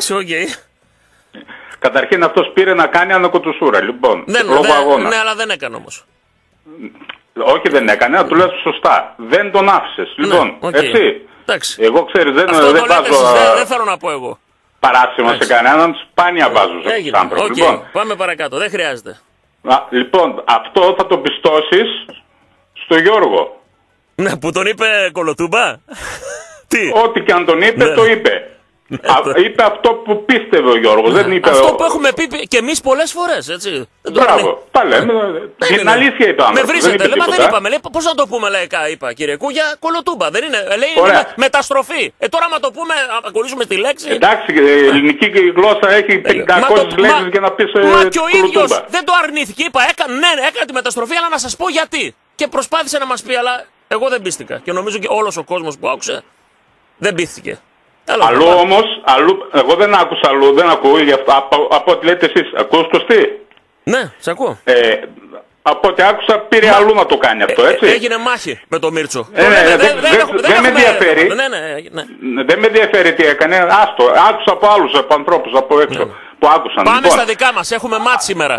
Καταρχήν αυτός πήρε να κάνει ανακοτουσούρα, λοιπόν, λόγω αγώνα. Ναι, αλλά δεν έκανε όμως. Όχι, δεν έκανε, να του λες σωστά. Δεν τον άφησες, λοιπόν, έτσι. Εντάξει. Εγώ ξέρεις, δεν βάζω... Δεν θέλω να πω εγώ. Παράσημα σε κανέναν, σπάνια βάζω στους άνθρωπους. Λοιπόν, πάμε παρακάτω, δεν χρειάζεται. Λοιπόν, αυτό θα το πιστώσεις στο Γιώργο. Ναι, που τον είπε Κολοτούμπα. Τι. Ό,τι και αν τον είπε, το είπε. Είπε αυτό που πίστευε ο Γιώργος. Δεν είπε αυτό που έχουμε πει και εμείς πολλές φορές, έτσι. Μπράβο, τα λέμε. Την αλήθεια είπε. Με βρίζετε, λέμε, δεν είπαμε. Πώς να το πούμε, λέει, είπα, κύριε Κούγια, Κολοτούμπα. Δεν είναι, λέει, είναι μεταστροφή. Τώρα, άμα το πούμε, ακολουθήσουμε τη λέξη. Εντάξει, η ελληνική γλώσσα έχει 500 λέξεις για να πεις Κολοτούμπα. Μα και ο ίδιος δεν το αρνήθηκε. Είπα, έκανε τη μεταστροφή, αλλά να σας πω γιατί. Και προσπάθησε να μας πει, αλλά εγώ δεν πίστηκα. Και νομίζω και όλος ο κόσμος που άκουσε δεν πίστηκε. Αλλού όμως, εγώ δεν άκουσα αλλού, δεν ακούω, από ό,τι λέτε εσείς, ακούς Κωστή? Ναι, σε ακούω. Από ό,τι άκουσα πήρε αλλού να το κάνει αυτό, έτσι. Έγινε μάχη με τον Μίρτσο. Δεν με ενδιαφέρει. Δεν με ενδιαφέρει τι έκανε, άστο, άκουσα από άλλους, από ανθρώπους από έξω που άκουσαν. Πάμε στα δικά μας, έχουμε μάτ σήμερα.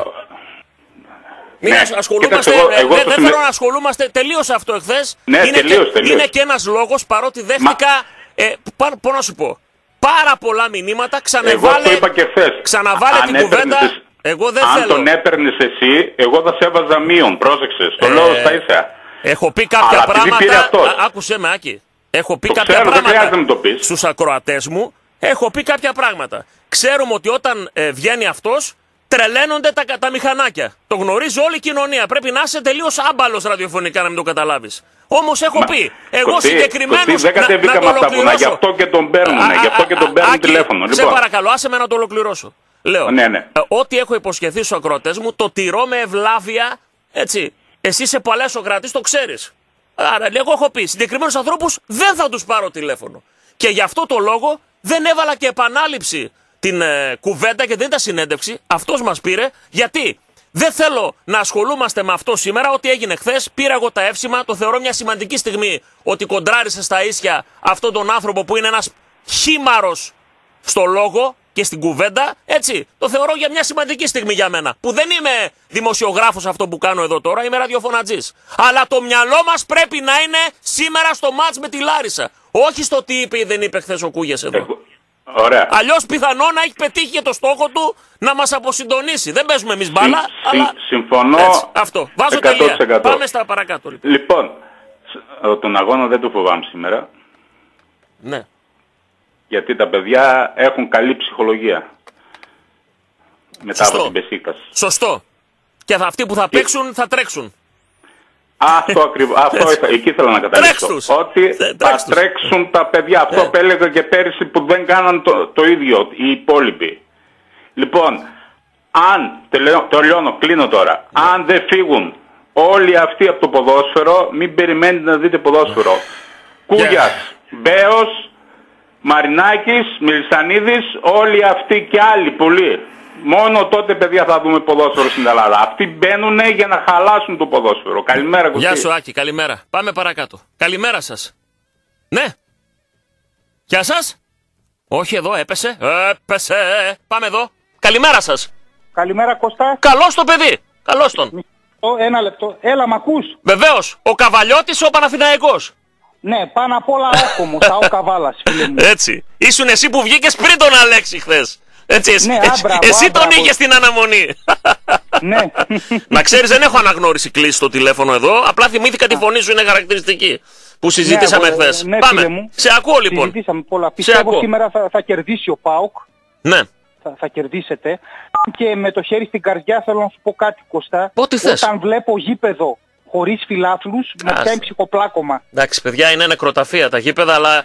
Ασχολούμαστε, δεν θέλω να ασχολούμαστε, τελείωσε αυτό εχθές. Είναι και ένας λόγος, παρότι δέχτηκα... Πώς να σου πω, πάρα πολλά μηνύματα, ξαναβάλε την κουβέντα, εγώ δεν θέλω. Αν τον έπαιρνες εσύ, εγώ θα σε έβαζα μείον, πρόσεξες, το λέω στα ίσα. Έχω πει κάποια πράγματα, άκουσέ με Άκη, έχω πει κάποια πράγματα στους ακροατές μου, έχω πει κάποια πράγματα. Ξέρουμε ότι όταν βγαίνει αυτός, 3 τρελαίνονται τα μηχανάκια. Το γνωρίζει όλη η κοινωνία. Πρέπει να είσαι τελείως άμπαλος ραδιοφωνικά να μην το καταλάβεις. Όμως έχω πει, εγώ συγκεκριμένως δεν κατεβήκαμε από τα βουνά, γι' αυτό και τον παίρνουν. Γι' αυτό και τον παίρνουν τηλέφωνο. Σε παρακαλώ, άσε με να το ολοκληρώσω. Λέω, ό,τι έχω υποσχεθεί στους ακροατές μου, το τηρώ με ευλάβεια, έτσι. Εσύ είσαι παλαιοσοκρατής, το ξέρεις. Άρα, εγώ έχω πει, συγκεκριμένους ανθρώπους δεν θα τους πάρω τηλέφωνο. Και γι' αυτό το λόγο δεν έβαλα και επανάληψη την κουβέντα και δεν ήταν συνέντευξη. Αυτός μας πήρε, γιατί δεν θέλω να ασχολούμαστε με αυτό σήμερα. Ό,τι έγινε χθες, πήρα εγώ τα εύσημα. Το θεωρώ μια σημαντική στιγμή ότι κοντράρισε στα ίσια αυτόν τον άνθρωπο που είναι ένας χήμαρος στο λόγο και στην κουβέντα. Έτσι, το θεωρώ για μια σημαντική στιγμή για μένα. Που δεν είμαι δημοσιογράφος αυτό που κάνω εδώ τώρα, είμαι ραδιοφωνατζής. Αλλά το μυαλό μας πρέπει να είναι σήμερα στο μάτς με τη Λάρισα. Όχι στο τι είπε ή δεν είπε χθες ο Κούγιας εδώ. Ωραία. Αλλιώς πιθανό να έχει πετύχει και το στόχο του να μας αποσυντονίσει. Δεν παίζουμε εμείς μπάλα. Συμφωνώ. Έτσι, αυτό. Βάζω 100%. Τελεία. Πάμε στα παρακάτω. Λοιπόν, τον αγώνα δεν το φοβάμαι σήμερα. Ναι. Γιατί τα παιδιά έχουν καλή ψυχολογία. Μετά από την Μπεσίκτας. Σωστό. Και αυτοί που θα παίξουν θα τρέξουν. Αυτό ακριβώς. Εκεί θέλω να καταλήξω. Ότι θα τρέξουν τα παιδιά. Αυτό που έλεγα και πέρυσι που δεν κάναν το ίδιο οι υπόλοιποι. Λοιπόν, αν, τελειώνω, κλείνω τώρα. Αν δεν φύγουν όλοι αυτοί από το ποδόσφαιρο, μην περιμένετε να δείτε ποδόσφαιρο. Κούγιας, Μπέος, Μαρινάκης, Μιλισανίδης, όλοι αυτοί και άλλοι πολλοί. Μόνο τότε, παιδιά, θα δούμε ποδόσφαιρο στην Ελλάδα. Αυτοί μπαίνουν για να χαλάσουν το ποδόσφαιρο. Καλημέρα, Κωστή. Γεια σου, Άκη, καλημέρα. Πάμε παρακάτω. Καλημέρα σας. Ναι. Γεια σας. Όχι εδώ, έπεσε. Πάμε εδώ. Καλημέρα σας. Καλημέρα, Κώστα. Καλώς το παιδί. Καλώς τον. Ένα λεπτό. Έλα, μ' ακούς? Βεβαίως. Ο Καβαλιώτης, ο Παναθηναϊκός. Ναι, πάνω απ' όλα Όκομος, ο Καβάλας, φίλε μου. Έτσι. Ήσουν εσύ που βγήκες πριν τον Αλέξη χθες. Έτσι, ναι, εσύ τον είχες στην αναμονή. Ναι. Να ξέρεις, δεν έχω αναγνώριση κλίση στο τηλέφωνο εδώ. Απλά θυμήθηκα τη φωνή σου, είναι χαρακτηριστική. Που συζητήσαμε χθες. Ναι, πάμε. Σε ακούω λοιπόν. Συζητήσαμε πολλά. Πιστεύω σήμερα θα κερδίσει ο ΠΑΟΚ. Ναι. Θα κερδίσετε. Και με το χέρι στην καρδιά θέλω να σου πω κάτι, Κωστά. Ό,τι θες. Όταν βλέπω γήπεδο χωρίς φιλάθλους, με πιάνει ψυχοπλάκωμα. Εντάξει, παιδιά, είναι νεκροταφεία τα γήπεδα, αλλά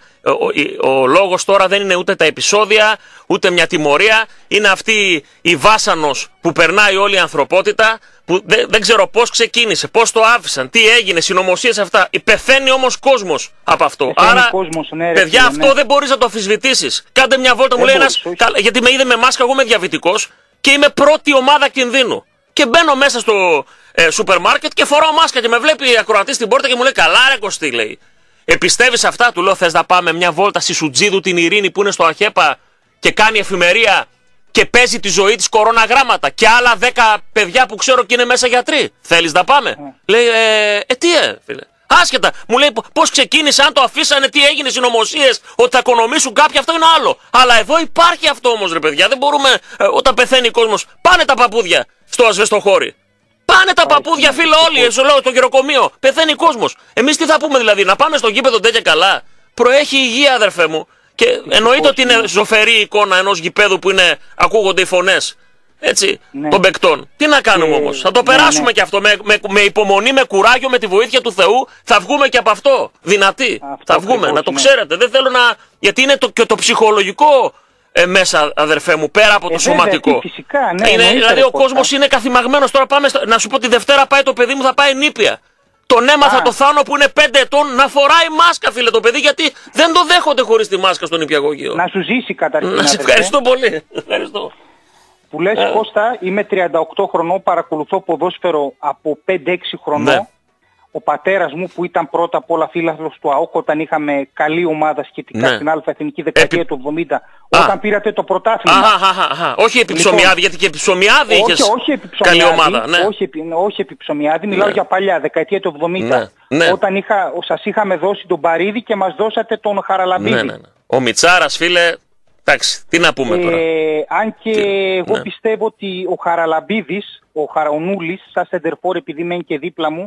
ο λόγος τώρα δεν είναι ούτε τα επεισόδια, ούτε μια τιμωρία. Είναι αυτή η βάσανος που περνάει όλη η ανθρωπότητα, που δεν ξέρω πώς ξεκίνησε, πώς το άφησαν, τι έγινε, συνωμοσίες αυτά. Πεθαίνει όμως κόσμος από αυτό. Άρα, κόσμος, ναι, παιδιά, αυτό δεν μπορείς να το αμφισβητήσεις. Κάντε μια βόλτα, μου λέει ένας, γιατί με είδε με μάσκα, εγώ είμαι διαβητικός και είμαι πρώτη ομάδα κινδύνου. Και μπαίνω μέσα στο σούπερ μάρκετ και φοράω μάσκα και με βλέπει ακροατή στην πόρτα και μου λέει καλά ρε Κωστή, λέει. Επιστεύεις αυτά? Του λέω θες να πάμε μια βόλτα στη Σουτζίδου την Ειρήνη που είναι στο Αχέπα και κάνει εφημερία και παίζει τη ζωή της κοροναγράμματα και άλλα 10 παιδιά που ξέρω και είναι μέσα γιατροί. Θέλεις να πάμε? Λέει τι φίλε. Άσχετα, μου λέει πώς ξεκίνησε, αν το αφήσανε, τι έγινε, συνωμοσίες, ότι θα οικονομήσουν κάποιοι, αυτό είναι άλλο. Αλλά εδώ υπάρχει αυτό όμως ρε παιδιά, δεν μπορούμε όταν πεθαίνει ο κόσμος. Πάνε τα παππούδια στο ασβεστοχώρι. Πάνε τα παππούδια, φίλε, όλοι, στο γεροκομείο. Πεθαίνει ο κόσμος. Εμείς τι θα πούμε δηλαδή, να πάμε στο γήπεδο τέτοια καλά? Προέχει υγεία, αδερφέ μου. Και εννοείται ότι είναι ζωφερή η εικόνα ενός γηπέδου που ακούγονται οι φωνές. Έτσι, των παικτών. Τι να κάνουμε όμως? Θα το περάσουμε και αυτό με υπομονή, με κουράγιο, με τη βοήθεια του Θεού. Θα βγούμε και από αυτό. Δυνατοί. Θα βγούμε, να το ξέρετε. Δεν θέλω να. Γιατί είναι και το ψυχολογικό μέσα, αδερφέ μου, πέρα από το σωματικό. Φυσικά, ναι, δηλαδή ο κόσμος είναι καθημαγμένος. Τώρα πάμε, να σου πω, τη Δευτέρα πάει το παιδί μου, θα πάει νήπια. Τον έμαθα το Θάνο που είναι 5 ετών να φοράει μάσκα, φίλε, το παιδί, γιατί δεν το δέχονται χωρίς τη μάσκα στον νηπιαγωγείο. Να σου ζήσει καταρχήν. Να σε ευχαριστώ πολύ. Ευχαριστώ. Που λες Κώστα, είμαι 38 χρονών, παρακολουθώ ποδόσφαιρο από 5-6 χρονών. Ναι. Ο πατέρας μου που ήταν πρώτα απ' όλα φίλαθλος του ΑΟΚ όταν είχαμε καλή ομάδα σχετικά στην Α' Εθνική δεκαετία του 70, όταν πήρατε το πρωτάθλημα. Όχι επί Ψωμιάδη, γιατί και επί Ψωμιάδη είχες καλή ομάδα. Ναι. Όχι επί Ψωμιάδη, μιλάω για παλιά, δεκαετία του 70. Ναι. Όταν σας είχαμε δώσει τον Παρίδη και μας δώσατε τον Χαραλαμπίδη. Ναι. Ο Μιτσάρας, φίλε. Εντάξει, τι να πούμε τώρα. Αν και εγώ πιστεύω ότι ο Χαραλαμπίδης, ο Νούλης, σαν σεντερφόρ επειδή μένει και δίπλα μου,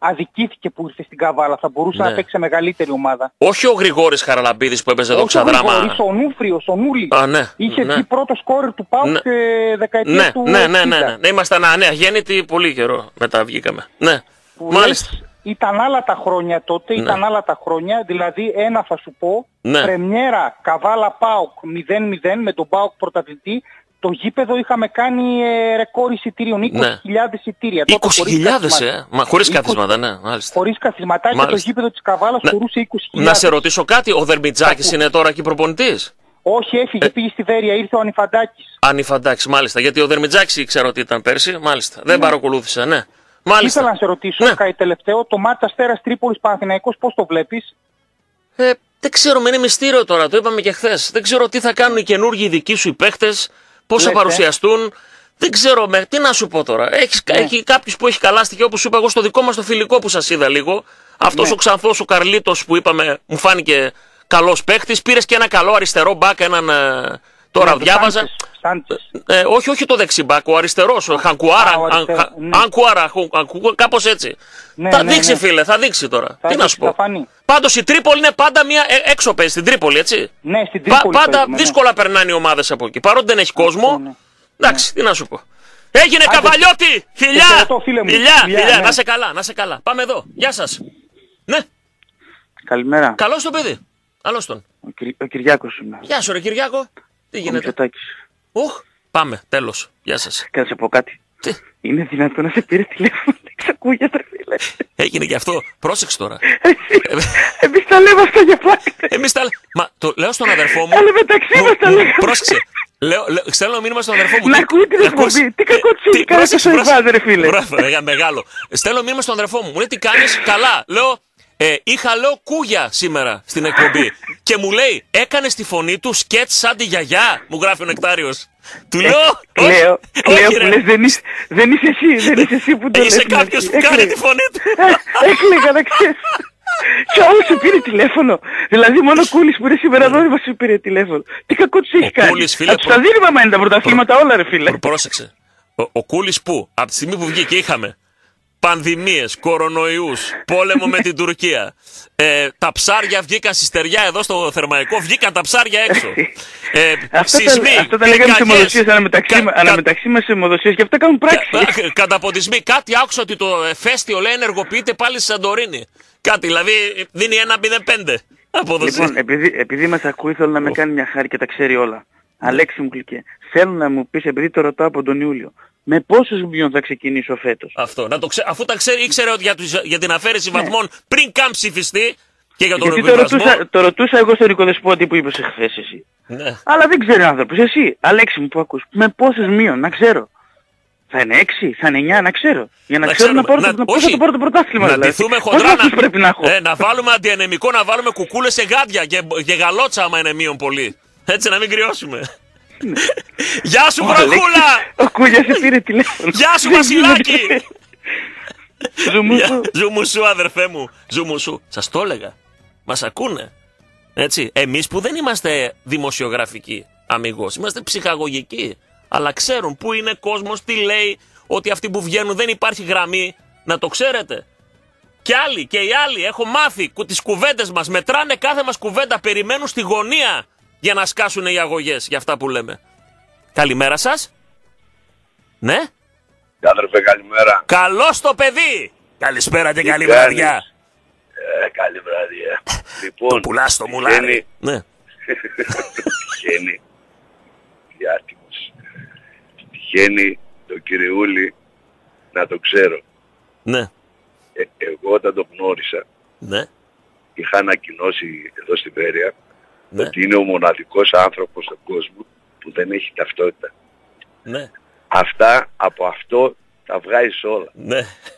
αδικήθηκε που ήρθε στην Καβάλα. Θα μπορούσε να παίξει σε μεγαλύτερη ομάδα. Όχι ο Γρηγόρης Χαραλαμπίδης που έπαιζε εδώ ξαδράμα. Όχι ο Γρηγόρης, ο Νούφριος, ο Νούλης. Είχε βγει πρώτο σκόρερ του ΠΑΟΚ δεκαετία του 80. Ναι. Ήμασταν αγέννητοι πολύ καιρό μετά βγήκαμε. Ναι. Μάλιστα. Ήταν άλλα τα χρόνια τότε, ήταν άλλα τα χρόνια. Δηλαδή ένα θα σου πω, πρεμιέρα Καβάλα ΠΑΟΚ 0-0 με τον ΠΑΟΚ πρωταθλητή. Το γήπεδο είχαμε κάνει ρεκόρ εισιτήριων, 20.000 εισιτήρια. 20.000, μα χωρίς καθίσματα, ναι, μάλιστα. Χωρίς καθίσματα και το γήπεδο της Καβάλας χωρούσε 20.000. Να σε ρωτήσω κάτι, ο Δερμιτζάκης είναι τώρα εκεί προπονητής? Όχι, έφυγε, πήγε στη Βέρεια, ήρθε ο Ανιφαντάκης. Ανιφαντάκης, μάλιστα, γιατί ο Δερμιτζάκης ξέρω ότι ήταν πέρσι, μάλιστα, δεν παρακολούθησα, ναι. Μάλιστα. Ήθελα να σε ρωτήσω, κάτι τελευταίο, το μάτς Αστέρας Τρίπολης Παναθηναϊκός πώς το βλέπεις? Δεν ξέρω, είναι μυστήριο τώρα, το είπαμε και χθες. Δεν ξέρω τι θα κάνουν οι καινούργιοι δικοί σου οι παίχτες. Πώς θα παρουσιαστούν, δεν ξέρω, τι να σου πω τώρα. Έχει κάποιους που έχει καλά στοιχεία, όπως σου είπα εγώ στο δικό μας το φιλικό που σας είδα λίγο. Αυτός ο Ξανθός, ο Καρλίτος που είπαμε, μου φάνηκε καλός παίχτης. Πήρες και ένα καλό αριστερό μπακ, έναν. Τώρα διάβαζα. Όχι το δεξί μπακ, ο αριστερός, ο Χανκουάρα, κάπως έτσι. Θα δείξει, φίλε, θα δείξει τώρα. Τι να σου πω. Πάντως η Τρίπολη είναι πάντα μια έξω παίζει στην Τρίπολη, έτσι. Ναι, στην Τρίπολη. Πάντα δύσκολα περνάνε οι ομάδες από εκεί. Παρότι δεν έχει κόσμο. Εντάξει, τι να σου πω. Έγινε Καβαλιώτη! Φιλιά! Να σε καλά. Πάμε εδώ. Γεια σας. Ναι. Καλημέρα. Καλώς το παιδί. Καλώς τον. Ο Κυριάκος είμαι. Γεια σου ρε Κυριάκο. Τι γίνεται? Πάμε, τέλος. Γεια σας. Και να σε πω κάτι. Τι? Είναι δυνατό να σε πήρε τηλέφωνο, δεν ξακούγεται φίλε. Έγινε και αυτό. Πρόσεξε τώρα. Εμείς τα λέμε αυτά για πλάκα. Εμείς τα λέμε. Μα το λέω στον αδερφό μου. Αλλά μεταξύ μας τα λέμε. Πρόσεξε. Στέλνω μήνυμα στον αδερφό μου. Να ακούει την εκπομπή. Τι κακό της έχει κάνει στο Ιβάζ ρε φίλε. Μεγάλο. Στέλνω μήνυμα στον αδερφό μου. Μου λέει τι κάνεις? Καλά. Λέω είχα κούγια σήμερα στην εκπομπή. Και μου λέει έκανες τη φωνή του σκέτς σαν τη γιαγιά. Μου γράφει ο Νεκτάριος. Του λέω. Κλαίω που λες δεν είσαι εσύ που το λες. Είσαι κάποιος που κάνει τη φωνή του. Έκλαιγα να ξέρεις. Και όλος σου πήρε τηλέφωνο. Δηλαδή μόνο ο Κούλης που είναι σήμερα εδώ δεν σου πήρε τηλέφωνο. Τι κακό τους έχει κάνει. Θα τους τα δίνει μαμά είναι τα πρωταθλήματα όλα ρε φίλε. Πρόσεξε. Ο Κούλης που από τη στιγμή που βγήκε είχαμε πανδημίες, κορονοϊούς, πόλεμο με την Τουρκία. Τα ψάρια βγήκαν στη στεριά εδώ στο Θερμαϊκό, βγήκαν τα ψάρια έξω. Σεισμοί, αυτό τα λέγαμε σε αιμοδοσίες αναμεταξύ μας σε αιμοδοσίες και αυτά κάνουν πράξη. Καταποντισμοί, κάτι άκουσα ότι το εφέστιο λέει ενεργοποιείται πάλι στη Σαντορίνη. Κάτι, δηλαδή δίνει 1-0-5 απόδοση. Λοιπόν, επειδή μας ακούει θέλω να με κάνει μια χάρη και τα ξέρει όλα. Αλέξη μου κλικέ. Θέλω να μου πεις, επειδή το ρωτάω από τον Ιούλιο, με πόσους μειών θα ξεκινήσω φέτος? Αυτό. Αφού τα ξέρει, ήξερε ότι για την αφαίρεση βαθμών πριν καν ψηφιστεί και για τον ρεπιβασμό. Το ρωτούσα εγώ στο Νικοδεσπότη που είπες εχθές εσύ. Ναι. Αλλά δεν ξέρει ο άνθρωπος. Εσύ, Αλέξη μου που ακούς, με πόσους μειών, να ξέρω. Θα είναι 6, θα είναι 9, να ξέρω. Για να ξέρω πώς θα το πάρω το πρωτάθλημα. Να ντυθούμε χοντρά, να βάλουμε αντιανεμικό, να βάλουμε κουκούλες σε γάντια και γαλότσα άμα είναι μείον πολύ. Έτσι να μην κρυώσουμε. Γεια σου Βρακούλα! Ο Κούλιας σε πήρε τηλέφωνο. Γεια σου Βασιλάκη! Ζουμουσού αδερφέ μου. Ζουμουσού. Σας το έλεγα. Μας ακούνε. Έτσι. Εμείς που δεν είμαστε δημοσιογραφικοί αμιγώς. Είμαστε ψυχαγωγικοί. Αλλά ξέρουν πού είναι κόσμος, τι λέει. Ότι αυτοί που βγαίνουν δεν υπάρχει γραμμή. Να το ξέρετε. Και άλλοι και οι άλλοι. Έχω μάθει τις κουβέντες μας. Μετράνε κάθε μας κουβέντα. Περιμένουν στη γωνία για να σκάσουν οι αγωγές για αυτά που λέμε. Καλημέρα σας. Ναι. Αδερφέ, καλημέρα. Καλώς το παιδί. Καλησπέρα και καλή βραδιά. Καλή βραδιά. Λοιπόν, το πουλάς το μουλάρι. Ναι. Τυχαίνει. Διάτιμος. Τυχαίνει το κυριούλι να το ξέρω. Ναι. Εγώ όταν το γνώρισα, ναι, είχα ανακοινώσει εδώ στην Βέρεια, ναι, ότι είναι ο μοναδικός άνθρωπος στον κόσμο που δεν έχει ταυτότητα. Ναι. Αυτά από αυτό τα βγάζεις όλα. Ναι.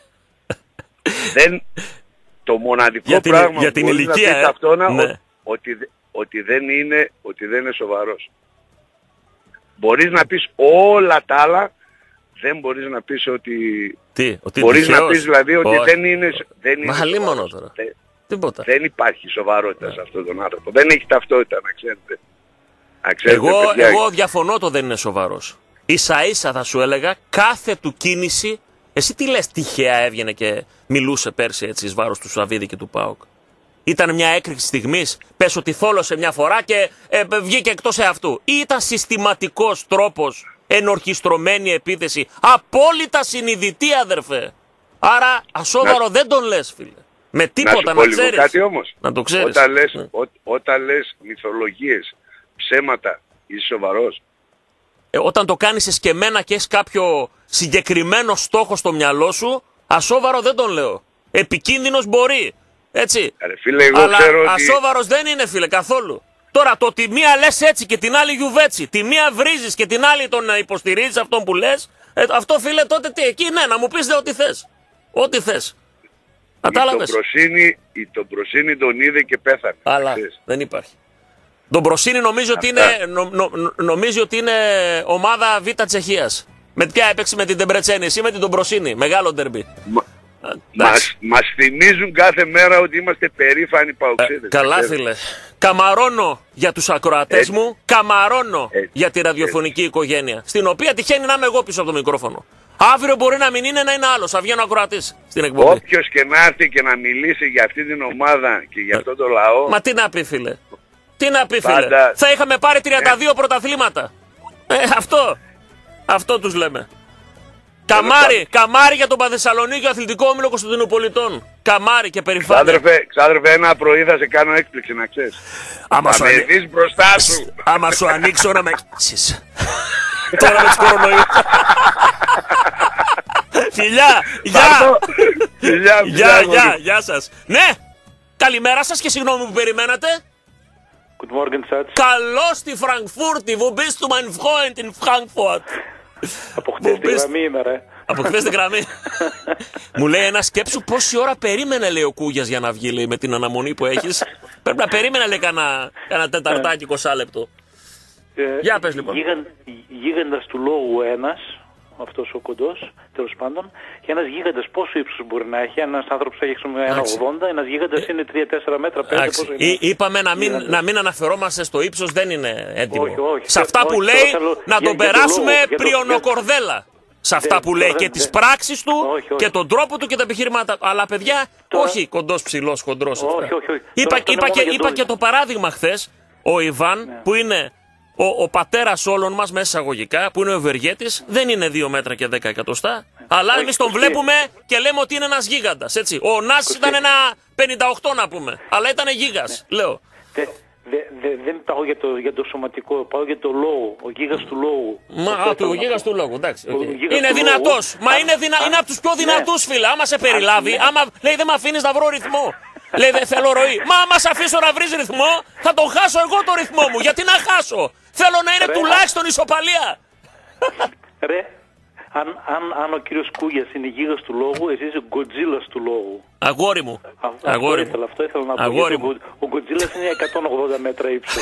Το μοναδικό πράγμα για που μπορείς να πεις αυτόνα, ναι, ότι δεν είναι σοβαρός. Μπορείς να πεις όλα τα άλλα, δεν μπορείς να πεις ότι... ότι μπορείς να πεις δηλαδή ότι δεν είναι σοβαρός. Τώρα. Τίποτα. Δεν υπάρχει σοβαρότητα σε αυτόν τον άνθρωπο. Δεν έχει ταυτότητα, να ξέρετε. Εγώ διαφωνώ το δεν είναι σοβαρός. Ίσα ίσα θα σου έλεγα κάθε του κίνηση Εσύ τι λες, τυχαία έβγαινε και μιλούσε πέρσι έτσι εις βάρος του Σαββίδη και του ΠΑΟΚ? Ήταν μια έκρηξη στιγμής, πες ότι θόλωσε μια φορά και βγήκε εκτός εαυτού? Ή ήταν συστηματικός τρόπος, ενορχιστρωμένη επίθεση, απόλυτα συνειδητή, αδερφέ? Άρα ασόβαρο δεν τον λες, φίλε. Με τίποτα να ξέρεις. Κάτι όμως. Να το ξέρεις. Όταν λες μυθολογίες, ψέματα, είσαι σοβαρός? Όταν το κάνεις εσκεμμένα και έχεις κάποιο συγκεκριμένο στόχο στο μυαλό σου, ασόβαρο δεν τον λέω. Επικίνδυνος μπορεί. Έτσι. Φίλε, εγώ αλλά ξέρω ασόβαρος δεν είναι, φίλε, καθόλου. Τώρα το τη μία λες έτσι και την άλλη γιουβέτσι, τη μία βρίζεις και την άλλη τον υποστηρίζεις αυτόν που λες, αυτό, φίλε, τότε τι, εκεί ναι, να μου πεις ό,τι θες. Ό,τι θες. Κατάλαβες. Τον Προσίνη τον είδε και πέθανε. Αλλά δεν υπάρχει. Τον Προσίνη νομίζει ότι είναι ομάδα Β' Τσεχίας. Με ποια έπαιξε? Με την Τεμπρετσένη, εσύ με την τον Προσίνη. Μεγάλο ντερμπι. Μας θυμίζουν κάθε μέρα ότι είμαστε περήφανοι παοξίδες. Καλά, φίλε. Καμαρώνω για τους ακροατές μου, καμαρώνω για τη ραδιοφωνική οικογένεια, στην οποία τυχαίνει να είμαι εγώ πίσω από το μικρόφωνο. Αύριο μπορεί να μην είναι, να είναι άλλος, θα βγαίνει ο ακροατής στην εκπομπή. Όποιος και να έρθει και να μιλήσει για αυτή την ομάδα και για αυτό το λαό. Μα τι να πει, φίλε. Τι να πει, φίλε. Θα είχαμε πάρει 32 πρωταθλήματα. Αυτό τους λέμε. Καμάρι για τον Παθεσσαλονίκη Αθλητικό Όμιλο Κωνσταντινουπολιτών. Καμάρι και περηφάνεια. Ξάδερφε, ένα πρωί θα σε κάνω έκπληξη, να ξέρεις. Θα με δεις μπροστά σου. Άμα σου ανοίξω να με εξήσεις. Τώρα με τους κορονοϊούς. Φιλιά, γεια σας. Ναι, καλημέρα σας και συγγνώμη που περιμένατε. Good morning, Schatz. Καλώς στη Φραγκφούρτη, wo bist du mein Freund in Frankfurt? Από χτες τη γραμμή είμαι, ρε. Από χθες τη γραμμή. Μου λέει ένα, σκέψου πόση ώρα περίμενε, λέει, ο Κούγιας για να βγει, λέει, με την αναμονή που έχεις. Πρέπει να περίμενε, λέει, κάνα τεταρτάκι, 20 λεπτό. Για πες, λοιπόν. Γίγαντας του λόγου ένας, αυτός ο κοντός, τέλος πάντων, και ένας γίγαντας πόσο ύψος μπορεί να έχει? Ένας άνθρωπος έχει 1,80, ένας γίγαντας είναι 3-4 μέτρα, 5 πόσο είναι. Είπαμε να μην αναφερόμαστε στο ύψος, δεν είναι έτοιμο. Όχι. Σε αυτά που λέει να τον περάσουμε πριονοκορδέλα. Σε αυτά που λέει και τις πράξεις του και τον τρόπο του και τα επιχειρήματα. Αλλά παιδιά, όχι κοντός, ψηλός, χοντρός. Είπα και το παράδειγμα χθες, ο Ιβάν που είναι ο πατέρας όλων μας, μέσα εισαγωγικά, που είναι ο ευεργέτης, δεν είναι 2 μέτρα και 10 εκατοστά. Αλλά εμείς τον βλέπουμε και λέμε ότι είναι ένας γίγαντας. Έτσι. Ο Νάσης ήταν ένα 58 να πούμε. Αλλά ήταν γίγας, λέω. Δεν πάω για το σωματικό, πάω για το λόγο. Ο γίγας του λόγου. Ο γίγας του λόγου, εντάξει. Είναι δυνατός. Μα είναι από τους πιο δυνατούς, φίλε. Άμα σε περιλάβει, άμα λέει δεν με αφήνεις να βρω ρυθμό. Λέει δεν θέλω ροή. Μα άμα σε αφήσω να βρεις ρυθμό, θα τον χάσω εγώ το ρυθμό μου. Γιατί να χάσω? Θέλω να είναι τουλάχιστον ισοπαλία. Ρε, αν ο κύριος Κούγιας είναι γίγας του λόγου, εσύ είσαι Γκοτζίλας του λόγου. Αγόρι μου. Αυτό ήθελα να πω. Ο Γκοτζίλας είναι 180 μέτρα ύψος.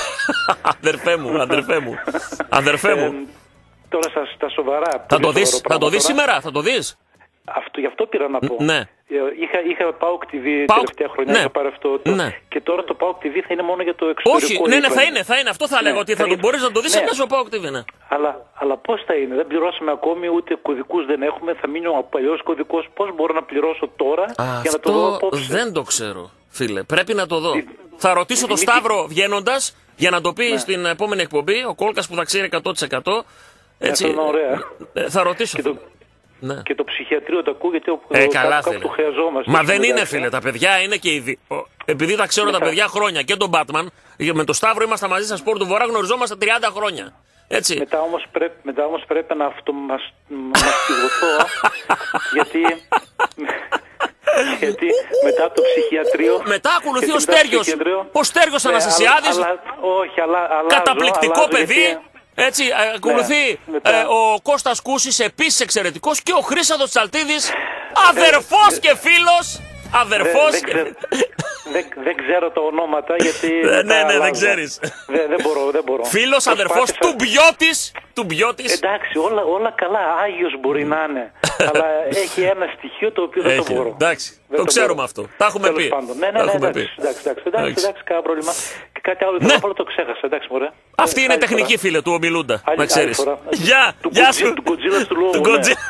Αδερφέ μου. Τώρα στα σοβαρά. Θα το δεις σήμερα, θα το δεις. Γι' αυτό πήρα να πω. Ναι. Είχα PAOK TV τελευταία χρονιά, είχα πάρει αυτό. Και τώρα το PAOK TV θα είναι μόνο για το εξωτερικό. Όχι, ναι, θα είναι. Αυτό θα λέγω, ότι θα το μπορείς να το δεις μέσω PAOK TV, ναι. Αλλά πώς θα είναι? Δεν πληρώσαμε ακόμη, ούτε κωδικούς δεν έχουμε. Θα μείνει ο παλιός κωδικός. Πώς μπορώ να πληρώσω τώρα για να το δω απόψε? Δεν το ξέρω, φίλε. Πρέπει να το δω. Θα ρωτήσω τον Σταύρο βγαίνοντας για να το πει στην επόμενη εκπομπή. Ο Κόλκας που θα ξέρει 100%. Έτσι. Θα ρωτήσω. Ναι. Και το ψυχιατρίο το ακούω, γιατί κάπου το χρειαζόμαστε. Μα δεν είναι, φίλε, τα παιδιά είναι και ήδη. Επειδή τα ξέρω τα παιδιά χρόνια και τον Batman, με τον Σταύρο είμαστε μαζί στα Σπορ του Βορρά, γνωριζόμαστε 30 χρόνια. Έτσι. Μετά όμως πρέπει να αυτομαστιγωθώ, γιατί μετά το ψυχιατρίο... Μετά ακολουθεί ο Στέργιος. Ο Στέργιος Αναστασιάδης, καταπληκτικό παιδί. Έτσι, ακολουθεί ο Κώστας Κούσης, επίσης εξαιρετικός, και ο Χρύσαντος Τσαλτίδης, αδερφός και φίλος. Δεν ξέρω τα ονόματα, γιατί... Ναι, δεν ξέρεις. Δεν μπορώ. Φίλος, αδερφός, του Μπιώτης. Εντάξει, όλα καλά, Άγιος μπορεί να είναι. Αλλά έχει ένα στοιχείο το οποίο δεν το μπορώ. Εντάξει, το ξέρουμε αυτό. Τα έχουμε πει. Ναι, εντάξει, κανένα πρόβλημα. Και κάτι άλλο το ξέχασα, εντάξει, μωρέ. Αυτή είναι τεχνική, φίλε, του ομιλούντα, να ξέρεις. Γεια σου. Του Γκοτζίλας του λόγου.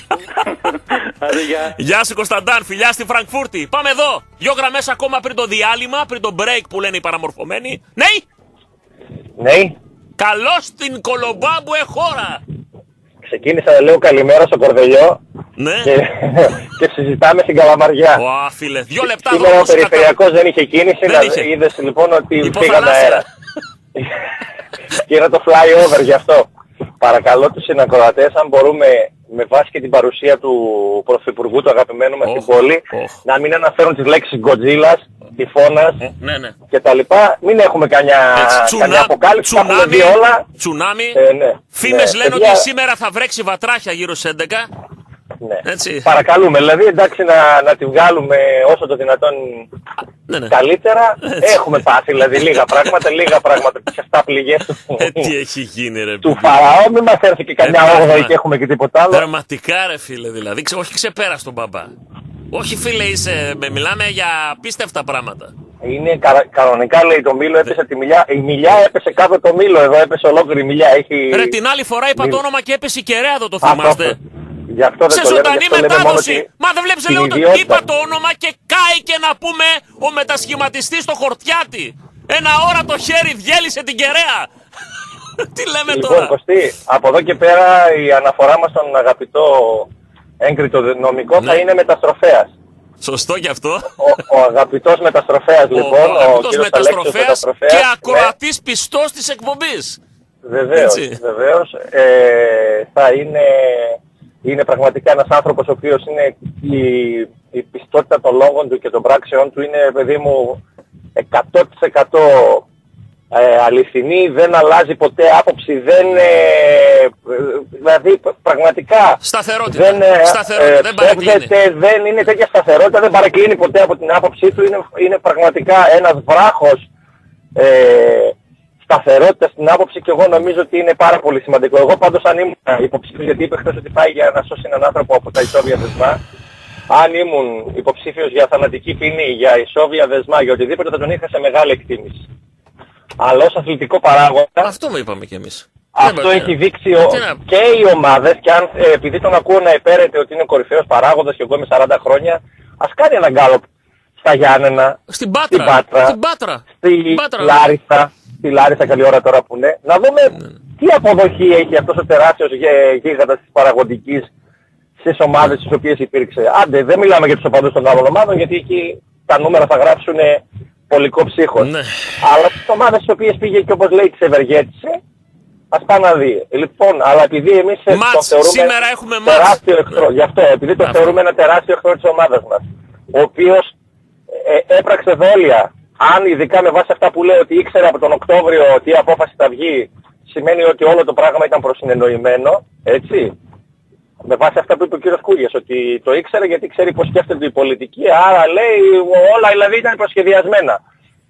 Γεια σου Κωνσταντάν, φιλιά στη Φραγκφούρτη. Πάμε εδώ. 2 γραμμές ακόμα πριν το διάλειμμα, πριν το break που λένε οι παραμορφωμένοι. Ναι. Ναι. Καλώς την Κολομπάμπου χώρα. Ξεκίνησα να λέω καλημέρα στο Κορδελιό. Ναι. Και συζητάμε στην Καλαμαριά. Ω, φίλε, 2 λεπτά. Σήμερα ο περιφερειακός δεν είχε κίνηση. Είδες λοιπόν ότι πήγαμε αέρα. Και είναι το flyover γι' αυτό. Παρακαλώ τους συνακροατές, αν μπορούμε, με βάση και την παρουσία του Πρωθυπουργού, του αγαπημένου μας στην πόλη, να μην αναφέρουν τις λέξεις Godzilla, τυφώνας και τα λοιπά. Μην έχουμε καμιά αποκάλυψη, θα έχουμε δει όλα. Τσουνάμι. Φήμες λένε ότι σήμερα θα βρέξει βατράχια γύρω στις 11. Ναι. Παρακαλούμε, δηλαδή εντάξει να τη βγάλουμε όσο το δυνατόν καλύτερα. Έχουμε πάθει δηλαδή λίγα πράγματα και 7 πληγές τι έχει γίνει ρε του Φαραώ, μην μας έρθει και καμιά 8η και έχουμε και τίποτα άλλο. Δραματικά ρε φίλε δηλαδή, όχι ξεπέρασε τον μπαμπά. Όχι φίλε μιλάμε για απίστευτα πράγματα. Είναι κανονικά λέει το μήλο έπεσε τη μιλιά, η μιλιά έπεσε κάτω το μήλο, εδώ έπεσε ολόκληρη μιλιά. Ρε την άλλη φορά είπα το όνομα και έπεσε η κεραία εδώ, το θυμάστε. Σε ζωντανή μετάδοση! Μα δεν βλέπεις λέω ότι είπα το όνομα και κάει και να πούμε ο μετασχηματιστής στο Χορτιάτη. Ένα ώρα το χέρι διέλυσε την κεραία. Τι λέμε λοιπόν, τώρα. Κωστή, από εδώ και πέρα η αναφορά μας στον αγαπητό έγκριτο νομικό θα είναι μεταστροφέας. Σωστό κι αυτό. Ο αγαπητός μεταστροφέας λοιπόν. Ο αγαπητός μεταστροφέας και ακροατής πιστός της εκπομπής. Βεβαίως. Θα είναι πραγματικά ένας άνθρωπος ο οποίος είναι η πιστότητα των λόγων του και των πράξεών του είναι, παιδί μου, 100% αληθινή, δεν αλλάζει ποτέ άποψη, δηλαδή πραγματικά σταθερότητα, δεν παρακλίνει. Δεν είναι τέτοια σταθερότητα, δεν παρακλίνει ποτέ από την άποψή του, είναι πραγματικά ένας βράχος σταθερότητα στην άποψη και εγώ νομίζω ότι είναι πάρα πολύ σημαντικό. Εγώ πάντως αν ήμουν υποψήφιος, γιατί είπε χθες ότι πάει για να σώσει έναν άνθρωπο από τα ισόβια δεσμά, αν ήμουν υποψήφιος για θανατική ποινή, για ισόβια δεσμά, για οτιδήποτε θα τον είχα σε μεγάλη εκτίμηση. Αλλά ως αθλητικό παράγοντα... Αυτό με είπαμε κι εμείς. Αυτό έχει δείξει και οι ομάδες και αν επειδή τον ακούω να επέρεται ότι είναι κορυφαίος παράγοντας και εγώ είμαι 40 χρόνια, ας κάνει έναν γκάλοπ στα Γιάννενα, στην Πάτρα, στη Λάρισα. Στη Λάρισα καλή ώρα τώρα που είναι, να δούμε τι αποδοχή έχει αυτός ο τεράστιος γίγαντας της παραγωγικής στις ομάδες στις οποίες υπήρξε. Άντε, δεν μιλάμε για τους οπαδούς των άλλων ομάδων, γιατί εκεί τα νούμερα θα γράψουν πολικό ψύχος. Αλλά στις ομάδες στις οποίες πήγε και όπως λέει τις ευεργέτησε, ας πάει να δει. Λοιπόν, αλλά επειδή εμείς το θεωρούμε τεράστιο εχθρό, γι' αυτό, επειδή το θεωρούμε ένα τεράστιο εχθρό της ομάδας μας, ο οποίος έπραξε δόλια. Αν ειδικά με βάση αυτά που λέω ότι ήξερε από τον Οκτώβριο τι απόφαση θα βγει, σημαίνει ότι όλο το πράγμα ήταν προσυνεννοημένο, έτσι. Με βάση αυτά που είπε ο κύριος Κούγιας, ότι το ήξερε γιατί ξέρει πώς σκέφτεται η πολιτική, άρα λέει όλα δηλαδή ήταν προσχεδιασμένα.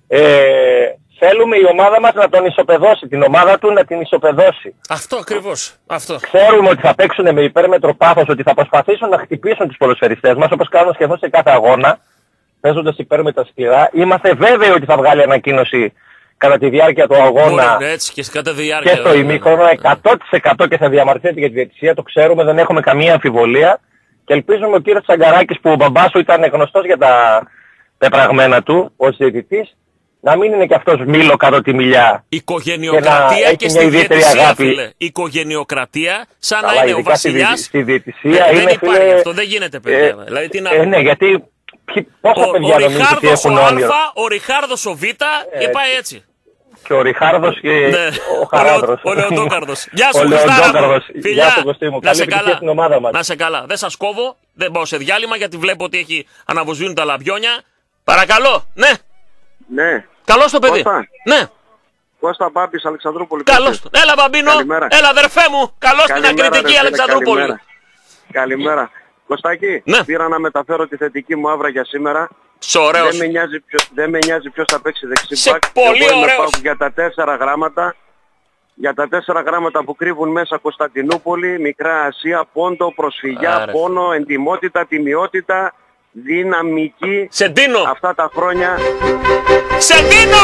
Θέλουμε η ομάδα μας να τον ισοπεδώσει, την ομάδα του να την ισοπεδώσει. Αυτό ακριβώς. Αυτό. Ξέρουμε ότι θα παίξουν με υπέρμετρο πάθος, ότι θα προσπαθήσουν να χτυπήσουν τους ποδοσφαιριστές μας, όπως κάνουν σχεδόν σε κάθε αγώνα. Παίζοντας υπέρμετρα σκληρά, είμαστε βέβαιοι ότι θα βγάλει ανακοίνωση κατά τη διάρκεια του αγώνα και στο ημίχρονο 100% και θα διαμαρτύρεται για τη διαιτησία, το ξέρουμε, δεν έχουμε καμία αμφιβολία και ελπίζουμε ο κύριος Τσαγκαράκης που ο μπαμπάς του ήταν γνωστός για τα πεπραγμένα του ως διαιτητής να μην είναι και αυτός μήλο κάτω τη μιλιά. Οικογενειοκρατία και στη διαιτησία, φίλε. Οικογενειοκρατία σαν να είναι ο βασιλιάς. Στη διαιτησία δεν υπάρχει αυτό, δεν γίνεται παιδιά. Ναι, γιατί πόσα παιδιά νομίζετε ότι έχουν όνειρο. Ο Ριχάρδος ο Β και πάει έτσι. Και ο Ριχάρδος και ο Χαράδρος. Ο Λεοντόκαρδος. Γεια σου Χριστάρα. Φιλιά, καλή επιτυχία στην ομάδα μας. Να σε καλά. Δεν σας κόβω, δεν πάω σε διάλειμμα γιατί βλέπω ότι έχει αναβοσβήνουν τα λαμπιόνια. Παρακαλώ, ναι. Ναι. Καλώς το παιδί. Ναι. Κώστα Μπάμπης, Αλεξανδρούπολη. Καλώς. Έλα Μπαμπίνο. Έλα αδερφέ μου. Καλώς την ακριτική Αλεξανδρούπολη. Καλημέρα. Κωστάκη, πήρα να μεταφέρω τη θετική μου άβρα για σήμερα. Ωραίος. Δεν με νοιάζει ποιος θα παίξει δεξί μπακ. Πολύ ωραίος. Για τα 4 γράμματα. Για τα 4 γράμματα που κρύβουν μέσα Κωνσταντινούπολη, Μικρά Ασία, πόντο, προσφυγιά, πόνο, εντιμότητα, τιμιότητα, δυναμική Σεντίνο. Αυτά τα χρόνια. Σεντίνο!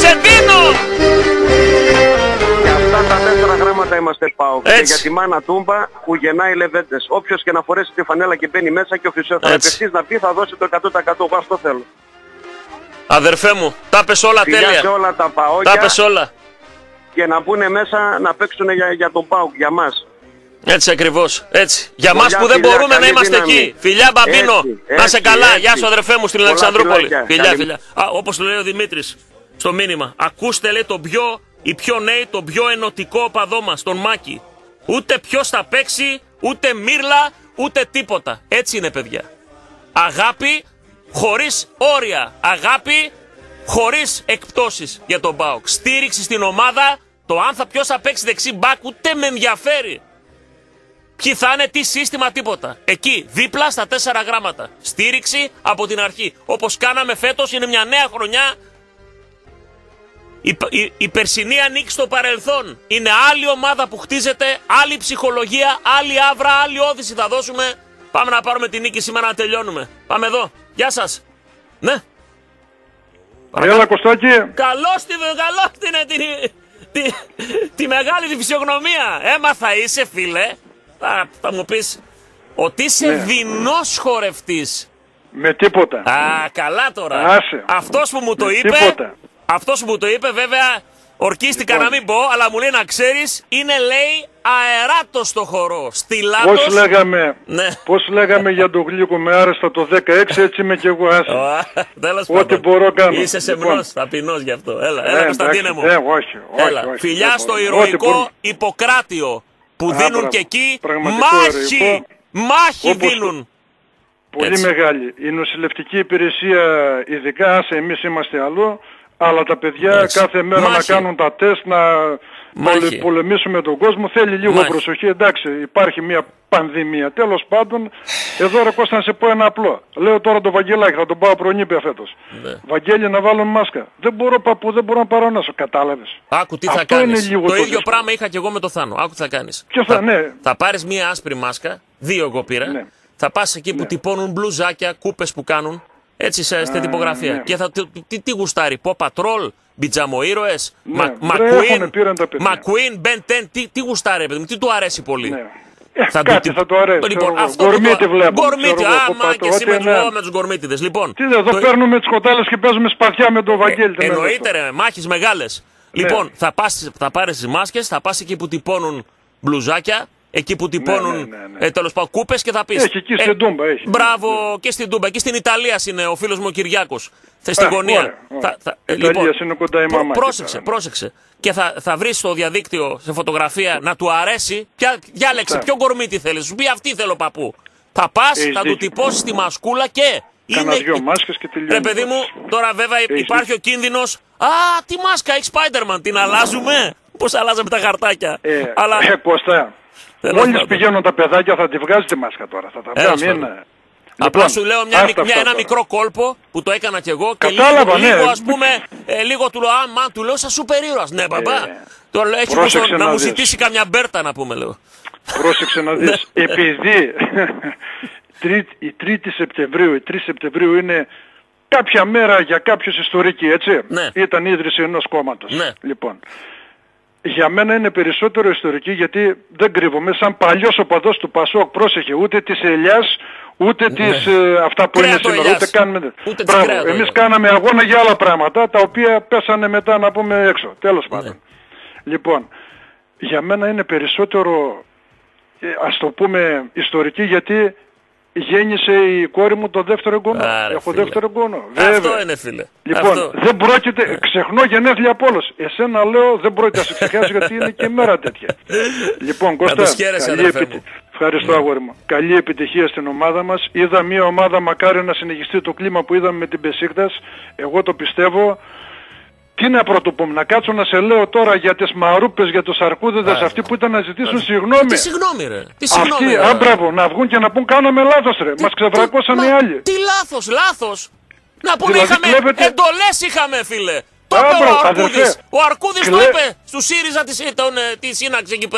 Και αυτά τα 4 γράμματα είμαστε ΠΑΟΚ. Και για τη μάνα Τούμπα που γεννάει λεβέντες. Όποιος και να φορέσει τη φανέλα και μπαίνει μέσα και ο φυσιοθεραπευτής να πει θα δώσει το 100%. Εγώ αυτό θέλω. Αδερφέ μου, τα πες όλα τέλεια. Σε όλα τα ΠΑΟΚια. Τα πες όλα. Και να μπουν μέσα να παίξουν για τον ΠΑΟΚ, για μας. Έτσι ακριβώς, έτσι. Για μας που δεν μπορούμε να είμαστε εκεί. Φιλιά Μπαμπίνο, να σε καλά. Γεια σου αδερφέ μου στην Αλεξανδρούπολη. Φιλιά. Όπως το λέει ο Δημήτρης στο μήνυμα. Ακούστε λέει οι πιο νέοι, τον πιο ενωτικό οπαδό μας, τον Μάκη. Ούτε ποιος θα παίξει, ούτε μύρλα, ούτε τίποτα. Έτσι είναι παιδιά. Αγάπη χωρίς όρια. Αγάπη χωρίς εκπτώσεις για τον ΠΑΟΚ. Στήριξη στην ομάδα. Το αν ποιος θα παίξει δεξί μπακ ούτε με ενδιαφέρει. Ποιοι θα είναι, τι σύστημα, τίποτα. Εκεί, δίπλα στα 4 γράμματα. Στήριξη από την αρχή. Όπως κάναμε φέτος, είναι μια νέα χρονιά. Η περσινή ανήκει στο παρελθόν. Είναι άλλη ομάδα που χτίζεται, άλλη ψυχολογία, άλλη άβρα, άλλη όθηση θα δώσουμε. Πάμε να πάρουμε την νίκη σήμερα να τελειώνουμε. Πάμε εδώ. Γεια σας. Ναι. Έλα Κωστάκη. Καλώς την τη μεγάλη τη φυσιογνωμία. Έμαθα είσαι φίλε. Θα μου πεις ότι είσαι δεινός χορευτής. Με τίποτα. Α, καλά τώρα. Άσε. Αυτός που μου το είπε βέβαια ορκίστηκα να μην πω, αλλά μου λέει να ξέρεις είναι λέει αεράτος στο χορό. Στυλάτος. Πώς λέγαμε για τον Γλύκο με άρεστα το 16, έτσι είμαι και εγώ άσε. Ό,τι μπορώ κάνω. Είσαι σεμνός, ταπεινός γι' αυτό. Έλα Κωνσταντίνε μου. Όχι. Φιλιά στο ηρωικό Ιπποκράτιο που δίνουν και εκεί μάχη δίνουν. Πολύ μεγάλη. Η νοσηλευτική υπηρεσία ειδικά, άσε εμείς είμαστε αλλού, αλλά τα παιδιά κάθε μέρα να κάνουν τα τεστ, να πολεμήσουμε τον κόσμο, θέλει λίγο προσοχή. Εντάξει, υπάρχει μια πανδημία. Τέλος πάντων, εδώ ρε Κώστα να σε πω ένα απλό. Λέω τώρα το Βαγγελάκι, θα τον πάω προνήπια φέτος. Βαγγέλη να βάλω μάσκα. Δεν μπορώ παππού, δεν μπορώ να παρανάσω. Κατάλαβες. Άκου τι θα κάνεις. Το ίδιο πράγμα είχα και εγώ με το Θάνο. Άκου τι θα κάνεις. Θα πάρεις μια άσπρη μάσκα, 2 εγώ πήρα. Θα πας εκεί που τυπώνουν μπλουζάκια, κούπες που κάνουν. Έτσι στην τυπογραφία. Και τι γουστάρει, Πο Πατρόλ, Μπιτζαμοήρωες, Μακουίν, Μπεν Τεν, τι γουστάρει, παιδί μου, τι του αρέσει πολύ. Κάτι θα το αρέσει. Λοιπόν, Γκορμίτι βλέπω. Γκορμίτι, άμα και εσύ με τους γκορμίτιδες. Λοιπόν, τι εδώ παίρνουμε τις κοτάλες και παίζουμε σπαθιά με τον Βαγγέλη. Εννοείται ρε, μάχες μεγάλες. Λοιπόν, θα πάρεις τις μάσκες, θα πας εκεί που τυπώνουν μπλουζάκια. Εκεί που τυπώνουν τέλος πάντων κούπες και θα πεις. Έχει εκεί στην Τούμπα. Μπράβο και στην Τούμπα. Και στην Ιταλία είναι ο φίλος μου ο Κυριάκος. Στη γωνία. Ιταλία είναι κοντά η μαμά. Πρόσεξε. Και θα βρεις στο διαδίκτυο σε φωτογραφία να του αρέσει. Διάλεξε ποιο γκορμίτι θέλεις. Σου πει αυτή θέλω παππού. Θα πας, θα του τυπώσεις τη μασκούλα και. Κάνα 2 μάσκες και τελειώνει. Ρε παιδί μου, τώρα βέβαια υπάρχει ο κίνδυνος. Α, τι μάσκα έχει Spider-Man, την αλλάζουμε. Πώς αλλάζαμε τα χαρτάκια. Κώστα. Μόλις πηγαίνουν τα παιδάκια θα τη βγάζει τη μάσκα τώρα. Θα τα βγάλει. Απλά σου λέω ένα μικρό κόλπο που το έκανα κι εγώ και λίγο ας πούμε, λίγο του λέω, του λέω σαν σούπερ ήρωας. Ναι μπαμπά, το λέω έτσι να μου ζητήσει καμιά μπέρτα να πούμε λέω. Πρόσεξε να δεις, επειδή η 3η Σεπτεμβρίου, η 3 Σεπτεμβρίου είναι κάποια μέρα για κάποιους ιστορικοί, έτσι. Ήταν η ίδρυση ενός κόμματος. Λοιπόν. Για μένα είναι περισσότερο ιστορική γιατί δεν κρύβομαι, σαν παλιός οπαδός του Πασόκ, πρόσεχε, ούτε της Ελιάς, ούτε της αυτά που είναι σήμερα, ούτε κάνουμε. Μπράβο, εμείς κάναμε αγώνα για άλλα πράγματα, τα οποία πέσανε μετά να πούμε έξω, τέλος πάντων. Λοιπόν, για μένα είναι περισσότερο, ας το πούμε, ιστορική γιατί γέννησε η κόρη μου το δεύτερο εγγόνο. Έχω δεύτερο εγγόνο. Αυτό είναι φίλε. Λοιπόν, δεν πρόκειται, ξεχνώ γενέθλια από όλους. Εσένα λέω δεν πρόκειται να σε ξεχάσει γιατί είναι και μέρα τέτοια. Λοιπόν, Κώστα, ευχαριστώ αγόρι μου. Καλή επιτυχία στην ομάδα μας. Είδα μια ομάδα, μακάρι να συνεχιστεί το κλίμα που είδαμε με την Μπεσίκτας. Εγώ το πιστεύω. Τι να πρωτοπούμε, να κάτσω να σε λέω τώρα για τις μαρούπες, για τους αρκούδεδες, αυτοί που ήταν να ζητήσουν συγγνώμη. Τι συγγνώμη ρε. Αυτοί, άμπραβο, να βγουν και να πούν κάναμε λάθος ρε. Μας ξεβρακώσαν οι άλλοι. Τι λάθος. Να πούμε εντολές είχαμε φίλε. Το είπε ο Αρκούδης. Ο Αρκούδης το είπε στου ΣΥΡΙΖΑ τη σύναξη εκεί πέρα.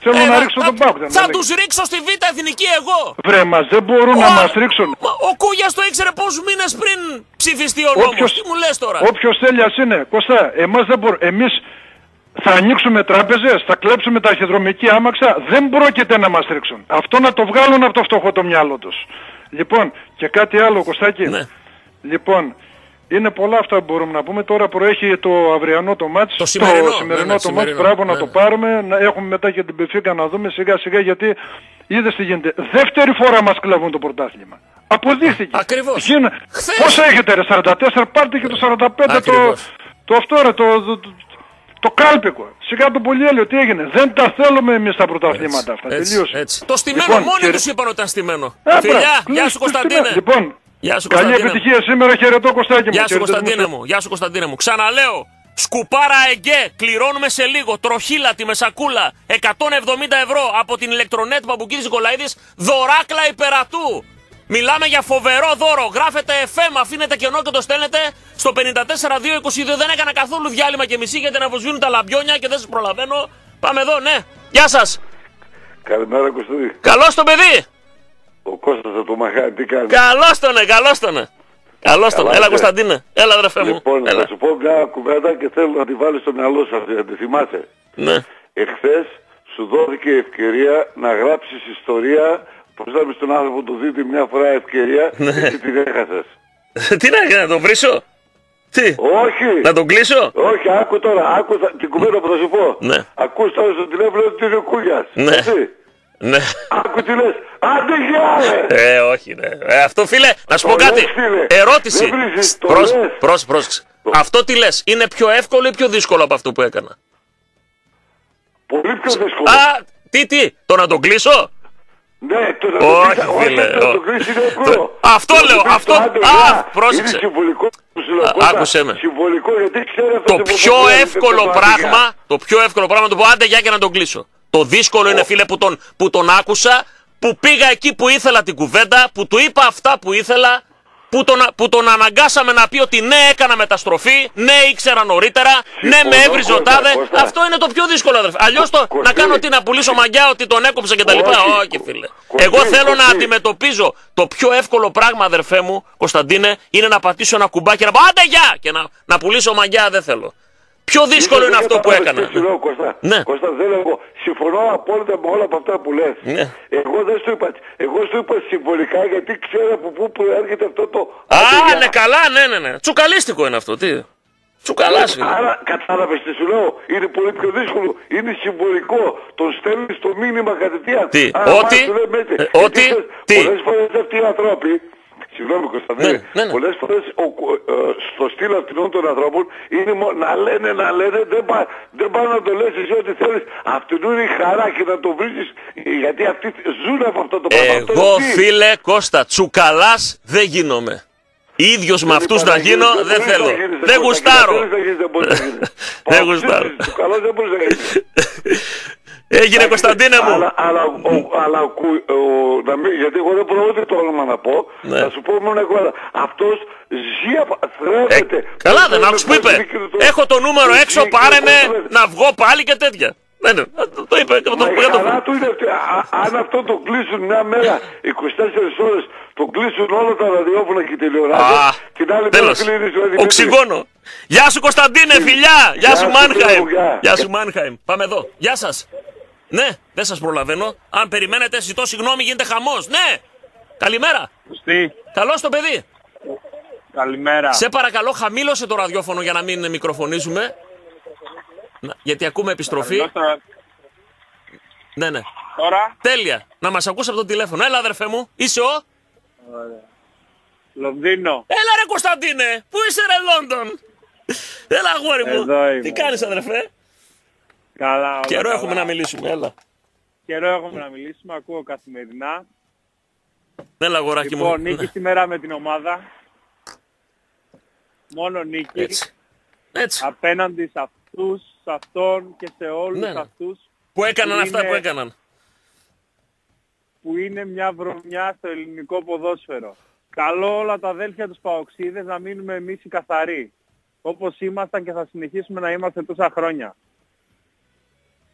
Θέλω να ρίξω τον ΠΑΟΚ. Θα τους ρίξω στη Β' Εθνική εγώ. Βρε, μας δεν μπορούν να μας ρίξουν. Ο Κούγιας το ήξερε πόσους μήνες πριν ψηφιστεί ο νόμος. Τι μου λες τώρα. Όποιος θέλει ας είναι. Κωστά, εμάς δεν μπορούμε. Εμείς θα ανοίξουμε τράπεζες, θα κλέψουμε τα αρχιδρομική άμαξα. Δεν πρόκειται να μας ρίξουν. Αυτό να το βγάλουν από το φτωχό το μυαλό τους. Λοιπόν, και κάτι άλλο, Κωστάκη. Ναι. Λοιπόν, είναι πολλά αυτά που μπορούμε να πούμε. Τώρα προέχει το αυριανό το μάτς. Το σημερινό το μάτς. Μπράβο να το πάρουμε. Να έχουμε μετά και την Μπενφίκα να δούμε σιγά σιγά, γιατί είδες τι γίνεται. Δεύτερη φορά μας κλέβουν το πρωτάθλημα. Αποδείχθηκε. Ακριβώς. Πόσα έχετε ρε, 44, πάρτε και το 45 το αυτό ρε, το κάλπικο. Σιγά το Πολυέλαιο τι έγινε. Δεν τα θέλουμε εμείς τα πρωταθλήματα αυτά. Τελείωσε. Το στημένο μόνοι τους είπαν ότι ήταν στημένο. Φιλιά, γεια σου Κωνσταντίνε. Λοιπόν, καλή επιτυχία σήμερα, χαιρετώ Κωστάκη μου. Γεια σου Κωνσταντίνε μου. Γεια σου Κωνσταντίνε μου. Ξαναλέω, σκουπάρα εγκέ, κληρώνουμε σε λίγο, τροχύλατη με σακούλα, 170 ευρώ από την ηλεκτρονέτ Παπουκίδης Νικολαίδης, δωράκλα υπερατού. Μιλάμε για φοβερό δώρο. Γράφετε FM, αφήνετε κενό και το στέλνετε στο 54222. Δεν έκανα καθόλου διάλειμμα και μισή γιατί να αποσβήνουν τα λαμπιόνια και δεν σας προλαβαίνω. Πάμε εδώ, ναι. Γεια σας. Καλημέρα Κωστή. Καλώς τον παιδί. Ο Κώστας από το Μαχάρι, τι κάνει. Καλώς τον, καλώς τον. Καλώς τον. Έλα Κωνσταντίνε. Έλα αδερφέ μου. Λοιπόν, θα σου πω μια κουβέντα και θέλω να τη βάλεις στο μυαλό σας, να τη θυμάσαι. Ναι. Εχθές σου δόθηκε ευκαιρία να γράψεις ιστορία. Πώς είδαμε στον άνθρωπο του δίτη μια φορά ευκαιρία και την έχασες. Τι να έκανα, να τον βρίσω. Τι. Όχι. Να τον κλείσω. Όχι, άκου τώρα, άκου την κουβέντα που θα σου πω. Ναι. Ακούς τώρα στο τηλέφωνο ότι είναι ο Κούγιας. Ναι. Έτσι. Ναι. Άκου τι λες. Άντε γεια. Όχι ναι. Αυτό φίλε, να σου πω κάτι. Ερώτηση. Πρόσεξε. Αυτό τι λες, είναι πιο εύκολο ή πιο δύσκολο από αυτό που έκανα. Πολύ πιο δύσκολο. Τι, το να τον κλείσω. Ναι, το να όχι φίλε. Αυτό λέω, αυτό. Πρόσεξε. Άκουσέ με. Το πιο εύκολο πράγμα το πω άντε για και να τον κλείσω. Το δύσκολο είναι φίλε που τον άκουσα, που πήγα εκεί που ήθελα την κουβέντα, που του είπα αυτά που ήθελα, που τον αναγκάσαμε να πει ότι ναι έκανα μεταστροφή, ναι ήξερα νωρίτερα, ναι με έβριζε ο τάδε. Αυτό είναι το πιο δύσκολο αδερφέ. Αλλιώς να κάνω τι, να πουλήσω μαγιά ότι τον έκοψε κτλ. Όχι φίλε. Εγώ θέλω να αντιμετωπίζω το πιο εύκολο πράγμα αδερφέ μου, Κωνσταντίνε, είναι να πατήσω ένα κουμπάκι και να πω άντε γεια και να πουλήσω μαγιά δεν θέλω. Πιο δύσκολο είναι αυτό που έκανα. Ναι. Κώστα, δεν λέγω. Συμφωνώ απόλυτα με όλα από αυτά που λες. Ναι. Εγώ δεν σου είπα. Εγώ σου είπα συμβολικά γιατί ξέρω από πού προέρχεται αυτό το... ναι, καλά, ναι. Τσουκαλίστικο είναι αυτό. Τι. Τσουκαλάς. Άρα κατάλαβες τι σου λέω. Είναι πολύ πιο δύσκολο. Είναι συμβολικό. Τον στέλνεις το μήνυμα κατευθείαν. Τι. Τι. Πολλές φορές αυτοί οι ανθρώποι... Συγγνώμη Κωνσταντίνε, πολλές φορές στο στυλ αυτών των ανθρώπων είναι να λένε, δεν πάνε να το λες εσύ ό,τι θέλεις. Αυτήν είναι η χαρά και να το βρίσκεις, γιατί αυτοί ζουν από αυτό το πράγμα. Εγώ φίλε Κώστα, τσουκαλάς δεν γίνομαι. Ίδιος με αυτούς να γίνω δεν θέλω. Δεν γουστάρω. Δεν γουστάρω. Τσουκαλάς δεν μπορείς να γίνεις. Έγινε Κωνσταντίνε μου. Αλλά γιατί εγώ δεν μπορώ ούτε το όνομα να πω. Θα σου πω μόνο εγώ. Αυτός ζει, θρέφεται. Καλά δεν άκουσες που είπε. Έχω το νούμερο έξω, πάρε με να βγω πάλι και τέτοια. Το είπε. Καλά του είναι αυτή. Αν αυτό το κλείσουν μια μέρα 24 ώρες, το κλείσουν όλα τα ραδιόφωνα και τηλεοράσεις. Την άλλη μέρα φίλοι είναι στο οξυγόνο. Γεια σου Κωνσταντίνε, φιλιά. Γεια σου Μάνχαιμ. Πάμε εδώ. Γεια σας. Ναι, δεν σας προλαβαίνω. Αν περιμένετε, ζητώ συγγνώμη, γίνεται χαμός. Ναι, καλημέρα. Καλώς το παιδί. Καλημέρα. Σε παρακαλώ, χαμήλωσε το ραδιόφωνο για να μην μικροφωνίζουμε. Γιατί ακούμε επιστροφή. Ναι. Τώρα. Τέλεια. Να μας ακούσει από το τηλέφωνο. Έλα αδερφέ μου. Είσαι ο... Λονδίνο. Έλα ρε Κωνσταντίνε. Πού είσαι ρε Λόντον. Έλα αγόρι μου. Τι κάνεις αδερφέ. Καλά. Καιρό έχουμε να μιλήσουμε. Έλα. Καιρό έχουμε να μιλήσουμε. Ακούω καθημερινά. Έλα αγοράκι μου. Λοιπόν, νίκη σήμερα με την ομάδα. Μόνο νίκη. Έτσι. Απέναντι σε αυτούς, σε αυτόν και σε όλους αυτούς που έκαναν αυτά που έκαναν. Που είναι μια βρωμιά στο ελληνικό ποδόσφαιρο. Καλό όλα τα αδέλφια τους Παοξίδες να μείνουμε εμείς οι καθαροί. καθαροί. Όπως ήμασταν και θα συνεχίσουμε να είμαστε τόσα χρόνια. Καλό όλα τα αδέλφια τους Παοξίδες να μείνουμε εμείς οι καθαροί. Όπως ήμασταν και θα συνεχίσουμε να είμαστε τόσα χρόνια. Καλό όλα τα αδέλφια τους Παοξίδες να μείνουμε εμείς οι καθαροί. Όπως ήμασταν και θα συνεχίσουμε να είμαστε τόσα χρόνια.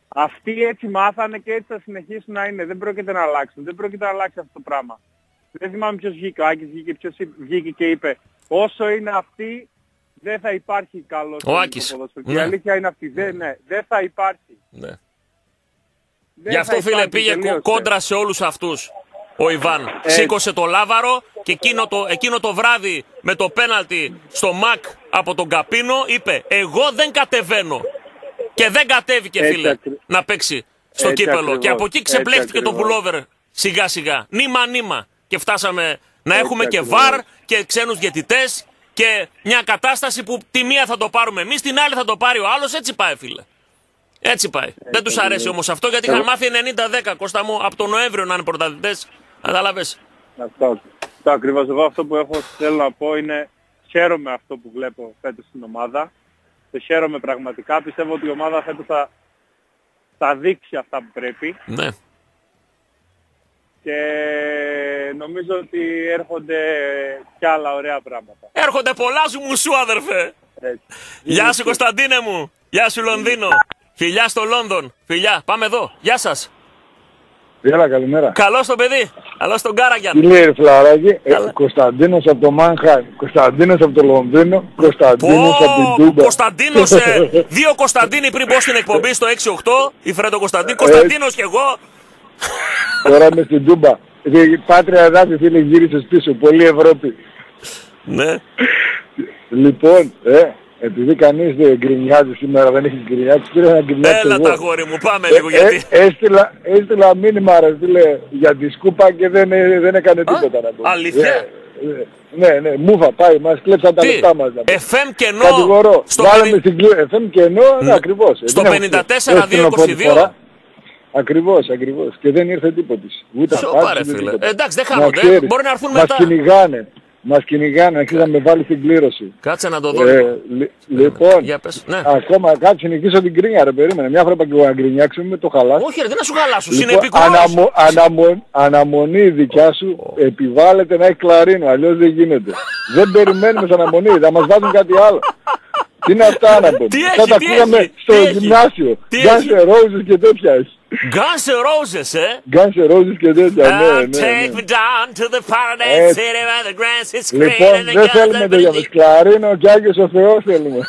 Αυτοί έτσι μάθανε και έτσι θα συνεχίσουν να είναι. Δεν πρόκειται να αλλάξουν. Δεν πρόκειται να αλλάξει αυτό το πράγμα. Δεν θυμάμαι ποιος βγήκε. Ο Άκης βγήκε και είπε όσο είναι αυτοί δεν θα υπάρχει καλός ποδόσφαιρο. Ναι. Η αλήθεια είναι αυτή. Δεν θα υπάρχει. Ναι. Γι' αυτό φίλε πήγε κόντρα σε όλους αυτούς. Ο Ιβάν σήκωσε το λάβαρο και εκείνο το βράδυ με το πέναλτι στο ΜΑΚ από τον Καπίνο είπε εγώ δεν κατεβαίνω. Και δεν κατέβηκε φίλε να παίξει στο κύπελο. Ακριβώς. Και από εκεί ξεπλέχτηκε το πουλόβερ σιγά σιγά. Νήμα. Και φτάσαμε να έχουμε και βαρ και ξένους διαιτητές και μια κατάσταση που τη μία θα το πάρουμε εμείς, την άλλη θα το πάρει ο άλλος. Έτσι πάει φίλε. Έτσι πάει. Δεν τους αρέσει όμως αυτό γιατί είχαν μάθει 90-10 Κώστα μου από τον Νοέμβριο να είναι πρωταθλητές. Κατάλαβες. Αυτό ακριβώς. Εγώ αυτό που θέλω να πω είναι χαίρομαι αυτό που βλέπω φέτος στην ομάδα. Το χαίρομαι πραγματικά. Πιστεύω ότι η ομάδα φέτος θα δείξει αυτά που πρέπει. Ναι. Και νομίζω ότι έρχονται κι άλλα ωραία πράγματα. Έρχονται πολλά σου αδερφέ. Γεια σου Κωνσταντίνε μου. Γεια σου Λονδίνο. Φιλιά στο Λόνδον. Φιλιά. Πάμε εδώ. Γεια σας. Έλα, καλημέρα. Καλώς το παιδί. Καλώς τον Κάραγιαν. Τι λέει φλαράκι. Κωνσταντίνος από το Μάνχαϊμ. Κωνσταντίνος από το Λονδίνο. Κωνσταντίνος από την Τούμπα. Κωνσταντίνος, δύο Κωνσταντίνοι πριν πω στην εκπομπή στο 6-8. Η Φρέντο Κωνσταντίν. Κωνσταντίνος κι εγώ. Τώρα είμαι στην Τούμπα. Η Πάτρια εδάφη φίλε γύρισες πίσω. Πολύ Ευρώπη. Ναι. Λοιπόν, επειδή κανείς δεν γκρινιάζει σήμερα, δεν έχει γκρινιάξει, πήρα να γκρινιάξει. Έλα τα γόρι μου, πάμε λίγο γιατί. Έστειλα μήνυμα ρε φίλε για τη σκούπα και δεν έκανε τίποτα να πω. Αλήθεια. Ναι, μούφα πάει, μας κλέψαν τα λεπτά μας. FM κενό. Κατηγορώ, βάλαμε στην FM κενό, ακριβώς. Στο 54-222. Ακριβώς. Και δεν ήρθε τίποτης. Σοπα ρε φίλε. Εντάξει δεν χάνονται, μπορεί να έρθουν μετά. Μας κυνηγάνε, αρχίζα να με βάλει στην κλήρωση. Κάτσε να το δω. Λοιπόν, ναι. ακόμα κάτσε νικήσω την κρίνια ρε, περίμενε. Μια φορά είπα και εγώ να γκρινιάξω, με το χαλάσω. Όχι ρε, δεν να σου χαλάσω, είναι επικουρός. Αναμονή δικιά σου επιβάλλεται να έχει κλαρίνο, αλλιώς δεν γίνεται. Δεν περιμένουμε σαν αναμονή, θα μας βάζουν κάτι άλλο. Τι είναι αυτά να πω. Θα τα ακούγαμε στο γυμνάσιο. Guns N' Roses και τέτοια έχει. Guns N' Roses, Guns N' Roses και τέτοια, ναι. Take me down to the paradise city where the grass is green. Λοιπόν, δεν θέλουμε τέτοια με σκλαρίνο και Άγιος ο Θεός θέλουμε.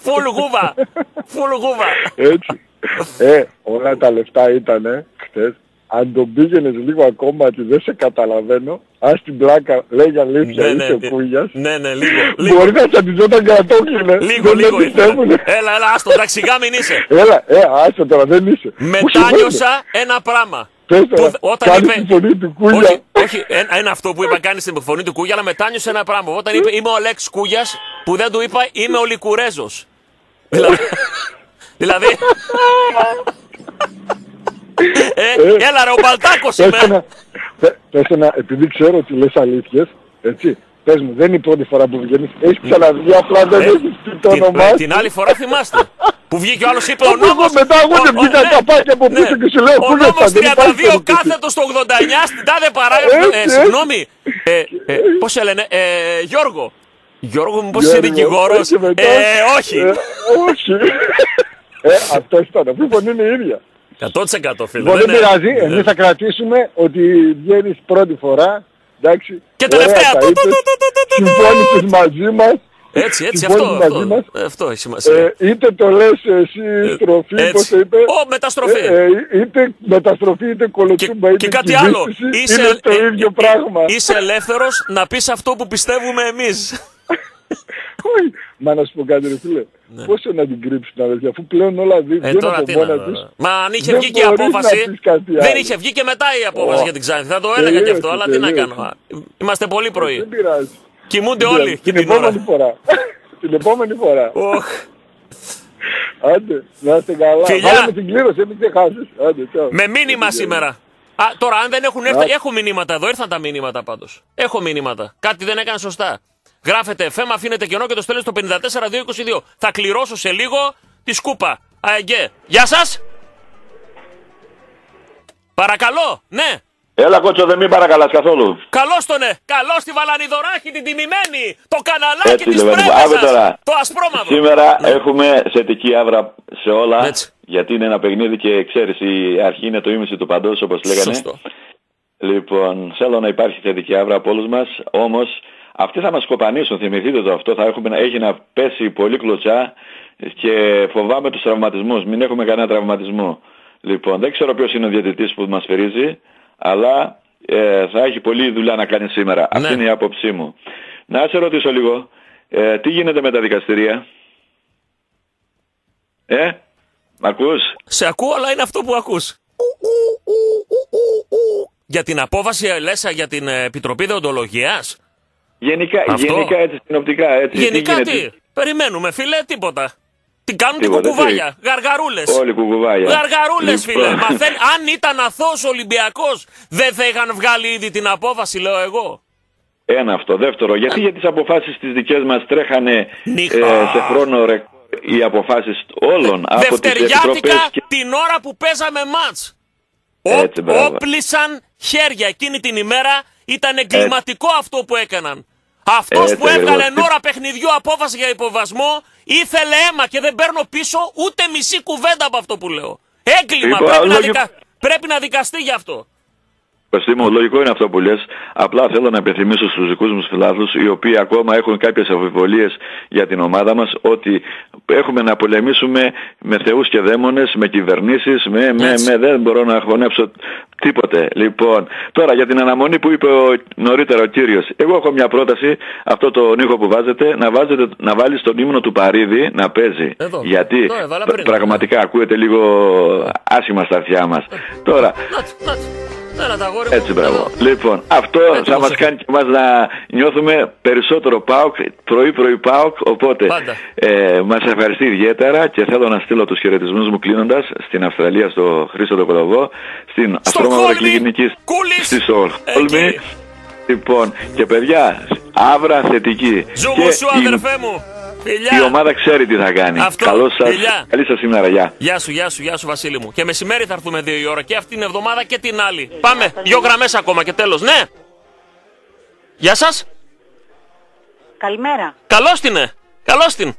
Φουλ γούβα. Έτσι. Όλα τα λεφτά ήτανε χτες. Αν τον πήγαινες λίγο ακόμα ότι δεν σε καταλαβαίνω, ας την πλάκα λέει αλήθεια, είσαι ο Κούγιας. Ναι, λίγο. Μπορεί να τσαντιζόταν και να το έκλεινε. Λίγο. Έλα, άστο, ταξιγά μην είσαι. Έλα, άστο τώρα, δεν είσαι. Μετάνιωσα ένα πράγμα. Κάνεις τη φωνή του Κούγια. Όχι, είναι αυτό που είπα, κάνεις τη φωνή του Κούγια, αλλά μετάνιωσα ένα πράγμα. Όταν είπε είμαι ο Λέξ Κούγιας, που δεν του είπα είμαι ο Λικουρέζος. Δηλαδή... Έλα ρε, ο Μπαλτάκος είμαι. Επειδή ξέρω ότι λες αλήθειες, έτσι, πες μου, δεν είναι η πρώτη φορά που βγαίνεις, έχεις ξαναβγεί, απλά δεν έχεις πει το όνομά σου. Την άλλη φορά θυμάστε, που βγήκε ο άλλος, είπε ο νόμος. Μετά εγώ δεν βγήκα τα πάκια από πίσω και σου λέω, ο νόμος 32 κάθετος στο 89 στην τάδε παράγραφο. Συγγνώμη, πώς σε λένε, Γιώργο μου, πώς είσαι δικηγόρος. Όχι. Αυτό ήταν, αυτή η φωνή είναι η ίδια. 100% φίλε. Δεν πειράζει, εμείς θα κρατήσουμε ότι βγαίνεις πρώτη φορά, εντάξει. Και τελευταία. Συμφώνησες μαζί μας. Έτσι, αυτό έχει σημασία. Είτε το λες εσύ στροφή, πώς το είπε. Μεταστροφή. Είτε μεταστροφή, είτε κολοτσούμπα, είτε και κάτι άλλο. Είναι το ίδιο πράγμα. Είσαι ελεύθερος να πεις αυτό που πιστεύουμε εμείς. Όχι, μα να σου πω κάτι ρε φίλε. Πόσο να την κρύψεις την αδερφή, αφού πλέον όλα βγαίνουν από μόνα τους. Μα αν είχε βγει και η απόφαση, δεν είχε βγει και μετά η απόφαση για την Ξάνθη. Θα το έλεγα και αυτό, αλλά τι να κάνω. Είμαστε πολύ πρωί. Δεν πειράζει. Κοιμούνται όλοι. Την επόμενη φορά. Την επόμενη φορά. Άντε, να είστε καλά. Βάλαμε την κλήρωση, μην ξεχάσεις. Με μήνυμα σήμερα. Τώρα αν δεν έχουν έρθει, έχω μηνύματα εδώ, ήρθαν τα μηνύματα πάντως. Έχω μηνύματα. Κάτι δεν έκανε σωστά. Γράφετε FM, αφήνετε κενό και το στέλνετε στο 54-222. Θα κληρώσω σε λίγο τη σκούπα. ΑΕΓΕ. Γεια σας. Παρακαλώ, ναι. Έλα κότσο, δεν μην παρακαλάς καθόλου. Καλώς τον καλώς τη Βαλανιδωράχη την τιμημένη. Το καναλάκι της Πρέβεζας. Το ασπρόμαυρο. Σήμερα έχουμε θετική άβρα σε όλα. Γιατί είναι ένα παιχνίδι και ξέρεις, η αρχή είναι το ίμιση του παντός, όπως λέγανε. Σωστό. Λοιπόν, θέλω να υπάρχει θετική άβρα από όλους μας, όμως αυτοί θα μας κοπανίσουν, θυμηθείτε το αυτό, έχει να πέσει πολύ κλωτσά και φοβάμαι τους τραυματισμούς, μην έχουμε κανένα τραυματισμό. Λοιπόν, δεν ξέρω ποιος είναι ο διαιτητής που μας φερίζει, αλλά θα έχει πολλή δουλειά να κάνει σήμερα. Αυτή είναι η άποψή μου. Να σε ρωτήσω λίγο, τι γίνεται με τα δικαστηρία? Μ' ακούς? Σε ακούω, αλλά είναι αυτό που ακούς. Για την απόφαση, λες, για την Επιτροπή Δεοντολογίας. Γενικά έτσι, συνοπτικά έτσι. Γενικά τι? Περιμένουμε, φίλε, τίποτα. Τι κάνουν την κουκουβάγια, γαργαρούλες. Όλοι κουκουβάγια. Γαργαρούλες, φίλε. Αν ήταν αθώος Ολυμπιακός, δεν θα είχαν βγάλει ήδη την απόφαση, λέω εγώ. Ένα αυτό. Δεύτερο, γιατί για τις αποφάσεις τις δικές μας τρέχανε σε χρόνο οι αποφάσεις όλων από τις επιτροπές την ώρα που παίζαμε μάτς. Όπλησαν χέρια εκείνη την ημέρα. Ήταν εγκληματικό αυτό που έκαναν. Αυτός που έβγαλε ώρα παιχνιδιού απόφαση για υποβασμό ήθελε αίμα και δεν παίρνω πίσω ούτε μισή κουβέντα από αυτό που λέω. Έγκλημα, πρέπει να δικαστεί γι' αυτό. Μου, λογικό είναι αυτό που λες. Απλά θέλω να υπενθυμίσω στους δικούς μου φιλάθλους, οι οποίοι ακόμα έχουν κάποιες αμφιβολίες για την ομάδα μας, ότι έχουμε να πολεμήσουμε με θεούς και δαίμονες, με κυβερνήσεις, δεν μπορώ να χωνέψω τίποτε. Λοιπόν, τώρα για την αναμονή που είπε νωρίτερα ο κύριος, εγώ έχω μια πρόταση, αυτό το ήχο που να βάλεις τον ύμνο του Παρίδη να παίζει. Γιατί πραγματικά ακούεται λίγο άσχημα στα αυτιά μας. Τώρα. Έτσι, μπράβο. Λοιπόν, αυτό θα μας κάνει και εμάς να νιώθουμε περισσότερο ΠΑΟΚ, πρωί ΠΑΟΚ, οπότε μας ευχαριστεί ιδιαίτερα και θέλω να στείλω τους χαιρετισμούς μου κλείνοντας στην Αυστραλία, στο Χρήστο το Κολοβό, στην Αστρόμαυρα Κλινική, στη Στοκχόλμη. Λοιπόν, και παιδιά, άβρα θετική. Ζούμου σου, αδερφέ μου. Η ομάδα ξέρει τι θα κάνει. Καλή σας ημέρα. Γεια σου Βασίλη μου. Και μεσημέρι θα έρθουμε 2 η ώρα και αυτή την εβδομάδα και την άλλη. Πάμε, 2 γραμμές ακόμα και τέλος. Ναι. Γεια σας. Καλημέρα. Καλώς την.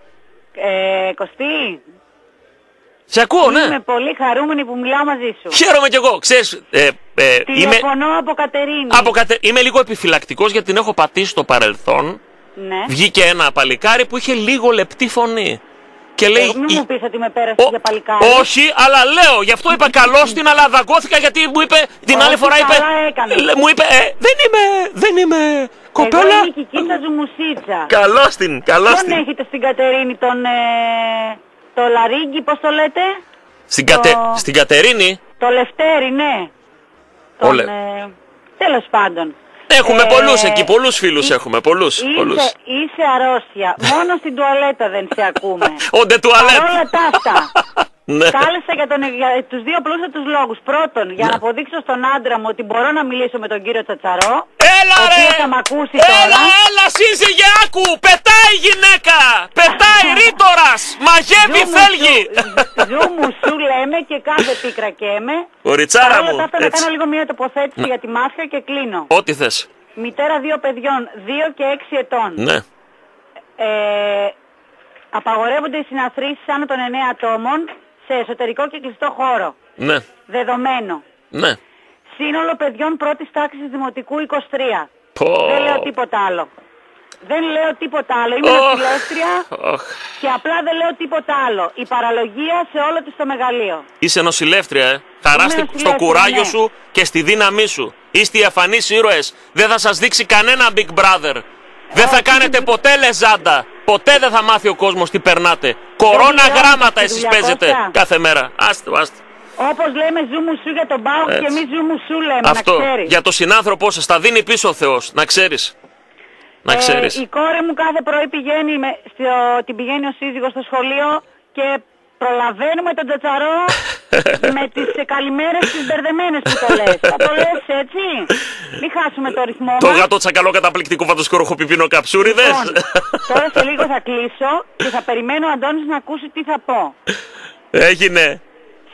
Κωστή. Σε ακούω, ναι. Είμαι πολύ χαρούμενη που μιλάω μαζί σου. Χαίρομαι κι εγώ. Ξέρεις, τηλεφωνώ από Κατερίνη. Είμαι λίγο επιφυλακτικός γιατί την έχω πατήσει στο παρελθόν. Ναι. Βγήκε ένα παλικάρι που είχε λίγο λεπτή φωνή. Και λέει, μην μου πεις ότι με πέρασε για παλικάρι. Όχι, αλλά λέω, γι' αυτό είπα καλώς την, αλλά δαγκώθηκα γιατί μου είπε, την άλλη φορά μου είπε, δεν είμαι κοπέλα. Εγώ είμαι η Κικίτσα Ζουμουσίτσα. Καλώς την. Ποιον έχετε στην Κατερίνη, το Λαρίγκι, πώς το λέτε? Στην Κατερίνη. Το Λευτέρι, ναι. Τέλος πάντων. Έχουμε πολλούς εκεί, πολλούς φίλους έχουμε, πολλούς. Είσαι αρρώστια, μόνο στην τουαλέτα δεν σε ακούμε. Όντε τουαλέτα. Παρόλα τα αυτά, ναι. Κάλεσα για τους 2 απλούστατους λόγους. Πρώτον, για να αποδείξω στον άντρα μου ότι μπορώ να μιλήσω με τον κύριο Τσατσαρό. Έλα ο οποίος θα μ' ακούσει τώρα. Έλα σύζυγε, άκου, πετάει γυναίκα, πετάει ρήτορας, μαγεύει θέλγη. Ζούμου σου λέμε και κάθε πίκρα καίμε. Κοριτσάρα μου. Παρόλα αυτά να κάνω λίγο μια τοποθέτηση για τη μάσκα και κλείνω. Ό,τι θες. Μητέρα 2 παιδιών, 2 και 6 ετών. Ναι. Απαγορεύονται οι συναθρήσεις άνω των 9 ατόμων σε εσωτερικό και κλειστό χώρο. Ναι. Δεδομένο. Ναι. Σύνολο παιδιών πρώτης τάξης δημοτικού 23. Δεν λέω τίποτα άλλο. Είμαι νοσηλεύτρια και απλά δεν λέω τίποτα άλλο. Η παραλογία σε όλο της το μεγαλείο. Είσαι νοσηλεύτρια, Χαρά στο κουράγιο σου και στη δύναμή σου. Είστε οι αφανείς ήρωες. Δεν θα σας δείξει κανένα Big Brother. Δεν θα κάνετε ποτέ λεζάντα. Ποτέ δεν θα μάθει ο κόσμος τι περνάτε. Κορώνα γράμματα εσείς παίζετε κάθε μέρα. Άστε. Όπως λέμε ζούμου σου για τον ΠΑΟΚ και εμείς ζούμου σου λέμε, αυτό, να ξέρεις. Για το συνάνθρωπό σας, τα δίνει πίσω ο Θεός, να ξέρεις. Η κόρη μου κάθε πρωί την πηγαίνει ο σύζυγος στο σχολείο και προλαβαίνουμε τον Τσατσαρό με τις καλημέρες τις μπερδεμένες που το λες. Θα το λες έτσι, μην χάσουμε το ρυθμό μας. Το γάτο τσακαλό καταπληκτικό φαντοσκοροχο πιπίνο καψούριδες. Λοιπόν, τώρα σε λίγο θα κλείσω και θα περιμένω ο Αντώνης να ακούσει τι θα πω. Έγινε.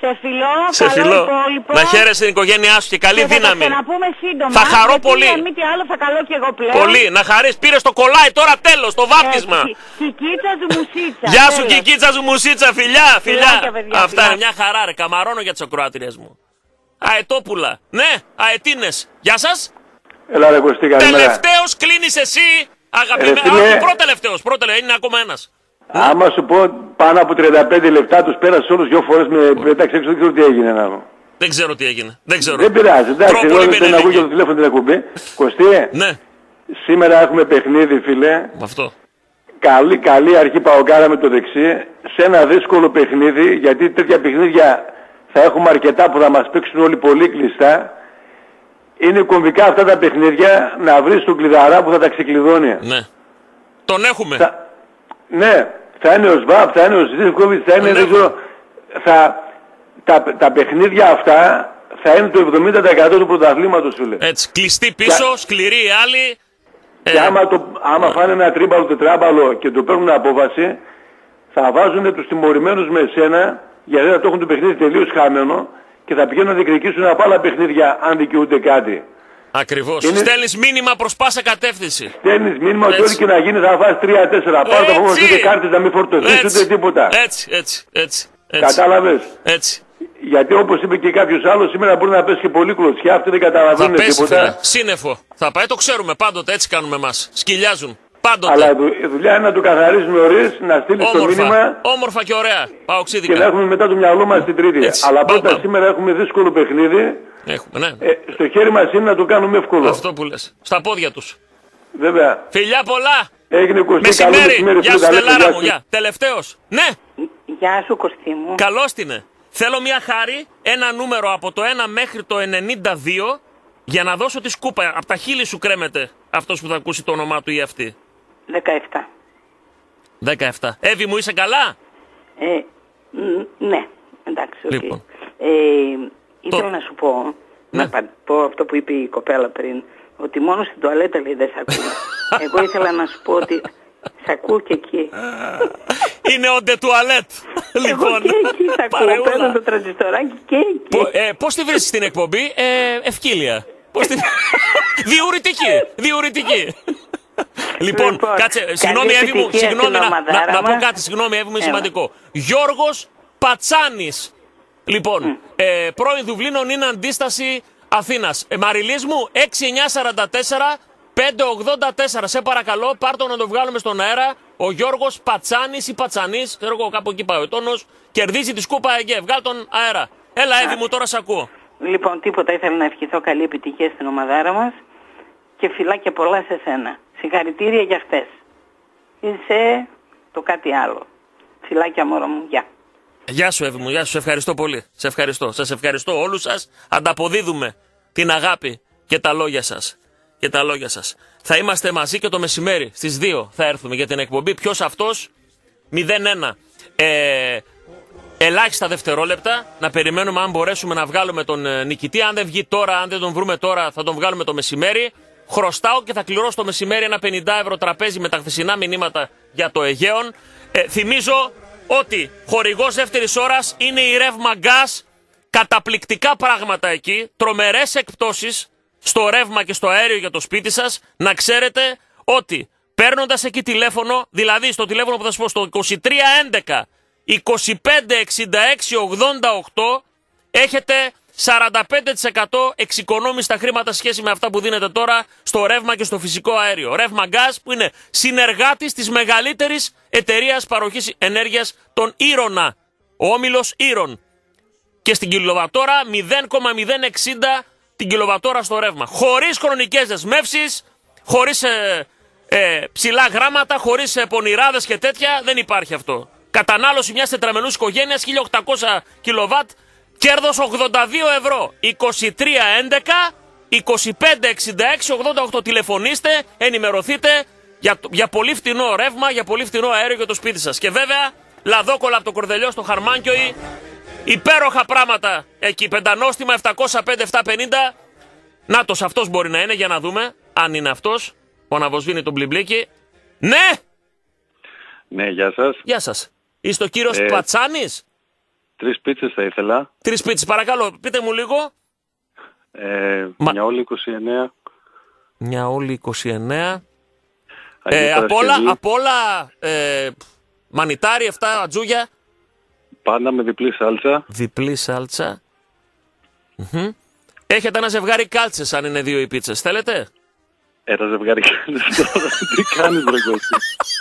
Σε φιλώ. Να χαίρεσαι την οικογένειά σου και καλή δύναμη. Θα να πούμε σύντομα. Θα χαρώ πολύ. Αν μη τι άλλο θα καλώ και εγώ πλέον. Πολύ. Να χαρείς. Πήρες το κολλάι τώρα τέλος. Το βάπτισμα. Κικίτσα σου μουσίτσα. Γεια σου Κικίτσα σου μουσίτσα. Φιλιά. Αυτά είναι μια χαρά ρε. Καμαρώνω για τις ακροάτριες μου. Αετόπουλα. Ναι. Αετίνες. Γεια σας. Έλα ρε Κωστή, καλημέρα. Τελευταίος κλείνεις εσύ. Αγαπημένο. Όχι προτελευταίος. Είναι ακόμα ένας. Άμα σου πω πάνω από 35 λεπτά τους πέρασες όλους 2 φορές με πέταξε έξω, δεν ξέρω τι έγινε να. Δεν ξέρω τι έγινε. Δεν πειράζει, εντάξει, εδώ δεν ακούω και το τηλέφωνο την εκπομπή. Κωστή, ναι. Σήμερα έχουμε παιχνίδι φίλε. Αυτό. Καλή αρχή Παοκάρα με το δεξί, σε ένα δύσκολο παιχνίδι, γιατί τέτοια παιχνίδια θα έχουμε αρκετά που θα μας παίξουν όλοι πολύ κλειστά. Είναι κομβικά αυτά τα παιχνίδια να βρεις τον κλειδαρά που θα τα ξεκλειδώνει. Ναι. Τον έχουμε. Ναι, θα είναι ο ΣΒΑΠ, θα είναι ο Ζήφκοβιτς, θα είναι, δεν ξέρω, τα παιχνίδια αυτά θα είναι το 70% του πρωταθλήματος, φίλε. Έτσι, κλειστή πίσω, σκληρή οι άλλοι. Και άμα φάνε ένα τρίμπαλο, τετράμπαλο και το παίρνουν απόφαση, θα βάζουν τους τιμωρημένους με εσένα, γιατί θα το έχουν το παιχνίδι τελείως χαμένο και θα πηγαίνουν να διεκδικήσουν από άλλα παιχνίδια αν δικαιούνται κάτι. Ακριβώς. Στέλνεις μήνυμα προς πάσα κατεύθυνση. Στέλνεις μήνυμα ότι ό,τι και να γίνει θα βάζεις 3-4. Πάρε το φόβο ούτε κάρτες να μην φορτωθείς ούτε τίποτα. Έτσι. Κατάλαβες. Έτσι. Γιατί όπως είπε και κάποιος άλλος, σήμερα μπορεί να πέσει και πολύ κλωτσιά, αυτοί δεν καταλαβαίνουν τίποτα. Σύννεφο. Θα πάει, το ξέρουμε πάντοτε, έτσι κάνουμε εμάς. Σκυλιάζουν. Πάντοτε. Αλλά η δουλειά είναι να το καθαρίζεις νωρίς, να στείλεις το μήνυμα. Όμορφα και ωραία. Παοξίδικα. Και να έχουμε μετά το μυαλό μας την Τρίτη. Έτσι. Αλλά πρώτα σήμερα έχουμε δύσκολο παιχνίδι. Ναι. Στο χέρι μας είναι να το κάνουμε εύκολο. Αυτό που λες. Στα πόδια τους. Βέβαια. Φιλιά πολλά. Έγινε Κωστή. Μεσημέρι. Γεια σου Στελάρα μου. Γεια. Τελευταίος. Ναι. Γεια σου Κωστή μου. Καλώς την είναι. Θέλω μια χάρη, ένα νούμερο από το 1 μέχρι το 92 για να δώσω τη σκούπα. Από τα χείλη σου κρέμεται αυτός που θα ακούσει το όνομά του ή αυτή. 17. Εύη μου, είσαι καλά? Ναι, εντάξει. Λοιπόν. Ήθελα να σου πω, να πω αυτό που είπε η κοπέλα πριν, ότι μόνο στην τουαλέτα λέει δεν σ' ακούω. Εγώ ήθελα να σου πω ότι σ' ακούω και εκεί. Είναι ο ντε τουαλέτ. Λοιπόν, και εκεί σ' ακούω, παίρνω το τρανζιστοράκι και εκεί. Πώς τη βρίσκεις στην εκπομπή? Ευκύλια. Διουρητική. Λοιπόν, κάτσε, συγγνώμη Εύη μου, να πω κάτι, συγγνώμη Εύη μου, είναι σημαντικό. Γιώργος Πατσάνης. Λοιπόν, πρώην Δουβλίνων είναι αντίσταση Αθήνας. Μαριλής μου, 6944 584. Σε παρακαλώ, πάρ' να το βγάλουμε στον αέρα. Ο Γιώργος Πατσάνης ή Πατσανής, ξέρω εγώ κάπου εκεί πάει ο τόνος, κερδίζει τη σκούπα ΕΓΕ. Βγάλ' τον αέρα. Έλα Εύη μου, τώρα σ' ακούω. Λοιπόν, τίποτα, ήθελα να ευχηθώ καλή επιτυχία στην ομαδάρα μας και φιλάκια πολλά σε σένα. Συγχαρητήρια για χτες. Είσαι το κάτι άλλο. Φιλάκια μωρό μου, γεια. Γεια σου Εύη μου, γεια σου, σε ευχαριστώ πολύ. Σε ευχαριστώ, σας ευχαριστώ όλους σας. Ανταποδίδουμε την αγάπη και τα λόγια σας. Θα είμαστε μαζί και το μεσημέρι στις 2 θα έρθουμε για την εκπομπή. Ποιος αυτός? 01. Ελάχιστα δευτερόλεπτα, να περιμένουμε αν μπορέσουμε να βγάλουμε τον νικητή. Αν δεν βγει τώρα, αν δεν τον βρούμε τώρα, θα τον βγάλουμε το μεσημέρι. Χρωστάω και θα κληρώσω το μεσημέρι ένα 50€ τραπέζι με τα χθεσινά μηνύματα για το Αιγαίον. Θυμίζω ότι χορηγός δεύτερης ώρας είναι η Ρεύμα Gas. Καταπληκτικά πράγματα εκεί, τρομερές εκπτώσεις στο ρεύμα και στο αέριο για το σπίτι σας. Να ξέρετε ότι παίρνοντας εκεί τηλέφωνο, δηλαδή στο τηλέφωνο που θα σας πω, στο 2311 2566 88, έχετε 45% εξοικονόμηση στα χρήματα σχέση με αυτά που δίνετε τώρα στο ρεύμα και στο φυσικό αέριο. Ρεύμα Gas, που είναι συνεργάτης της μεγαλύτερης εταιρείας παροχής ενέργειας, των Ήρωνα, ο όμιλος Ήρων. Και στην κιλοβατόρα 0,060 την κιλοβατόρα στο ρεύμα. Χωρίς χρονικές δεσμεύσεις, χωρίς ψηλά γράμματα, χωρίς πονηράδες και τέτοια, δεν υπάρχει αυτό. Κατανάλωση μιας τετραμελούς οικογένειας 1800 κιλοβάτ, κέρδος 82€. 2311 2566 88. Τηλεφωνήστε, ενημερωθείτε για πολύ φτηνό ρεύμα, για πολύ φτηνό αέριο για το σπίτι σας. Και βέβαια, λαδόκολλα από το Κορδελιό στο Χαρμάνκιοι, υπέροχα πράγματα εκεί. Πεντανόστιμα 705-750. Νάτος, αυτός μπορεί να είναι, για να δούμε αν είναι αυτός που αναβοσβήνει τον μπλιμπλίκι. Ναι! Ναι, γεια σας. Γεια σας. Είστε ο κύριος Πατσάνης? 3 πίτσες θα ήθελα. 3 πίτσες, παρακαλώ, πείτε μου λίγο. Μια όλη 29. Μια όλη 29. Από όλα μανιτάρι, 7 ατζούγια. Πάντα με διπλή σάλτσα. Διπλή σάλτσα. Έχετε ένα ζευγάρι κάλτσες αν είναι 2 οι πίτσες. Θέλετε? Ένα ζευγάρι κάλτσες τώρα. Τι κάνεις ρε Κώστα?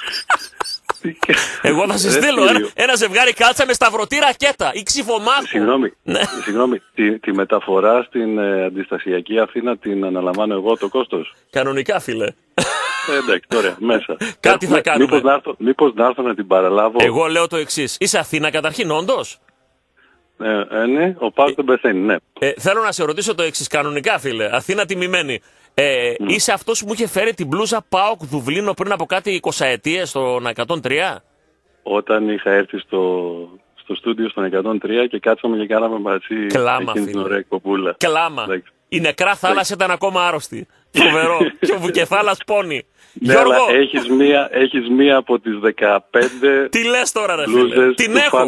Εγώ θα σας στείλω ένα ζευγάρι κάλτσα με σταυρωτή ρακέτα ή ξυφομάχο. Συγγνώμη, τη μεταφορά στην αντιστασιακή Αθήνα την αναλαμβάνω εγώ το κόστος? Κανονικά φίλε. Εντάξει, τώρα μέσα. Κάτι θα κάνουμε. Μήπως να έρθω να την παραλάβω? Εγώ λέω το εξής. Είσαι Αθήνα καταρχήν όντως? Ναι, ο Πάοκ δεν πεθαίνει, ναι. Θέλω να σε ρωτήσω το εξής. Κανονικά φίλε, Αθήνα τιμημένη. Είσαι αυτός που μου είχε φέρει την μπλούζα ΠΑΟΚ Δουβλίνο πριν από κάτι 20 ετίες στον 103? Όταν είχα έρθει στο στούντιο στον 103 και κάτσαμε και κάναμε μαζί εκείνη την ωραία κοπούλα. Κλάμα. Η νεκρά θάλασσα ήταν ακόμα άρρωστη. Φοβερό. Και ο Βουκεφάλας πόνι. Ναι, Γιώργο, αλλά έχεις μία από τις 15. Τι λες τώρα ρε φίλε? Την έχω.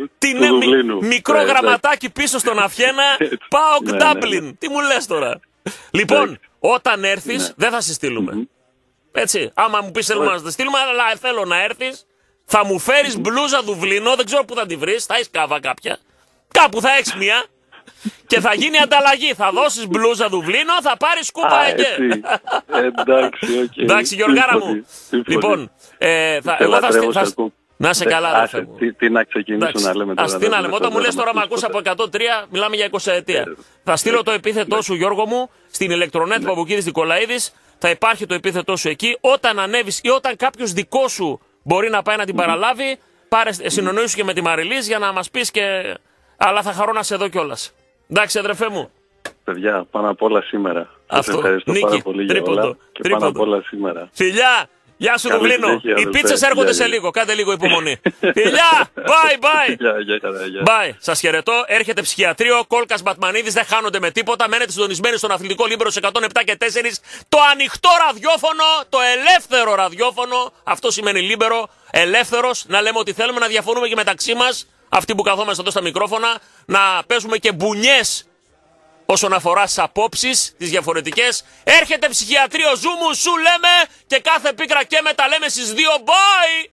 Μικρό γραμματάκι πίσω στον Αφιένα. ΠΑΟΚ Ντάμπλιν. Τι μου λες τώρα? Λοιπόν, όταν έρθεις δεν θα σε στείλουμε. Έτσι, άμα μου πεις θέλουμε να σε στείλουμε, αλλά θέλω να έρθεις, θα μου φέρεις μπλούζα Δουβλίνο, δεν ξέρω που θα τη βρεις, θα έχεις κάβα κάποια. Κάπου θα έχεις μία και θα γίνει ανταλλαγή. Θα δώσεις μπλούζα Δουβλίνο, θα πάρεις σκούπα εκεί. Εντάξει, Γιωργάρα μου. Λοιπόν, εγώ θα... Να σε καλά, ρε μου. Τι να ξεκινήσω να λέμε τώρα. Τι να λέμε. Όταν μου λες τώρα, με ακούσα από 103, μιλάμε για 20 ετία. Θα στείλω το επίθετό σου, Γιώργο μου, στην ηλεκτρονέτ Παπουκίδης Νικολαίδης. Θα υπάρχει το επίθετό σου εκεί. Όταν ανέβεις ή όταν κάποιος δικό σου μπορεί να πάει να την παραλάβει, συνονόησου και με τη Μαριλής για να μας πεις και. Αλλά θα χαρώ να σε δω κιόλας. Εντάξει, αδερφέ μου. Παιδιά, πάνω απ' όλα σήμερα. Σας ευχαριστώ πάρα πολύ για όλα. Και πάνω απ' όλα σήμερα. Φιλιά! Γεια σου Δουβλίνο. Οι πίτσες έρχονται σε λίγο. Κάντε λίγο υπομονή. Φιλιά! Bye! Bye! Σας χαιρετώ. Έρχεται ψυχιατρίο. Κόλκας Μπατμανίδης. Δεν χάνονται με τίποτα. Μένετε συντονισμένοι στον Αθλητικό Λίμπερο 107 και 4. Το ανοιχτό ραδιόφωνο. Το ελεύθερο ραδιόφωνο. Αυτό σημαίνει Λίμπερο. Ελεύθερος. Να λέμε ότι θέλουμε, να διαφωνούμε και μεταξύ μας. Αυτοί που καθόμαστε εδώ στα μικρόφωνα. Να παίζουμε και μπουνιές όσον αφορά στις απόψεις, τις διαφορετικές. Έρχεται ψυχιατρίο Ζούμου, σου λέμε, και κάθε πίκρα και με τα λέμε στις 2. Bye!